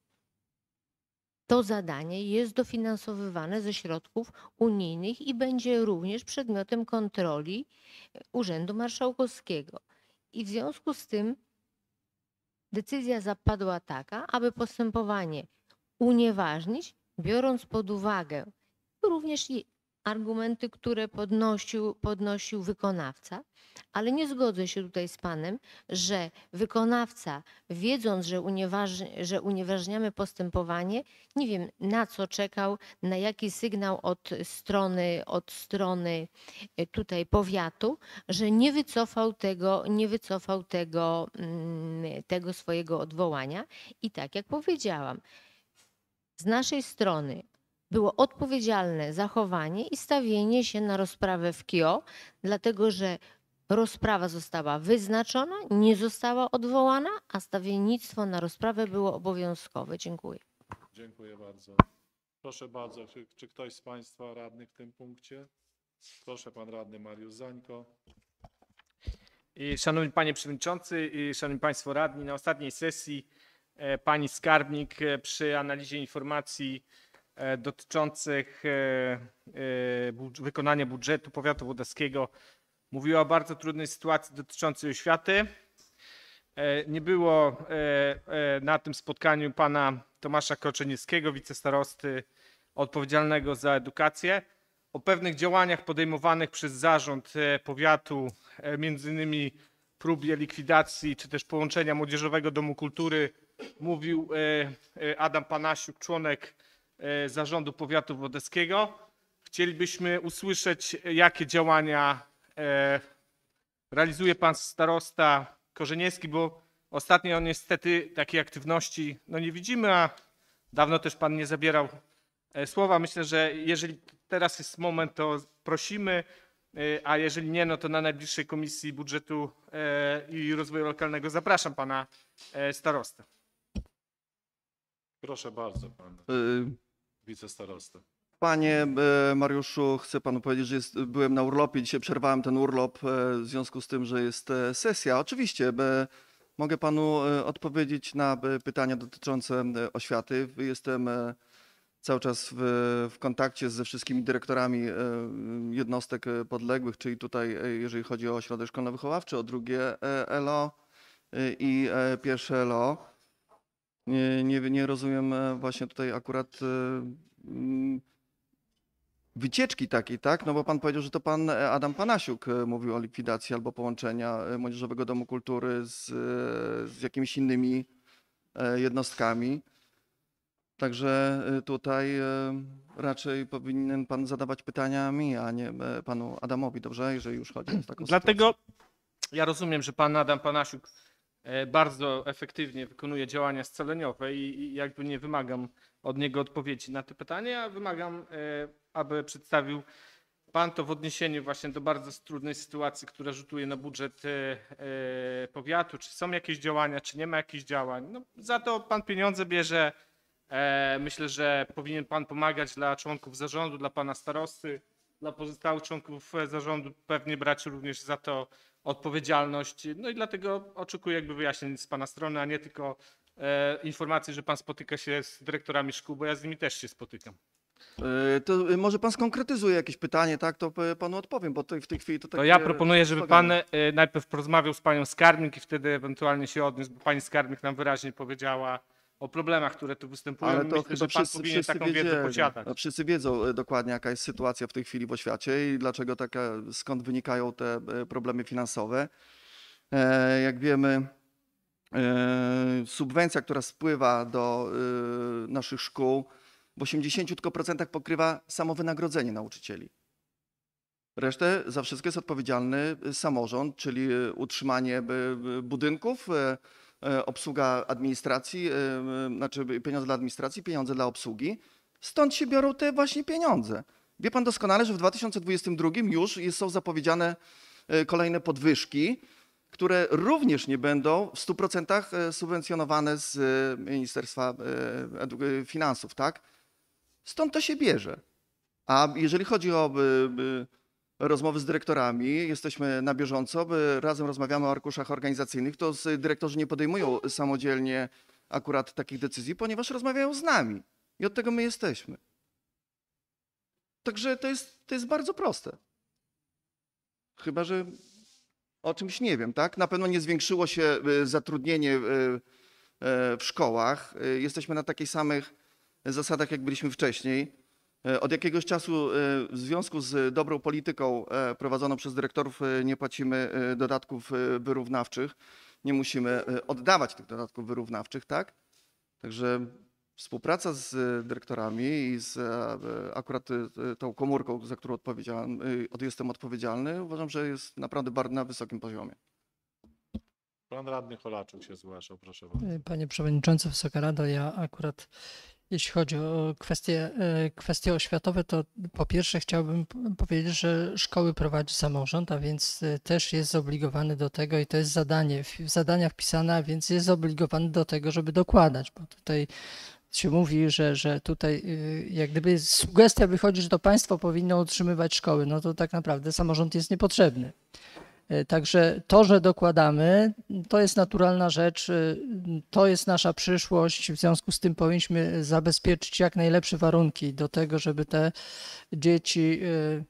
to zadanie jest dofinansowywane ze środków unijnych i będzie również przedmiotem kontroli Urzędu Marszałkowskiego. I w związku z tym decyzja zapadła taka, aby postępowanie unieważnić, biorąc pod uwagę również i argumenty, które podnosił wykonawca, ale nie zgodzę się tutaj z panem, że wykonawca, wiedząc, że unieważniamy postępowanie, nie wiem na co czekał, na jaki sygnał od strony tutaj powiatu, że nie wycofał tego swojego odwołania. I tak jak powiedziałam, z naszej strony było odpowiedzialne zachowanie i stawienie się na rozprawę w KIO, dlatego że rozprawa została wyznaczona, nie została odwołana, a stawiennictwo na rozprawę było obowiązkowe. Dziękuję. Dziękuję bardzo. Proszę bardzo, czy ktoś z państwa radnych w tym punkcie? Proszę, pan radny Mariusz Zańko. Szanowny Panie Przewodniczący i Szanowni Państwo Radni, na ostatniej sesji pani skarbnik przy analizie informacji dotyczących wykonania budżetu powiatu włodarskiego mówiła o bardzo trudnej sytuacji dotyczącej oświaty. Nie było na tym spotkaniu pana Tomasza Kroczeniewskiego, wicestarosty odpowiedzialnego za edukację. O pewnych działaniach podejmowanych przez zarząd powiatu, między innymi próbie likwidacji czy też połączenia Młodzieżowego Domu Kultury, mówił Adam Panasiuk, członek zarządu powiatu włodarskiego. Chcielibyśmy usłyszeć, jakie działania realizuje pan starosta Korzeniewski, bo ostatnio niestety takiej aktywności nie widzimy, a dawno też pan nie zabierał słowa. Myślę, że jeżeli teraz jest moment, to prosimy, a jeżeli nie, no to na najbliższej Komisji Budżetu i Rozwoju Lokalnego zapraszam pana starostę. Proszę bardzo, pan wicestarosta. Panie Mariuszu, chcę panu powiedzieć, że byłem na urlopie, dzisiaj przerwałem ten urlop w związku z tym, że jest sesja. Oczywiście mogę panu odpowiedzieć na pytania dotyczące oświaty. Jestem cały czas w kontakcie ze wszystkimi dyrektorami jednostek podległych, czyli tutaj jeżeli chodzi o ośrodek szkolno-wychowawczy, o drugie ELO i pierwsze LO. Nie rozumiem właśnie tutaj akurat wycieczki takiej, tak? No bo pan powiedział, że to pan Adam Panasiuk mówił o likwidacji albo połączenia Młodzieżowego Domu Kultury z jakimiś innymi jednostkami. Także tutaj raczej powinien pan zadawać pytania mi, a nie panu Adamowi, dobrze? Jeżeli już chodzi o taką Dlatego ja rozumiem, że pan Adam Panasiuk bardzo efektywnie wykonuje działania scaleniowe i jakby nie wymagam od niego odpowiedzi na te pytania, a wymagam, aby przedstawił pan to w odniesieniu właśnie do bardzo trudnej sytuacji, która rzutuje na budżet powiatu. Czy są jakieś działania, czy nie ma jakichś działań. No, za to pan pieniądze bierze. Myślę, że powinien pan pomagać dla członków zarządu, dla pana starosty, dla pozostałych członków zarządu, pewnie brać również za to odpowiedzialność. No i dlatego oczekuję jakby wyjaśnień z pana strony, a nie tylko informacji, że pan spotyka się z dyrektorami szkół, bo ja z nimi też się spotykam. To może pan skonkretyzuje jakieś pytanie, tak? To panu odpowiem, bo w tej chwili to takie... To ja proponuję, żeby pan najpierw porozmawiał z panią skarbnik i wtedy ewentualnie się odniósł, bo pani skarbnik nam wyraźnie powiedziała o problemach, które tu występują. Ale to myślę, chyba że pan powinien taką wiedzę posiadać. Wszyscy wiedzą dokładnie, jaka jest sytuacja w tej chwili w oświacie i dlaczego skąd wynikają te problemy finansowe. Jak wiemy, subwencja, która spływa do naszych szkół, w 80% pokrywa samo wynagrodzenie nauczycieli. Resztę za wszystko jest odpowiedzialny samorząd, czyli utrzymanie budynków, obsługa administracji, znaczy pieniądze dla administracji, pieniądze dla obsługi. Stąd się biorą te właśnie pieniądze. Wie pan doskonale, że w 2022 już są zapowiedziane kolejne podwyżki, które również nie będą w 100% subwencjonowane z Ministerstwa Finansów, tak? Stąd to się bierze. A jeżeli chodzi o rozmowy z dyrektorami, jesteśmy na bieżąco, razem rozmawiamy o arkuszach organizacyjnych, to dyrektorzy nie podejmują samodzielnie akurat takich decyzji, ponieważ rozmawiają z nami i od tego my jesteśmy. Także to jest bardzo proste. Chyba że o czymś nie wiem, tak? Na pewno nie zwiększyło się zatrudnienie w szkołach. Jesteśmy na takich samych zasadach, jak byliśmy wcześniej. Od jakiegoś czasu w związku z dobrą polityką prowadzoną przez dyrektorów nie płacimy dodatków wyrównawczych. Nie musimy oddawać tych dodatków wyrównawczych, tak? Także współpraca z dyrektorami i z akurat tą komórką, za którą jestem odpowiedzialny, uważam, że jest naprawdę bardzo na wysokim poziomie. Pan radny Holaczuk się zgłaszał, proszę bardzo. Panie Przewodniczący, Wysoka Rado, ja akurat jeśli chodzi o kwestie oświatowe, to po pierwsze chciałbym powiedzieć, że szkoły prowadzi samorząd, a więc też jest zobligowany do tego i to jest zadanie, w zadaniach wpisane, a więc jest zobligowany do tego, żeby dokładać, bo tutaj się mówi, że tutaj jak gdyby sugestia wychodzi, że to państwo powinno utrzymywać szkoły, no to tak naprawdę samorząd jest niepotrzebny. Także to, że dokładamy, to jest naturalna rzecz, to jest nasza przyszłość, w związku z tym powinniśmy zabezpieczyć jak najlepsze warunki do tego, żeby te dzieci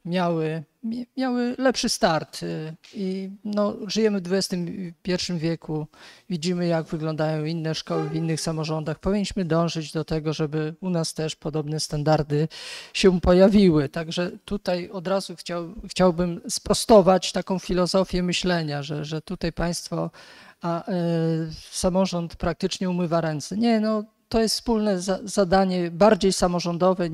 miały lepszy start. I no, żyjemy w XXI wieku, widzimy jak wyglądają inne szkoły w innych samorządach. Powinniśmy dążyć do tego, żeby u nas też podobne standardy się pojawiły. Także tutaj od razu chciałbym sprostować taką filozofię myślenia, że tutaj państwo, samorząd praktycznie umywa ręce. Nie, no to jest wspólne zadanie, bardziej samorządowe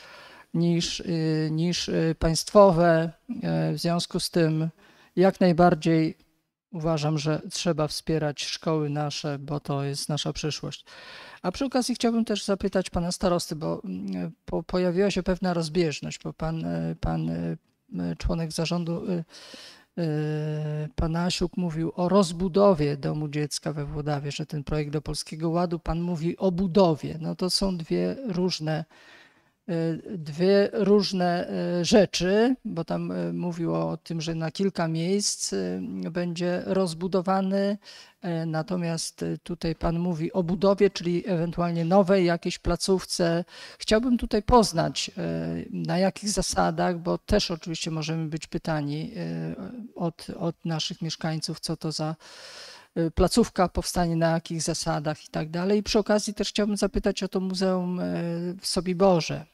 niż państwowe. W związku z tym jak najbardziej uważam, że trzeba wspierać szkoły nasze, bo to jest nasza przyszłość. A przy okazji chciałbym też zapytać pana starosty, bo pojawiła się pewna rozbieżność, bo pan członek zarządu Panasiuk mówił o rozbudowie domu dziecka we Włodawie, że ten projekt do Polskiego Ładu, pan mówi o budowie. No to są dwie różne rzeczy, bo tam mówił o tym, że na kilka miejsc będzie rozbudowany, natomiast tutaj pan mówi o budowie, czyli ewentualnie nowej jakiejś placówce. Chciałbym tutaj poznać, na jakich zasadach, bo też oczywiście możemy być pytani od naszych mieszkańców, co to placówka powstanie na jakich zasadach i tak dalej. I przy okazji też chciałbym zapytać o to muzeum w Sobiborze.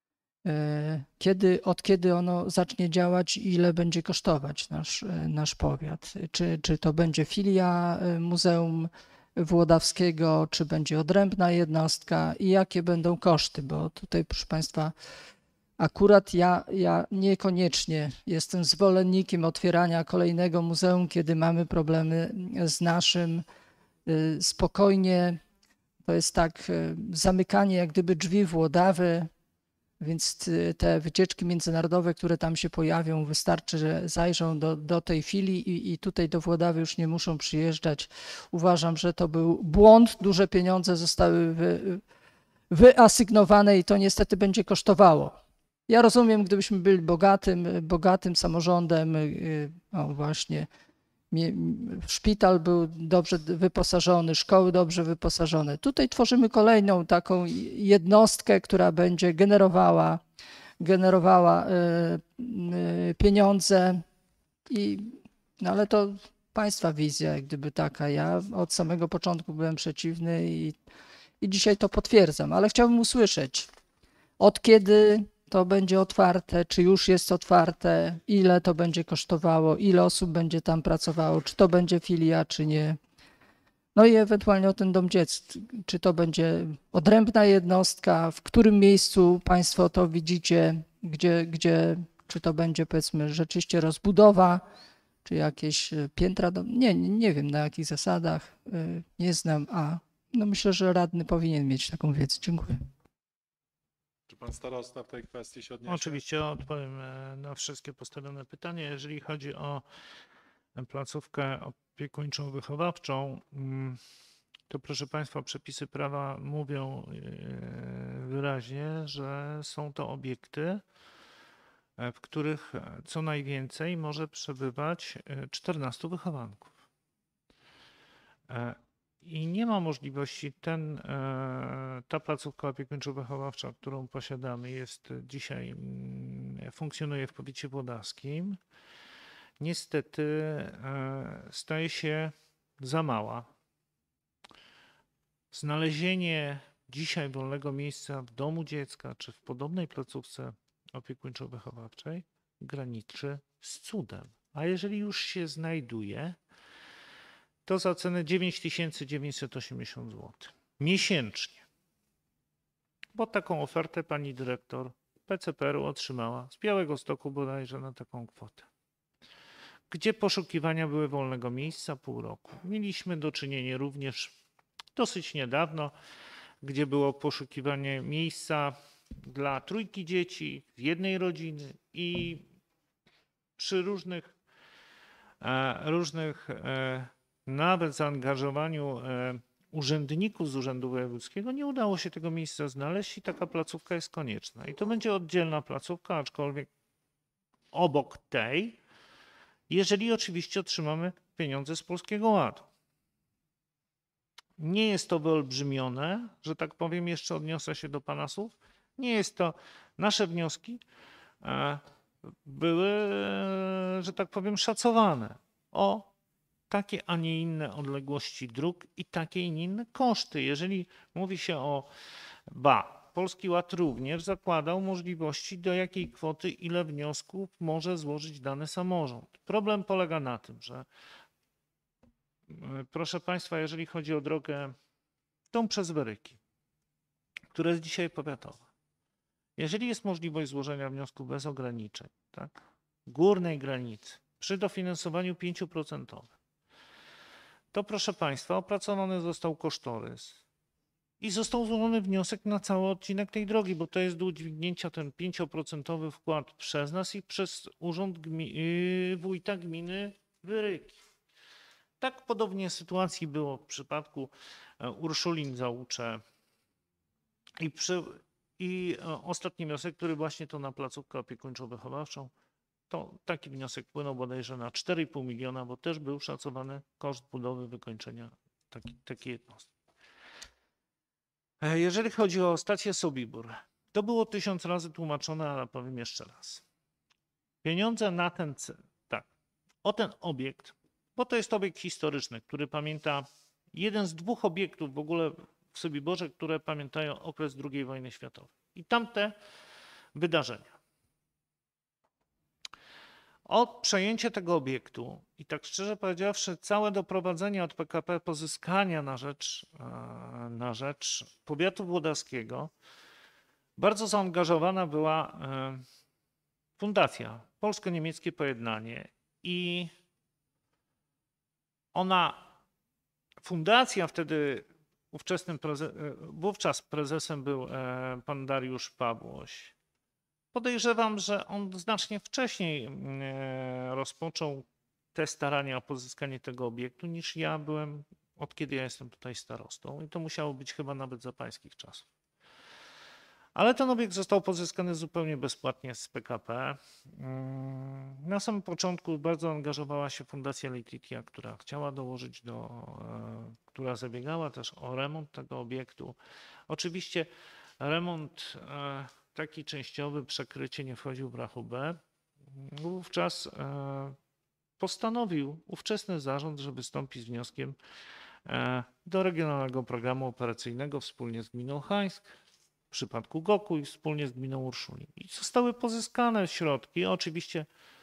Od kiedy ono zacznie działać i ile będzie kosztować nasz powiat? Czy to będzie filia Muzeum Włodawskiego, czy będzie odrębna jednostka i jakie będą koszty? Bo tutaj, proszę Państwa, akurat ja niekoniecznie jestem zwolennikiem otwierania kolejnego muzeum, kiedy mamy problemy z naszym. Spokojnie, to jest tak zamykanie jak gdyby drzwi Włodawy, więc te wycieczki międzynarodowe, które tam się pojawią, wystarczy, że zajrzą do tej filii i tutaj do Włodawy już nie muszą przyjeżdżać. Uważam, że to był błąd. Duże pieniądze zostały wyasygnowane i to niestety będzie kosztowało. Ja rozumiem, gdybyśmy byli bogatym samorządem, no właśnie, szpital był dobrze wyposażony, szkoły dobrze wyposażone. Tutaj tworzymy kolejną taką jednostkę, która będzie generowała pieniądze, no ale to Państwa wizja, jak gdyby taka. Ja od samego początku byłem przeciwny i dzisiaj to potwierdzam, ale chciałbym usłyszeć, od kiedy to będzie otwarte, czy już jest otwarte, ile to będzie kosztowało, ile osób będzie tam pracowało, czy to będzie filia, czy nie. No i ewentualnie o ten dom dziecka, czy to będzie odrębna jednostka, w którym miejscu Państwo to widzicie, czy to będzie powiedzmy rzeczywiście rozbudowa, czy jakieś piętra, nie wiem na jakich zasadach, nie znam, no myślę, że radny powinien mieć taką wiedzę. Dziękuję. Czy pan starosta w tej kwestii się odniesie? Oczywiście odpowiem na wszystkie postawione pytania. Jeżeli chodzi o placówkę opiekuńczą wychowawczą, to proszę Państwa, przepisy prawa mówią wyraźnie, że są to obiekty, w których co najwięcej może przebywać 14 wychowanków. I nie ma możliwości, ta placówka opiekuńczo-wychowawcza, którą posiadamy, jest dzisiaj, funkcjonuje w powiecie włodawskim. Niestety staje się za mała. Znalezienie dzisiaj wolnego miejsca w domu dziecka czy w podobnej placówce opiekuńczo-wychowawczej graniczy z cudem. A jeżeli już się znajduje, to za cenę 9980 zł miesięcznie. Bo taką ofertę pani dyrektor PCPR-u otrzymała z Białegostoku bodajże na taką kwotę. Gdzie poszukiwania były wolnego miejsca pół roku. Mieliśmy do czynienia również dosyć niedawno, gdzie było poszukiwanie miejsca dla trójki dzieci z jednej rodziny i przy różnych nawet zaangażowaniu urzędników z Urzędu Wojewódzkiego nie udało się tego miejsca znaleźć i taka placówka jest konieczna. I to będzie oddzielna placówka, aczkolwiek obok tej, jeżeli oczywiście otrzymamy pieniądze z Polskiego Ładu. Nie jest to wyolbrzymione, że tak powiem, jeszcze odniosę się do pana słów. Nie jest to, nasze wnioski były, że tak powiem, szacowane o takie, a nie inne odległości dróg i takie, a nie inne koszty. Jeżeli mówi się o Polski Ład również zakładał możliwości, do jakiej kwoty, ile wniosków może złożyć dany samorząd. Problem polega na tym, że proszę Państwa, jeżeli chodzi o drogę tą przez Weryki, która jest dzisiaj powiatowa, jeżeli jest możliwość złożenia wniosku bez ograniczeń, tak, górnej granicy, przy dofinansowaniu 5%, to proszę Państwa, opracowany został kosztorys i został złożony wniosek na cały odcinek tej drogi, bo to jest do udźwignięcia ten 5% wkład przez nas i przez Urząd Wójta Gminy Wyryki. Tak podobnie sytuacji było w przypadku Urszulin Załucze i ostatni wniosek, który właśnie to na placówkę opiekuńczo-wychowawczą, to taki wniosek wpłynął bodajże na 4,5 miliona, bo też był szacowany koszt budowy, wykończenia takiej jednostki. Jeżeli chodzi o stację Sobibór, to było 1000 razy tłumaczone, ale powiem jeszcze raz. Pieniądze na ten cel, tak, o ten obiekt bo to jest obiekt historyczny, który pamięta jeden z 2 obiektów w ogóle w Sobiborze, które pamiętają okres II wojny światowej i tamte wydarzenia. Od przejęcia tego obiektu i tak szczerze powiedziawszy, całe doprowadzenie od PKP pozyskania na rzecz powiatu włodarskiego bardzo zaangażowana była Fundacja Polsko-Niemieckie Pojednanie i fundacja wtedy, wówczas prezesem był pan Dariusz Pawłoś. Podejrzewam, że on znacznie wcześniej rozpoczął te starania o pozyskanie tego obiektu niż ja byłem, od kiedy ja jestem tutaj starostą i to musiało być chyba nawet za pańskich czasów. Ale ten obiekt został pozyskany zupełnie bezpłatnie z PKP. Na samym początku bardzo angażowała się Fundacja Letitia, która chciała dołożyć która zabiegała też o remont tego obiektu. Oczywiście remont taki częściowy, przekrycie nie wchodził w rachubę. Wówczas postanowił ówczesny zarząd, że wystąpi z wnioskiem do Regionalnego Programu Operacyjnego wspólnie z gminą Hańsk, w przypadku Goku i wspólnie z gminą Urszulin. I zostały pozyskane środki. Oczywiście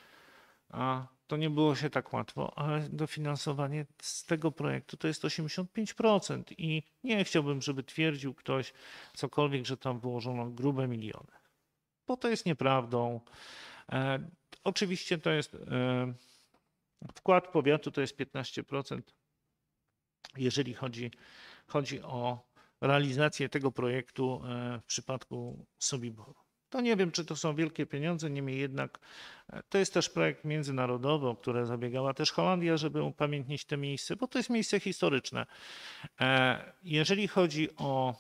to nie było się tak łatwo, ale dofinansowanie z tego projektu to jest 85% i nie chciałbym, żeby twierdził ktoś cokolwiek, że tam wyłożono grube miliony, bo to jest nieprawdą. Oczywiście to jest wkład powiatu to jest 15%, jeżeli chodzi o realizację tego projektu w przypadku Sobiboru. To nie wiem, czy to są wielkie pieniądze, niemniej jednak to jest też projekt międzynarodowy, o który zabiegała też Holandia, żeby upamiętnić to miejsce, bo to jest miejsce historyczne. Jeżeli chodzi o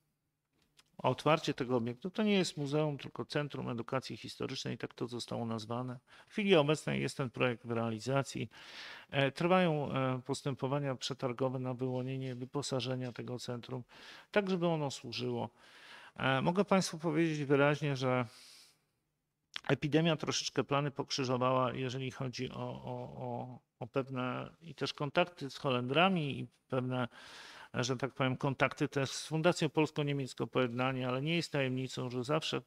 otwarcie tego obiektu, to nie jest muzeum, tylko Centrum Edukacji Historycznej, tak to zostało nazwane. W chwili obecnej jest ten projekt w realizacji. Trwają postępowania przetargowe na wyłonienie wyposażenia tego centrum, tak żeby ono służyło. Mogę Państwu powiedzieć wyraźnie, że epidemia troszeczkę plany pokrzyżowała, jeżeli chodzi o pewne i też kontakty z Holendrami i pewne, że tak powiem, kontakty też z Fundacją Polsko-Niemiecką Pojednanie, ale nie jest tajemnicą, że zawsze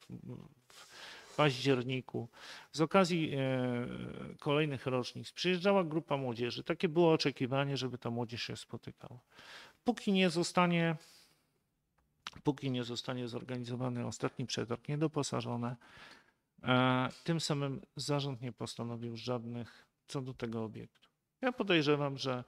w październiku z okazji kolejnych rocznic przyjeżdżała grupa młodzieży. Takie było oczekiwanie, żeby ta młodzież się spotykała. Póki nie zostanie zorganizowany ostatni przetarg, niedoposażone, tym samym zarząd nie postanowił żadnych co do tego obiektu. Ja podejrzewam, że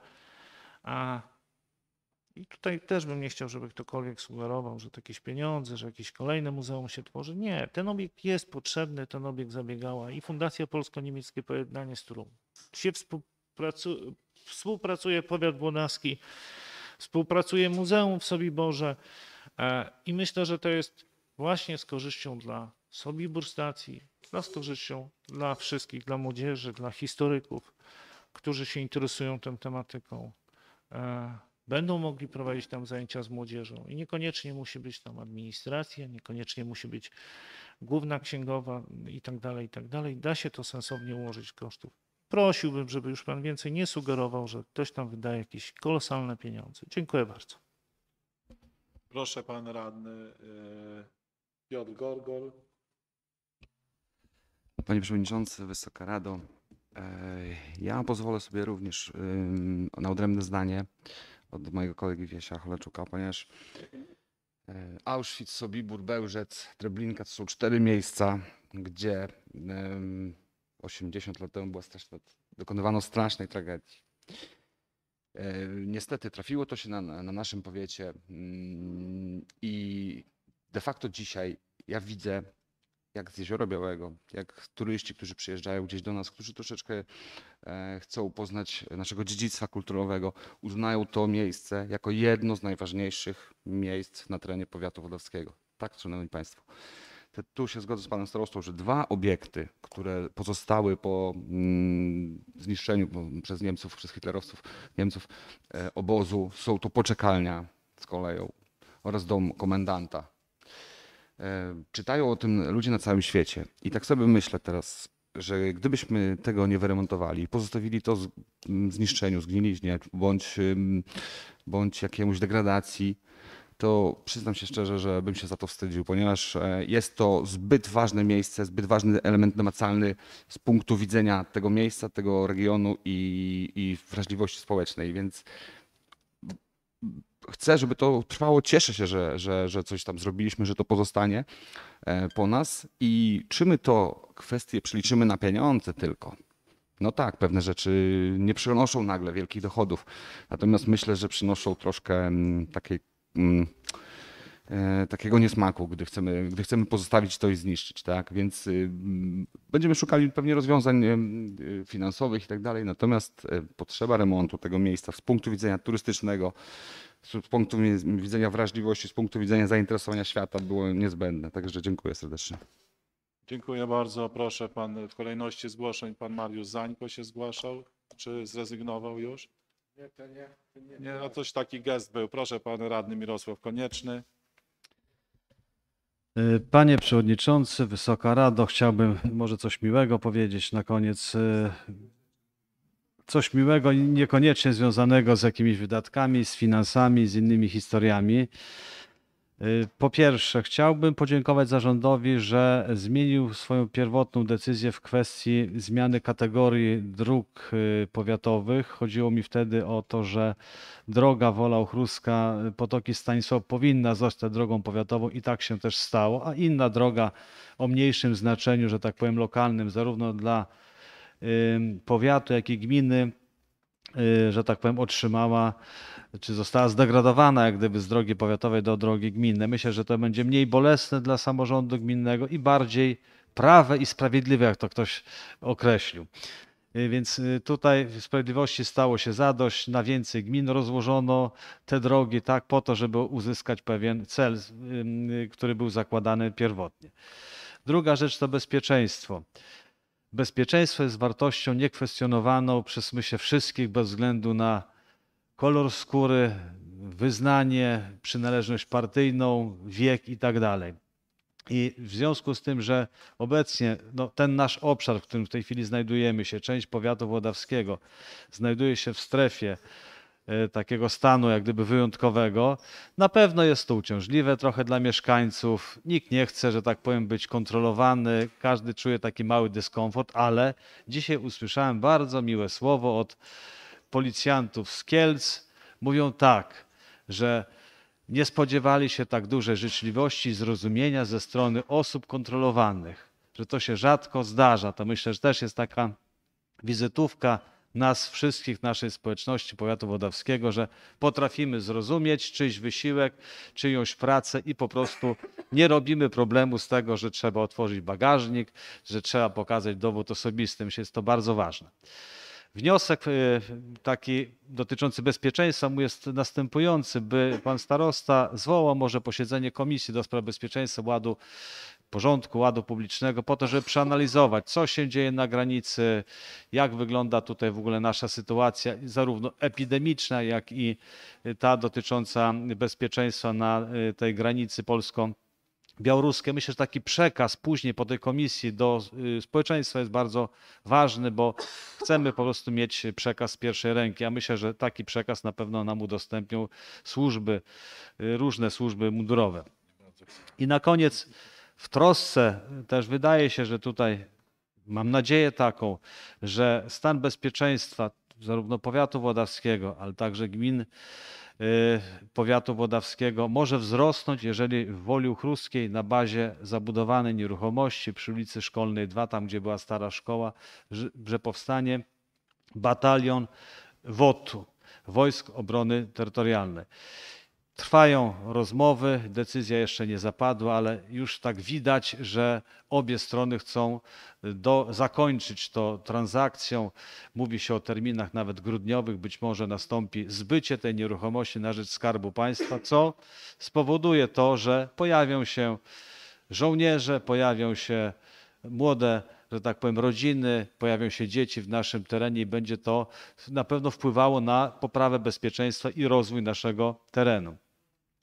i tutaj też bym nie chciał, żeby ktokolwiek sugerował, że to jakieś pieniądze, że jakieś kolejne muzeum się tworzy. Nie, ten obiekt jest potrzebny, ten obiekt zabiegała i Fundacja Polsko-Niemieckie Pojednanie, z którą się współpracuje powiat włodarski, współpracuje Muzeum w Sobiborze i myślę, że to jest właśnie z korzyścią dla Sobibór Stacji, z korzyścią dla wszystkich, dla młodzieży, dla historyków, którzy się interesują tą tematyką. Będą mogli prowadzić tam zajęcia z młodzieżą i niekoniecznie musi być tam administracja, niekoniecznie musi być główna księgowa i tak dalej. Da się to sensownie ułożyć kosztów. Prosiłbym, żeby już pan więcej nie sugerował, że ktoś tam wydaje jakieś kolosalne pieniądze. Dziękuję bardzo. Proszę pan radny Piotr Gorgol. Panie Przewodniczący, Wysoka Rado, ja pozwolę sobie również na odrębne zdanie od mojego kolegi Wiesia Choleczuka, ponieważ Auschwitz, Sobibór, Bełżec, Treblinka to są 4 miejsca, gdzie 80 lat temu dokonywano strasznej tragedii. Niestety trafiło to się na naszym powiecie i de facto dzisiaj ja widzę, jak z Jeziora Białego, jak turyści, którzy przyjeżdżają gdzieś do nas, którzy troszeczkę chcą poznać naszego dziedzictwa kulturowego, uznają to miejsce jako jedno z najważniejszych miejsc na terenie powiatu włodawskiego. Tak, szanowni państwo. Tu się zgodzę z panem starostą, że 2 obiekty, które pozostały po zniszczeniu przez Niemców, przez hitlerowców Niemców obozu, są to poczekalnia z koleją oraz dom komendanta. Czytają o tym ludzie na całym świecie. I tak sobie myślę teraz, że gdybyśmy tego nie wyremontowali, pozostawili to zniszczeniu, zgniliźnie bądź jakiemuś degradacji, to przyznam się szczerze, że bym się za to wstydził, ponieważ jest to zbyt ważne miejsce, zbyt ważny element namacalny z punktu widzenia tego miejsca, tego regionu i wrażliwości społecznej, więc chcę, żeby to trwało. Cieszę się, że coś tam zrobiliśmy, że to pozostanie po nas. I czy my to kwestie przeliczymy na pieniądze tylko? No tak, pewne rzeczy nie przynoszą nagle wielkich dochodów. Natomiast myślę, że przynoszą troszkę takiego niesmaku, gdy chcemy pozostawić to i zniszczyć, tak? Więc będziemy szukali pewnie rozwiązań finansowych i tak dalej. Natomiast potrzeba remontu tego miejsca z punktu widzenia turystycznego, z punktu widzenia wrażliwości, z punktu widzenia zainteresowania świata było niezbędne. Także dziękuję serdecznie. Dziękuję bardzo. Proszę, pan w kolejności zgłoszeń, pan Mariusz Zańko się zgłaszał. Czy zrezygnował już? Nie, to nie. Nie, a coś taki gest był. Proszę, pan radny Mirosław Konieczny. Panie Przewodniczący, Wysoka Rado, chciałbym może coś miłego powiedzieć na koniec. Coś miłego, niekoniecznie związanego z jakimiś wydatkami, z finansami, z innymi historiami. Po pierwsze, chciałbym podziękować zarządowi, że zmienił swoją pierwotną decyzję w kwestii zmiany kategorii dróg powiatowych. Chodziło mi wtedy o to, że droga Wola Ochruska, Potoki Stanisław powinna zostać drogą powiatową i tak się też stało, a inna droga o mniejszym znaczeniu, że tak powiem lokalnym, zarówno dla powiatu, jak i gminy, że tak powiem, otrzymała, czy została zdegradowana jak gdyby z drogi powiatowej do drogi gminnej. Myślę, że to będzie mniej bolesne dla samorządu gminnego i bardziej prawe i sprawiedliwe, jak to ktoś określił. Więc tutaj w sprawiedliwości stało się zadość, na więcej gmin rozłożono te drogi tak po to, żeby uzyskać pewien cel, który był zakładany pierwotnie. Druga rzecz to bezpieczeństwo. Bezpieczeństwo jest wartością niekwestionowaną przez myślę wszystkich bez względu na kolor skóry, wyznanie, przynależność partyjną, wiek i tak dalej. I w związku z tym, że obecnie ten nasz obszar, w którym w tej chwili znajdujemy się, część powiatu włodawskiego, znajduje się w strefie takiego stanu jak gdyby wyjątkowego, na pewno jest to uciążliwe trochę dla mieszkańców. Nikt nie chce, że tak powiem, być kontrolowany, każdy czuje taki mały dyskomfort, ale dzisiaj usłyszałem bardzo miłe słowo od policjantów z Kielc. Mówią tak, że nie spodziewali się tak dużej życzliwości i zrozumienia ze strony osób kontrolowanych, że to się rzadko zdarza. To myślę, że też jest taka wizytówka nas wszystkich, naszej społeczności powiatu włodawskiego, że potrafimy zrozumieć czyjś wysiłek, czyjąś pracę i po prostu nie robimy problemu z tego, że trzeba otworzyć bagażnik, że trzeba pokazać dowód osobisty. Myślę, że jest to bardzo ważne. Wniosek taki dotyczący bezpieczeństwa mój jest następujący, by pan starosta zwołał może posiedzenie Komisji do Spraw Bezpieczeństwa, Porządku, Ładu Publicznego po to, żeby przeanalizować, co się dzieje na granicy, jak wygląda tutaj w ogóle nasza sytuacja, zarówno epidemiczna, jak i ta dotycząca bezpieczeństwa na tej granicy polsko-białoruskiej. Myślę, że taki przekaz później po tej komisji do społeczeństwa jest bardzo ważny, bo chcemy po prostu mieć przekaz z pierwszej ręki, a myślę, że taki przekaz na pewno nam udostępnią służby, różne służby mundurowe. I na koniec w trosce też wydaje się, że tutaj mam nadzieję taką, że stan bezpieczeństwa zarówno powiatu włodawskiego, ale także gmin powiatu włodawskiego może wzrosnąć, jeżeli w Woli Ochruskiej na bazie zabudowanej nieruchomości przy ulicy Szkolnej 2, tam gdzie była stara szkoła, że powstanie batalion WOT-u, Wojsk Obrony Terytorialnej. Trwają rozmowy, decyzja jeszcze nie zapadła, ale już tak widać, że obie strony chcą zakończyć to transakcją. Mówi się o terminach nawet grudniowych, być może nastąpi zbycie tej nieruchomości na rzecz Skarbu Państwa, co spowoduje to, że pojawią się żołnierze, pojawią się młode, że tak powiem, rodziny, pojawią się dzieci w naszym terenie i będzie to na pewno wpływało na poprawę bezpieczeństwa i rozwój naszego terenu.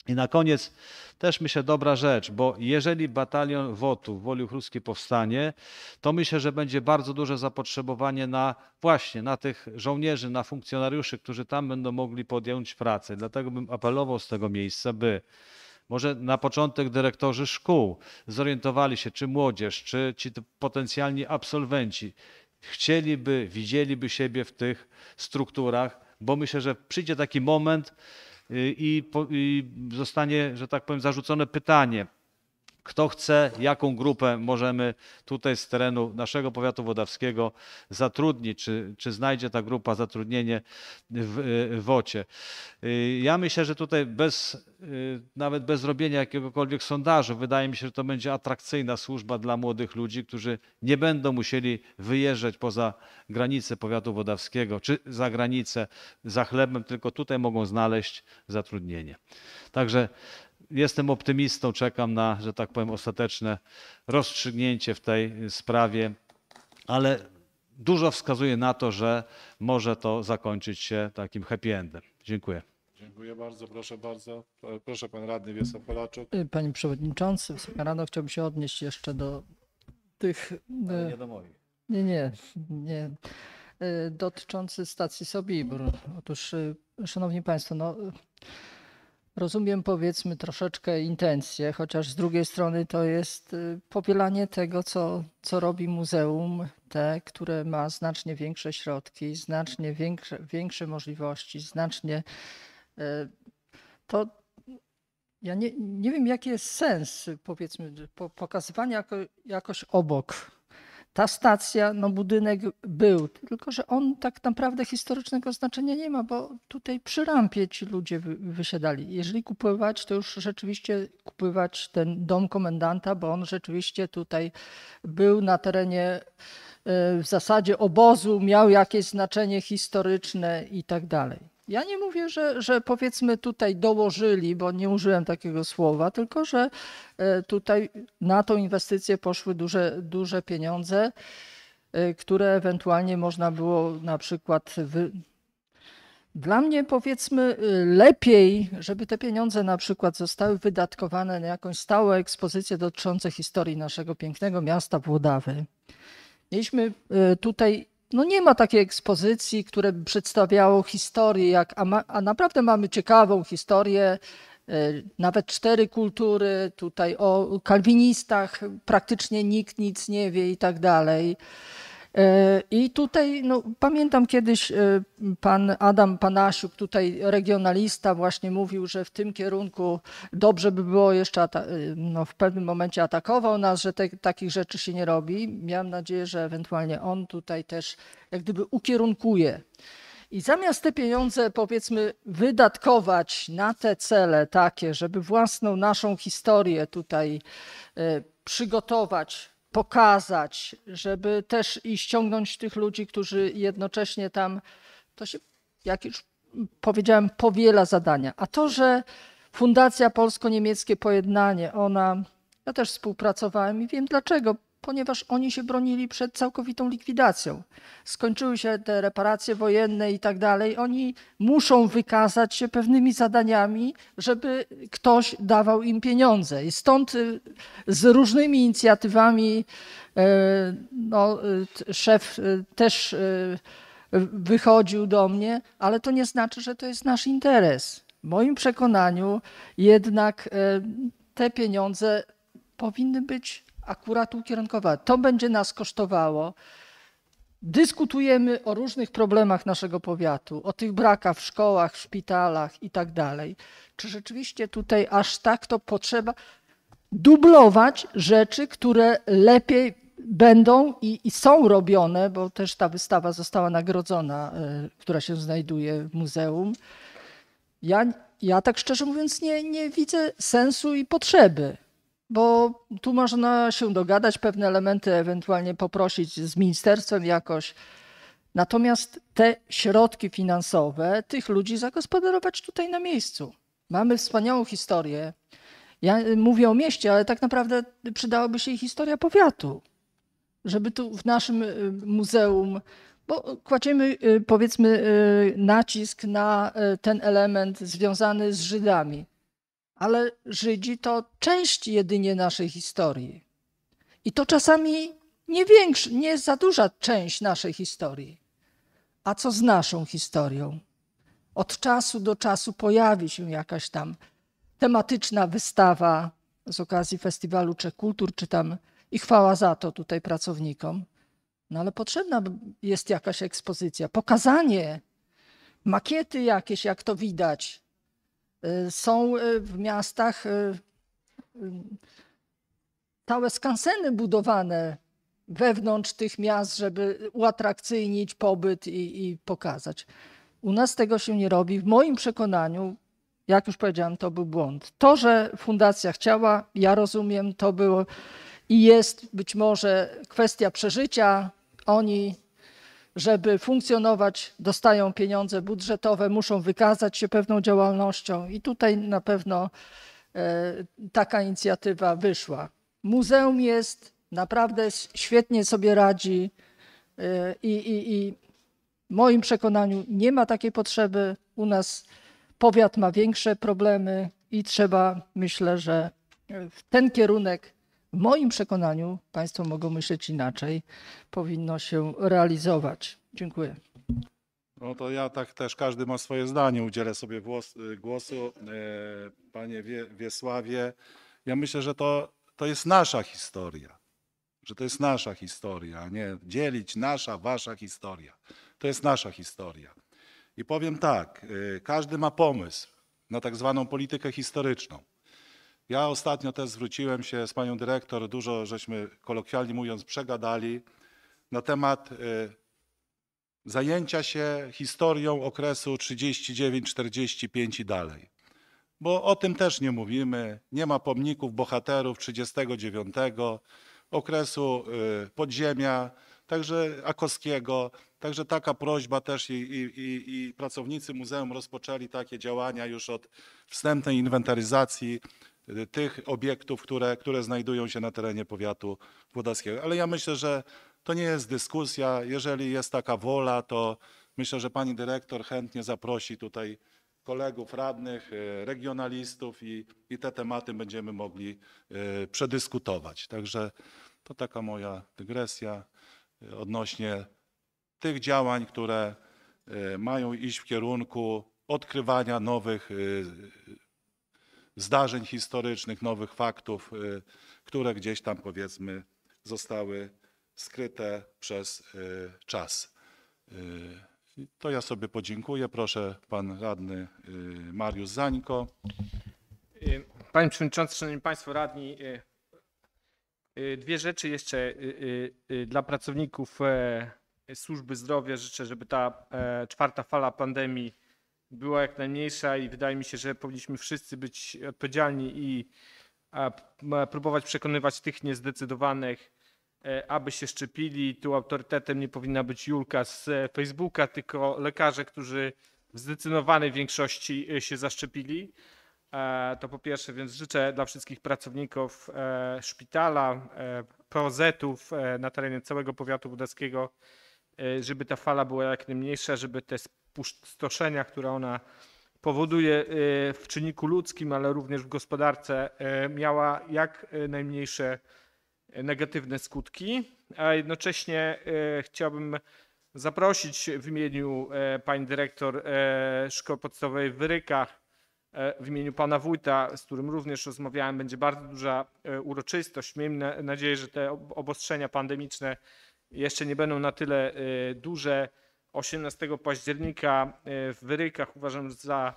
I na koniec też myślę dobra rzecz, bo jeżeli batalion WOT-u w Woli Uchruskiej powstanie, to myślę, że będzie bardzo duże zapotrzebowanie na właśnie na tych żołnierzy, na funkcjonariuszy, którzy tam będą mogli podjąć pracę. Dlatego bym apelował z tego miejsca, by może na początek dyrektorzy szkół zorientowali się, czy młodzież, czy ci potencjalni absolwenci chcieliby, widzieliby siebie w tych strukturach, bo myślę, że przyjdzie taki moment i zostanie, że tak powiem, zarzucone pytanie, kto chce, jaką grupę możemy tutaj z terenu naszego powiatu wodawskiego zatrudnić, czy znajdzie ta grupa zatrudnienie w WOT-cie. Ja myślę, że tutaj nawet bez robienia jakiegokolwiek sondażu, wydaje mi się, że to będzie atrakcyjna służba dla młodych ludzi, którzy nie będą musieli wyjeżdżać poza granice powiatu wodawskiego, czy za granicę za chlebem, tylko tutaj mogą znaleźć zatrudnienie. Także jestem optymistą, czekam na, że tak powiem, ostateczne rozstrzygnięcie w tej sprawie, ale dużo wskazuje na to, że może to zakończyć się takim happy endem. Dziękuję. Dziękuję bardzo, proszę bardzo. Proszę pan radny Wiesław Polaczuk. Panie Przewodniczący, Wysoka Rado, chciałbym się odnieść jeszcze do tych... Ale nie do moich. Nie. Dotyczący stacji Sobibór. Otóż, Szanowni Państwo, no... Rozumiem, powiedzmy, troszeczkę intencje, chociaż z drugiej strony to jest powielanie tego, co robi muzeum, te, które ma znacznie większe środki, znacznie większe możliwości, znacznie to ja nie wiem, jaki jest sens, powiedzmy, pokazywania jakoś obok. Ta stacja, no budynek był, tylko że on tak naprawdę historycznego znaczenia nie ma, bo tutaj przy rampie ci ludzie wysiadali. Jeżeli kupować, to już rzeczywiście kupować ten dom komendanta, bo on rzeczywiście tutaj był na terenie w zasadzie obozu, miał jakieś znaczenie historyczne i tak dalej. Ja nie mówię, że powiedzmy tutaj dołożyli, bo nie użyłem takiego słowa, tylko że tutaj na tą inwestycję poszły duże pieniądze, które ewentualnie można było na przykład... Dla mnie powiedzmy lepiej, żeby te pieniądze na przykład zostały wydatkowane na jakąś stałą ekspozycję dotyczącą historii naszego pięknego miasta Włodawy. Mieliśmy tutaj... No nie ma takiej ekspozycji, która by przedstawiało historię, a naprawdę mamy ciekawą historię, nawet 4 kultury, tutaj o kalwinistach praktycznie nikt nic nie wie i tak dalej. I tutaj no, pamiętam kiedyś pan Adam Panasiuk, tutaj regionalista, właśnie mówił, że w tym kierunku dobrze by było jeszcze no, w pewnym momencie atakował nas, że takich rzeczy się nie robi. Miałem nadzieję, że ewentualnie on tutaj też jak gdyby ukierunkuje. I zamiast te pieniądze powiedzmy wydatkować na te cele takie, żeby własną naszą historię tutaj przygotować, pokazać, żeby też i ściągnąć tych ludzi, którzy jednocześnie tam, to się, jak już powiedziałem, powiela zadania. A to, że Fundacja Polsko-Niemieckie Pojednanie, ja też współpracowałem i wiem dlaczego, ponieważ oni się bronili przed całkowitą likwidacją. Skończyły się te reparacje wojenne i tak dalej. Oni muszą wykazać się pewnymi zadaniami, żeby ktoś dawał im pieniądze. I stąd z różnymi inicjatywami no, szef też wychodził do mnie, ale to nie znaczy, że to jest nasz interes. W moim przekonaniu jednak te pieniądze powinny być akurat ukierunkowane. To będzie nas kosztowało. Dyskutujemy o różnych problemach naszego powiatu, o tych brakach w szkołach, w szpitalach i tak dalej. Czy rzeczywiście tutaj aż tak to potrzeba dublować rzeczy, które lepiej będą i są robione, bo też ta wystawa została nagrodzona, która się znajduje w muzeum. Ja tak szczerze mówiąc nie widzę sensu i potrzeby. Bo tu można się dogadać, pewne elementy ewentualnie poprosić z ministerstwem jakoś. Natomiast te środki finansowe tych ludzi zagospodarować tutaj na miejscu. Mamy wspaniałą historię. Ja mówię o mieście, ale tak naprawdę przydałaby się i historia powiatu. Żeby tu w naszym muzeum, bo kładziemy powiedzmy nacisk na ten element związany z Żydami. ale Żydzi to część jedynie naszej historii. I to czasami nie za duża część naszej historii. A co z naszą historią? Od czasu do czasu pojawi się jakaś tam tematyczna wystawa z okazji Festiwalu Trzech Kultur, czy tam i chwała za to tutaj pracownikom. No ale potrzebna jest jakaś ekspozycja, pokazanie, makiety jakieś, jak to widać. Są w miastach całe skanseny budowane wewnątrz tych miast, żeby uatrakcyjnić pobyt i pokazać. U nas tego się nie robi. W moim przekonaniu, jak już powiedziałam, to był błąd. To, że fundacja chciała, ja rozumiem, to było i jest być może kwestia przeżycia. Oni, żeby funkcjonować, dostają pieniądze budżetowe, muszą wykazać się pewną działalnością i tutaj na pewno taka inicjatywa wyszła. Muzeum jest, naprawdę świetnie sobie radzi i w moim przekonaniu nie ma takiej potrzeby. U nas powiat ma większe problemy i trzeba, myślę, że w ten kierunek, w moim przekonaniu, państwo mogą myśleć inaczej, powinno się realizować. Dziękuję. No to ja tak też, każdy ma swoje zdanie, udzielę sobie głosu. Panie Wiesławie, ja myślę, że to jest nasza historia, że to jest nasza historia, a nie dzielić nasza, wasza historia. To jest nasza historia. I powiem tak, każdy ma pomysł na tak zwaną politykę historyczną. Ja ostatnio też zwróciłem się z panią dyrektor, dużo żeśmy kolokwialnie mówiąc przegadali na temat zajęcia się historią okresu 39-45 i dalej. Bo o tym też nie mówimy, nie ma pomników bohaterów 39, okresu podziemia, także Akowskiego. Także taka prośba też i pracownicy muzeum rozpoczęli takie działania już od wstępnej inwentaryzacji tych obiektów, które znajdują się na terenie powiatu włodawskiego. Ale ja myślę, że to nie jest dyskusja. Jeżeli jest taka wola, to myślę, że pani dyrektor chętnie zaprosi tutaj kolegów radnych, regionalistów i te tematy będziemy mogli przedyskutować. Także to taka moja dygresja odnośnie tych działań, które mają iść w kierunku odkrywania nowych zdarzeń historycznych, nowych faktów, które gdzieś tam powiedzmy zostały skryte przez czas. To ja sobie podziękuję. Proszę, pan radny Mariusz Zańko. Panie Przewodniczący, Szanowni Państwo Radni, dwie rzeczy jeszcze dla pracowników służby zdrowia. Życzę, żeby ta czwarta fala pandemii była jak najmniejsza i wydaje mi się, że powinniśmy wszyscy być odpowiedzialni i próbować przekonywać tych niezdecydowanych, aby się szczepili. Tu autorytetem nie powinna być Julka z Facebooka, tylko lekarze, którzy w zdecydowanej większości się zaszczepili. To po pierwsze, więc życzę dla wszystkich pracowników szpitala, POZ-ów na terenie całego powiatu włodawskiego, żeby ta fala była jak najmniejsza, żeby te spustoszenia, które ona powoduje w czynniku ludzkim, ale również w gospodarce, miała jak najmniejsze negatywne skutki. A jednocześnie chciałbym zaprosić w imieniu pani dyrektor Szkoły Podstawowej w Wyrykach, w imieniu pana wójta, z którym również rozmawiałem, będzie bardzo duża uroczystość. Miejmy nadzieję, że te obostrzenia pandemiczne jeszcze nie będą na tyle duże. 18 października w Wyrykach uważam za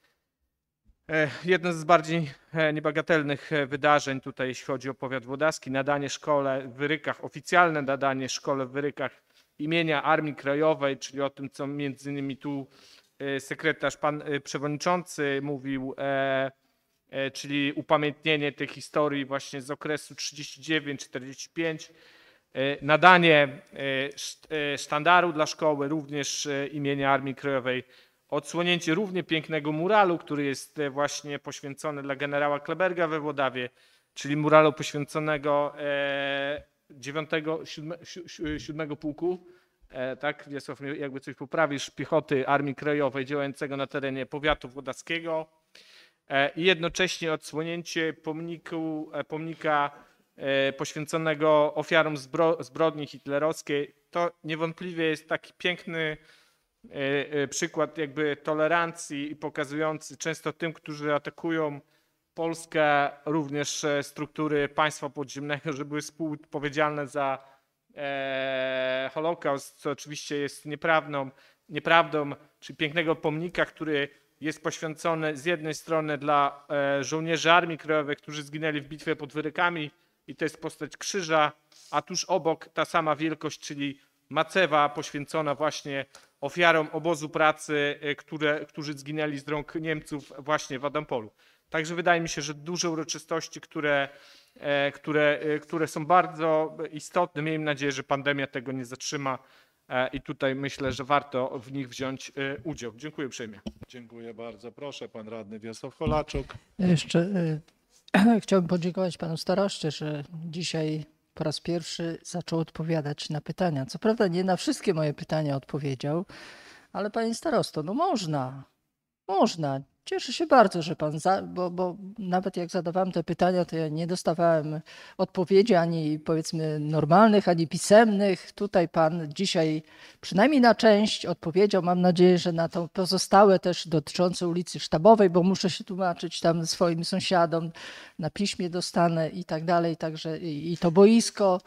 jedno z bardziej niebagatelnych wydarzeń tutaj, jeśli chodzi o powiat włodawski. Nadanie szkole w Wyrykach, oficjalne nadanie szkole w Wyrykach imienia Armii Krajowej, czyli o tym, co między innymi tu sekretarz, pan przewodniczący mówił, czyli upamiętnienie tej historii właśnie z okresu 39-45, nadanie sztandaru dla szkoły, również imienia Armii Krajowej, odsłonięcie równie pięknego muralu, który jest właśnie poświęcony dla generała Kleberga we Włodawie, czyli muralu poświęconego 7 pułku, tak, Wiesław mnie jakby coś poprawisz, piechoty Armii Krajowej działającego na terenie powiatu włodawskiego. i jednocześnie odsłonięcie pomnika poświęconego ofiarom zbrodni hitlerowskiej. To niewątpliwie jest taki piękny przykład jakby tolerancji i pokazujący często tym, którzy atakują Polskę, również struktury państwa podziemnego, że były współodpowiedzialne za Holokaust, co oczywiście jest nieprawdą, czyli pięknego pomnika, który jest poświęcony z jednej strony dla żołnierzy Armii Krajowej, którzy zginęli w bitwie pod Wyrykami, i to jest postać krzyża, a tuż obok ta sama wielkość, czyli macewa poświęcona właśnie ofiarom obozu pracy, którzy zginęli z rąk Niemców właśnie w Adampolu. Także wydaje mi się, że duże uroczystości, które są bardzo istotne. Miejmy nadzieję, że pandemia tego nie zatrzyma i tutaj myślę, że warto w nich wziąć udział. Dziękuję uprzejmie. Dziękuję bardzo. Proszę, pan radny Wiesław Holaczuk. Jeszcze chciałbym podziękować panu staroście, że dzisiaj po raz pierwszy zaczął odpowiadać na pytania. Co prawda nie na wszystkie moje pytania odpowiedział, ale panie starosto, no można. Cieszę się bardzo, że pan, bo nawet jak zadawałem te pytania, to ja nie dostawałem odpowiedzi ani powiedzmy normalnych, ani pisemnych. Tutaj pan dzisiaj przynajmniej na część odpowiedział. Mam nadzieję, że na to pozostałe też dotyczące ulicy Sztabowej, bo muszę się tłumaczyć tam swoim sąsiadom, na piśmie dostanę i tak dalej. Także i to boisko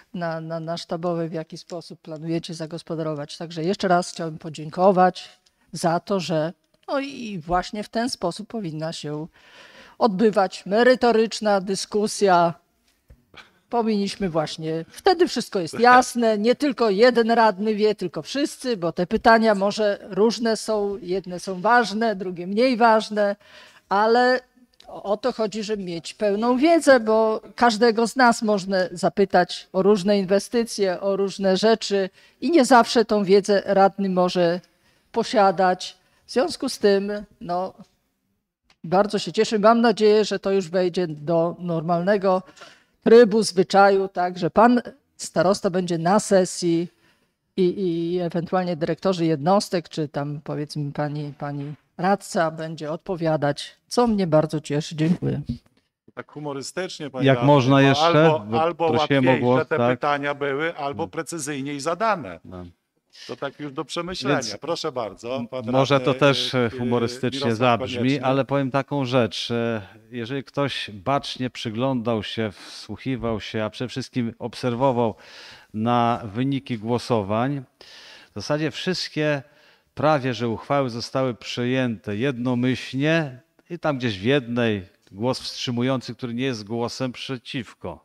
na Sztabowej, w jaki sposób planujecie zagospodarować. Także jeszcze raz chciałbym podziękować za to, że no i właśnie w ten sposób powinna się odbywać merytoryczna dyskusja. Powinniśmy właśnie, wtedy wszystko jest jasne, nie tylko jeden radny wie, tylko wszyscy, bo te pytania może różne są, jedne są ważne, drugie mniej ważne, ale o to chodzi, żeby mieć pełną wiedzę, bo każdego z nas można zapytać o różne inwestycje, o różne rzeczy i nie zawsze tą wiedzę radny może posiadać. W związku z tym, no, bardzo się cieszę. Mam nadzieję, że to już wejdzie do normalnego trybu, zwyczaju, tak, że pan starosta będzie na sesji i ewentualnie dyrektorzy jednostek, czy tam powiedzmy pani radca będzie odpowiadać, co mnie bardzo cieszy. Dziękuję. Tak humorystycznie, panie Jak radny, można bo jeszcze? albo Prosiłem o łatwiejsze głos, te tak. pytania były, albo precyzyjniej zadane. No. To tak już do przemyślenia. Więc Proszę bardzo. Pan Może radny, to też humorystycznie Mirosław zabrzmi, Konieczny. ale powiem taką rzecz. Jeżeli ktoś bacznie przyglądał się, wsłuchiwał się, a przede wszystkim obserwował na wyniki głosowań, w zasadzie wszystkie prawie że uchwały zostały przyjęte jednomyślnie i tam gdzieś w jednej głos wstrzymujący, który nie jest głosem przeciwko.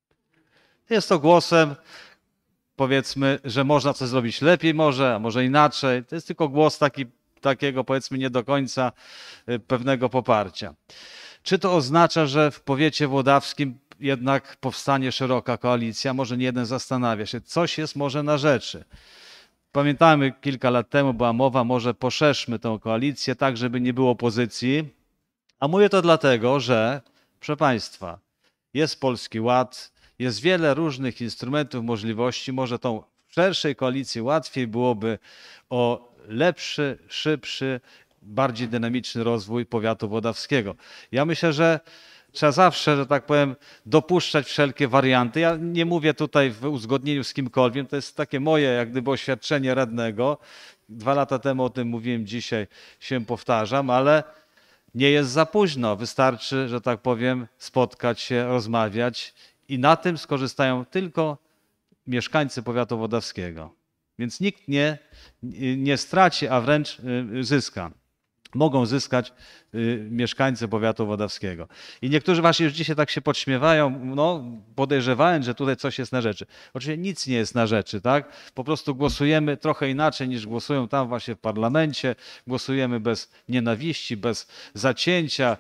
Jest to głosem, powiedzmy, że można coś zrobić lepiej może, a może inaczej. To jest tylko głos takiego powiedzmy nie do końca pewnego poparcia. Czy to oznacza, że w powiecie włodawskim jednak powstanie szeroka koalicja? Może nie jeden zastanawia się, coś jest może na rzeczy. Pamiętamy, kilka lat temu była mowa, może poszerzmy tę koalicję tak, żeby nie było opozycji. A mówię to dlatego, że, proszę Państwa, jest Polski Ład, jest wiele różnych instrumentów, możliwości. Może tą w szerszej koalicji łatwiej byłoby o lepszy, szybszy, bardziej dynamiczny rozwój powiatu włodawskiego. Ja myślę, że trzeba zawsze, że tak powiem, dopuszczać wszelkie warianty. Ja nie mówię tutaj w uzgodnieniu z kimkolwiek, to jest takie moje jak gdyby oświadczenie radnego. 2 lata temu o tym mówiłem, dzisiaj się powtarzam, ale nie jest za późno. Wystarczy, że tak powiem, spotkać się, rozmawiać i na tym skorzystają tylko mieszkańcy powiatu włodawskiego. Więc nikt nie straci, a wręcz zyska. Mogą zyskać mieszkańcy powiatu włodawskiego. I niektórzy właśnie już dzisiaj tak się podśmiewają, no podejrzewając, że tutaj coś jest na rzeczy. Oczywiście nic nie jest na rzeczy, tak? Po prostu głosujemy trochę inaczej niż głosują tam właśnie w parlamencie. Głosujemy bez nienawiści, bez zacięcia,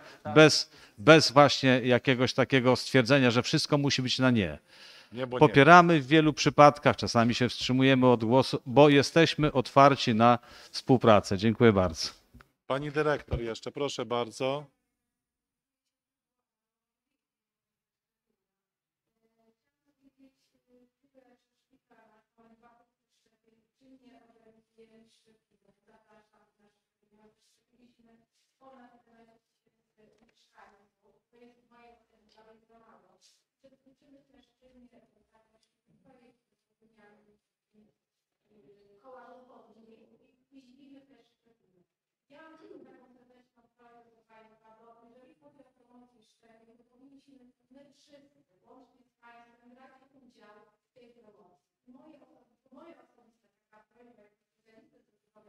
bez właśnie jakiegoś takiego stwierdzenia, że wszystko musi być na nie. Popieramy w wielu przypadkach, czasami się wstrzymujemy od głosu, bo jesteśmy otwarci na współpracę. Dziękuję bardzo. Pani dyrektor jeszcze, proszę bardzo. mieszkańców, to jest moje oceny nawet za mało. Przewodniczymy też czynnie koła ludzi i widzimy też. Ja mam taką serdeczną prośbę do Państwa, bo jeżeli chodzi o promocję szczepień, to powinniśmy my wszyscy, łącznie z Państwem, brać udział w tej promocji. Moja osobista taka prośba, jak specjalista zdrowia,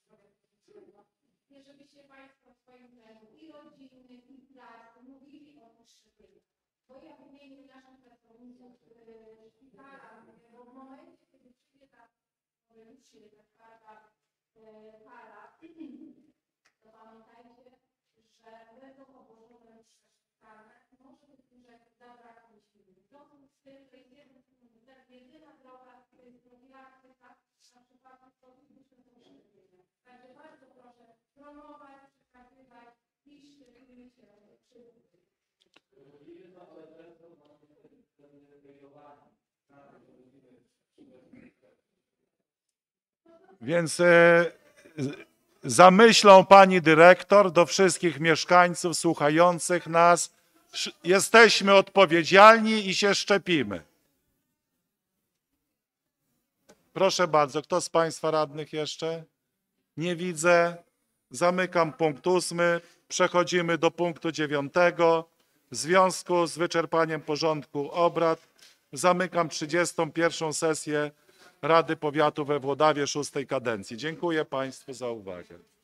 żebyście Państwo w swoim kraju i rodziny, i pracy mówili o tych szczepieniach. Bo ja w imieniu naszych pracowników szpitala, bo w momencie, kiedy przyjdzie ta czwarta fala, to pamiętajcie, że będą obłożone już szpitalne. Może być, że zabraknie siły. W związku z tym, to jest jedyna droga, to jest profilaktyka, na przykład powinniśmy to szczepienia. Także bardzo proszę promować, przekazywać i szczepimy się wszyscy. Więc za myślą pani dyrektor do wszystkich mieszkańców słuchających nas, jesteśmy odpowiedzialni i się szczepimy. Proszę bardzo, kto z Państwa radnych jeszcze? Nie widzę. Zamykam punkt 8. Przechodzimy do punktu 9. W związku z wyczerpaniem porządku obrad zamykam 31. sesję Rady Powiatu we Włodawie 6. kadencji. Dziękuję Państwu za uwagę.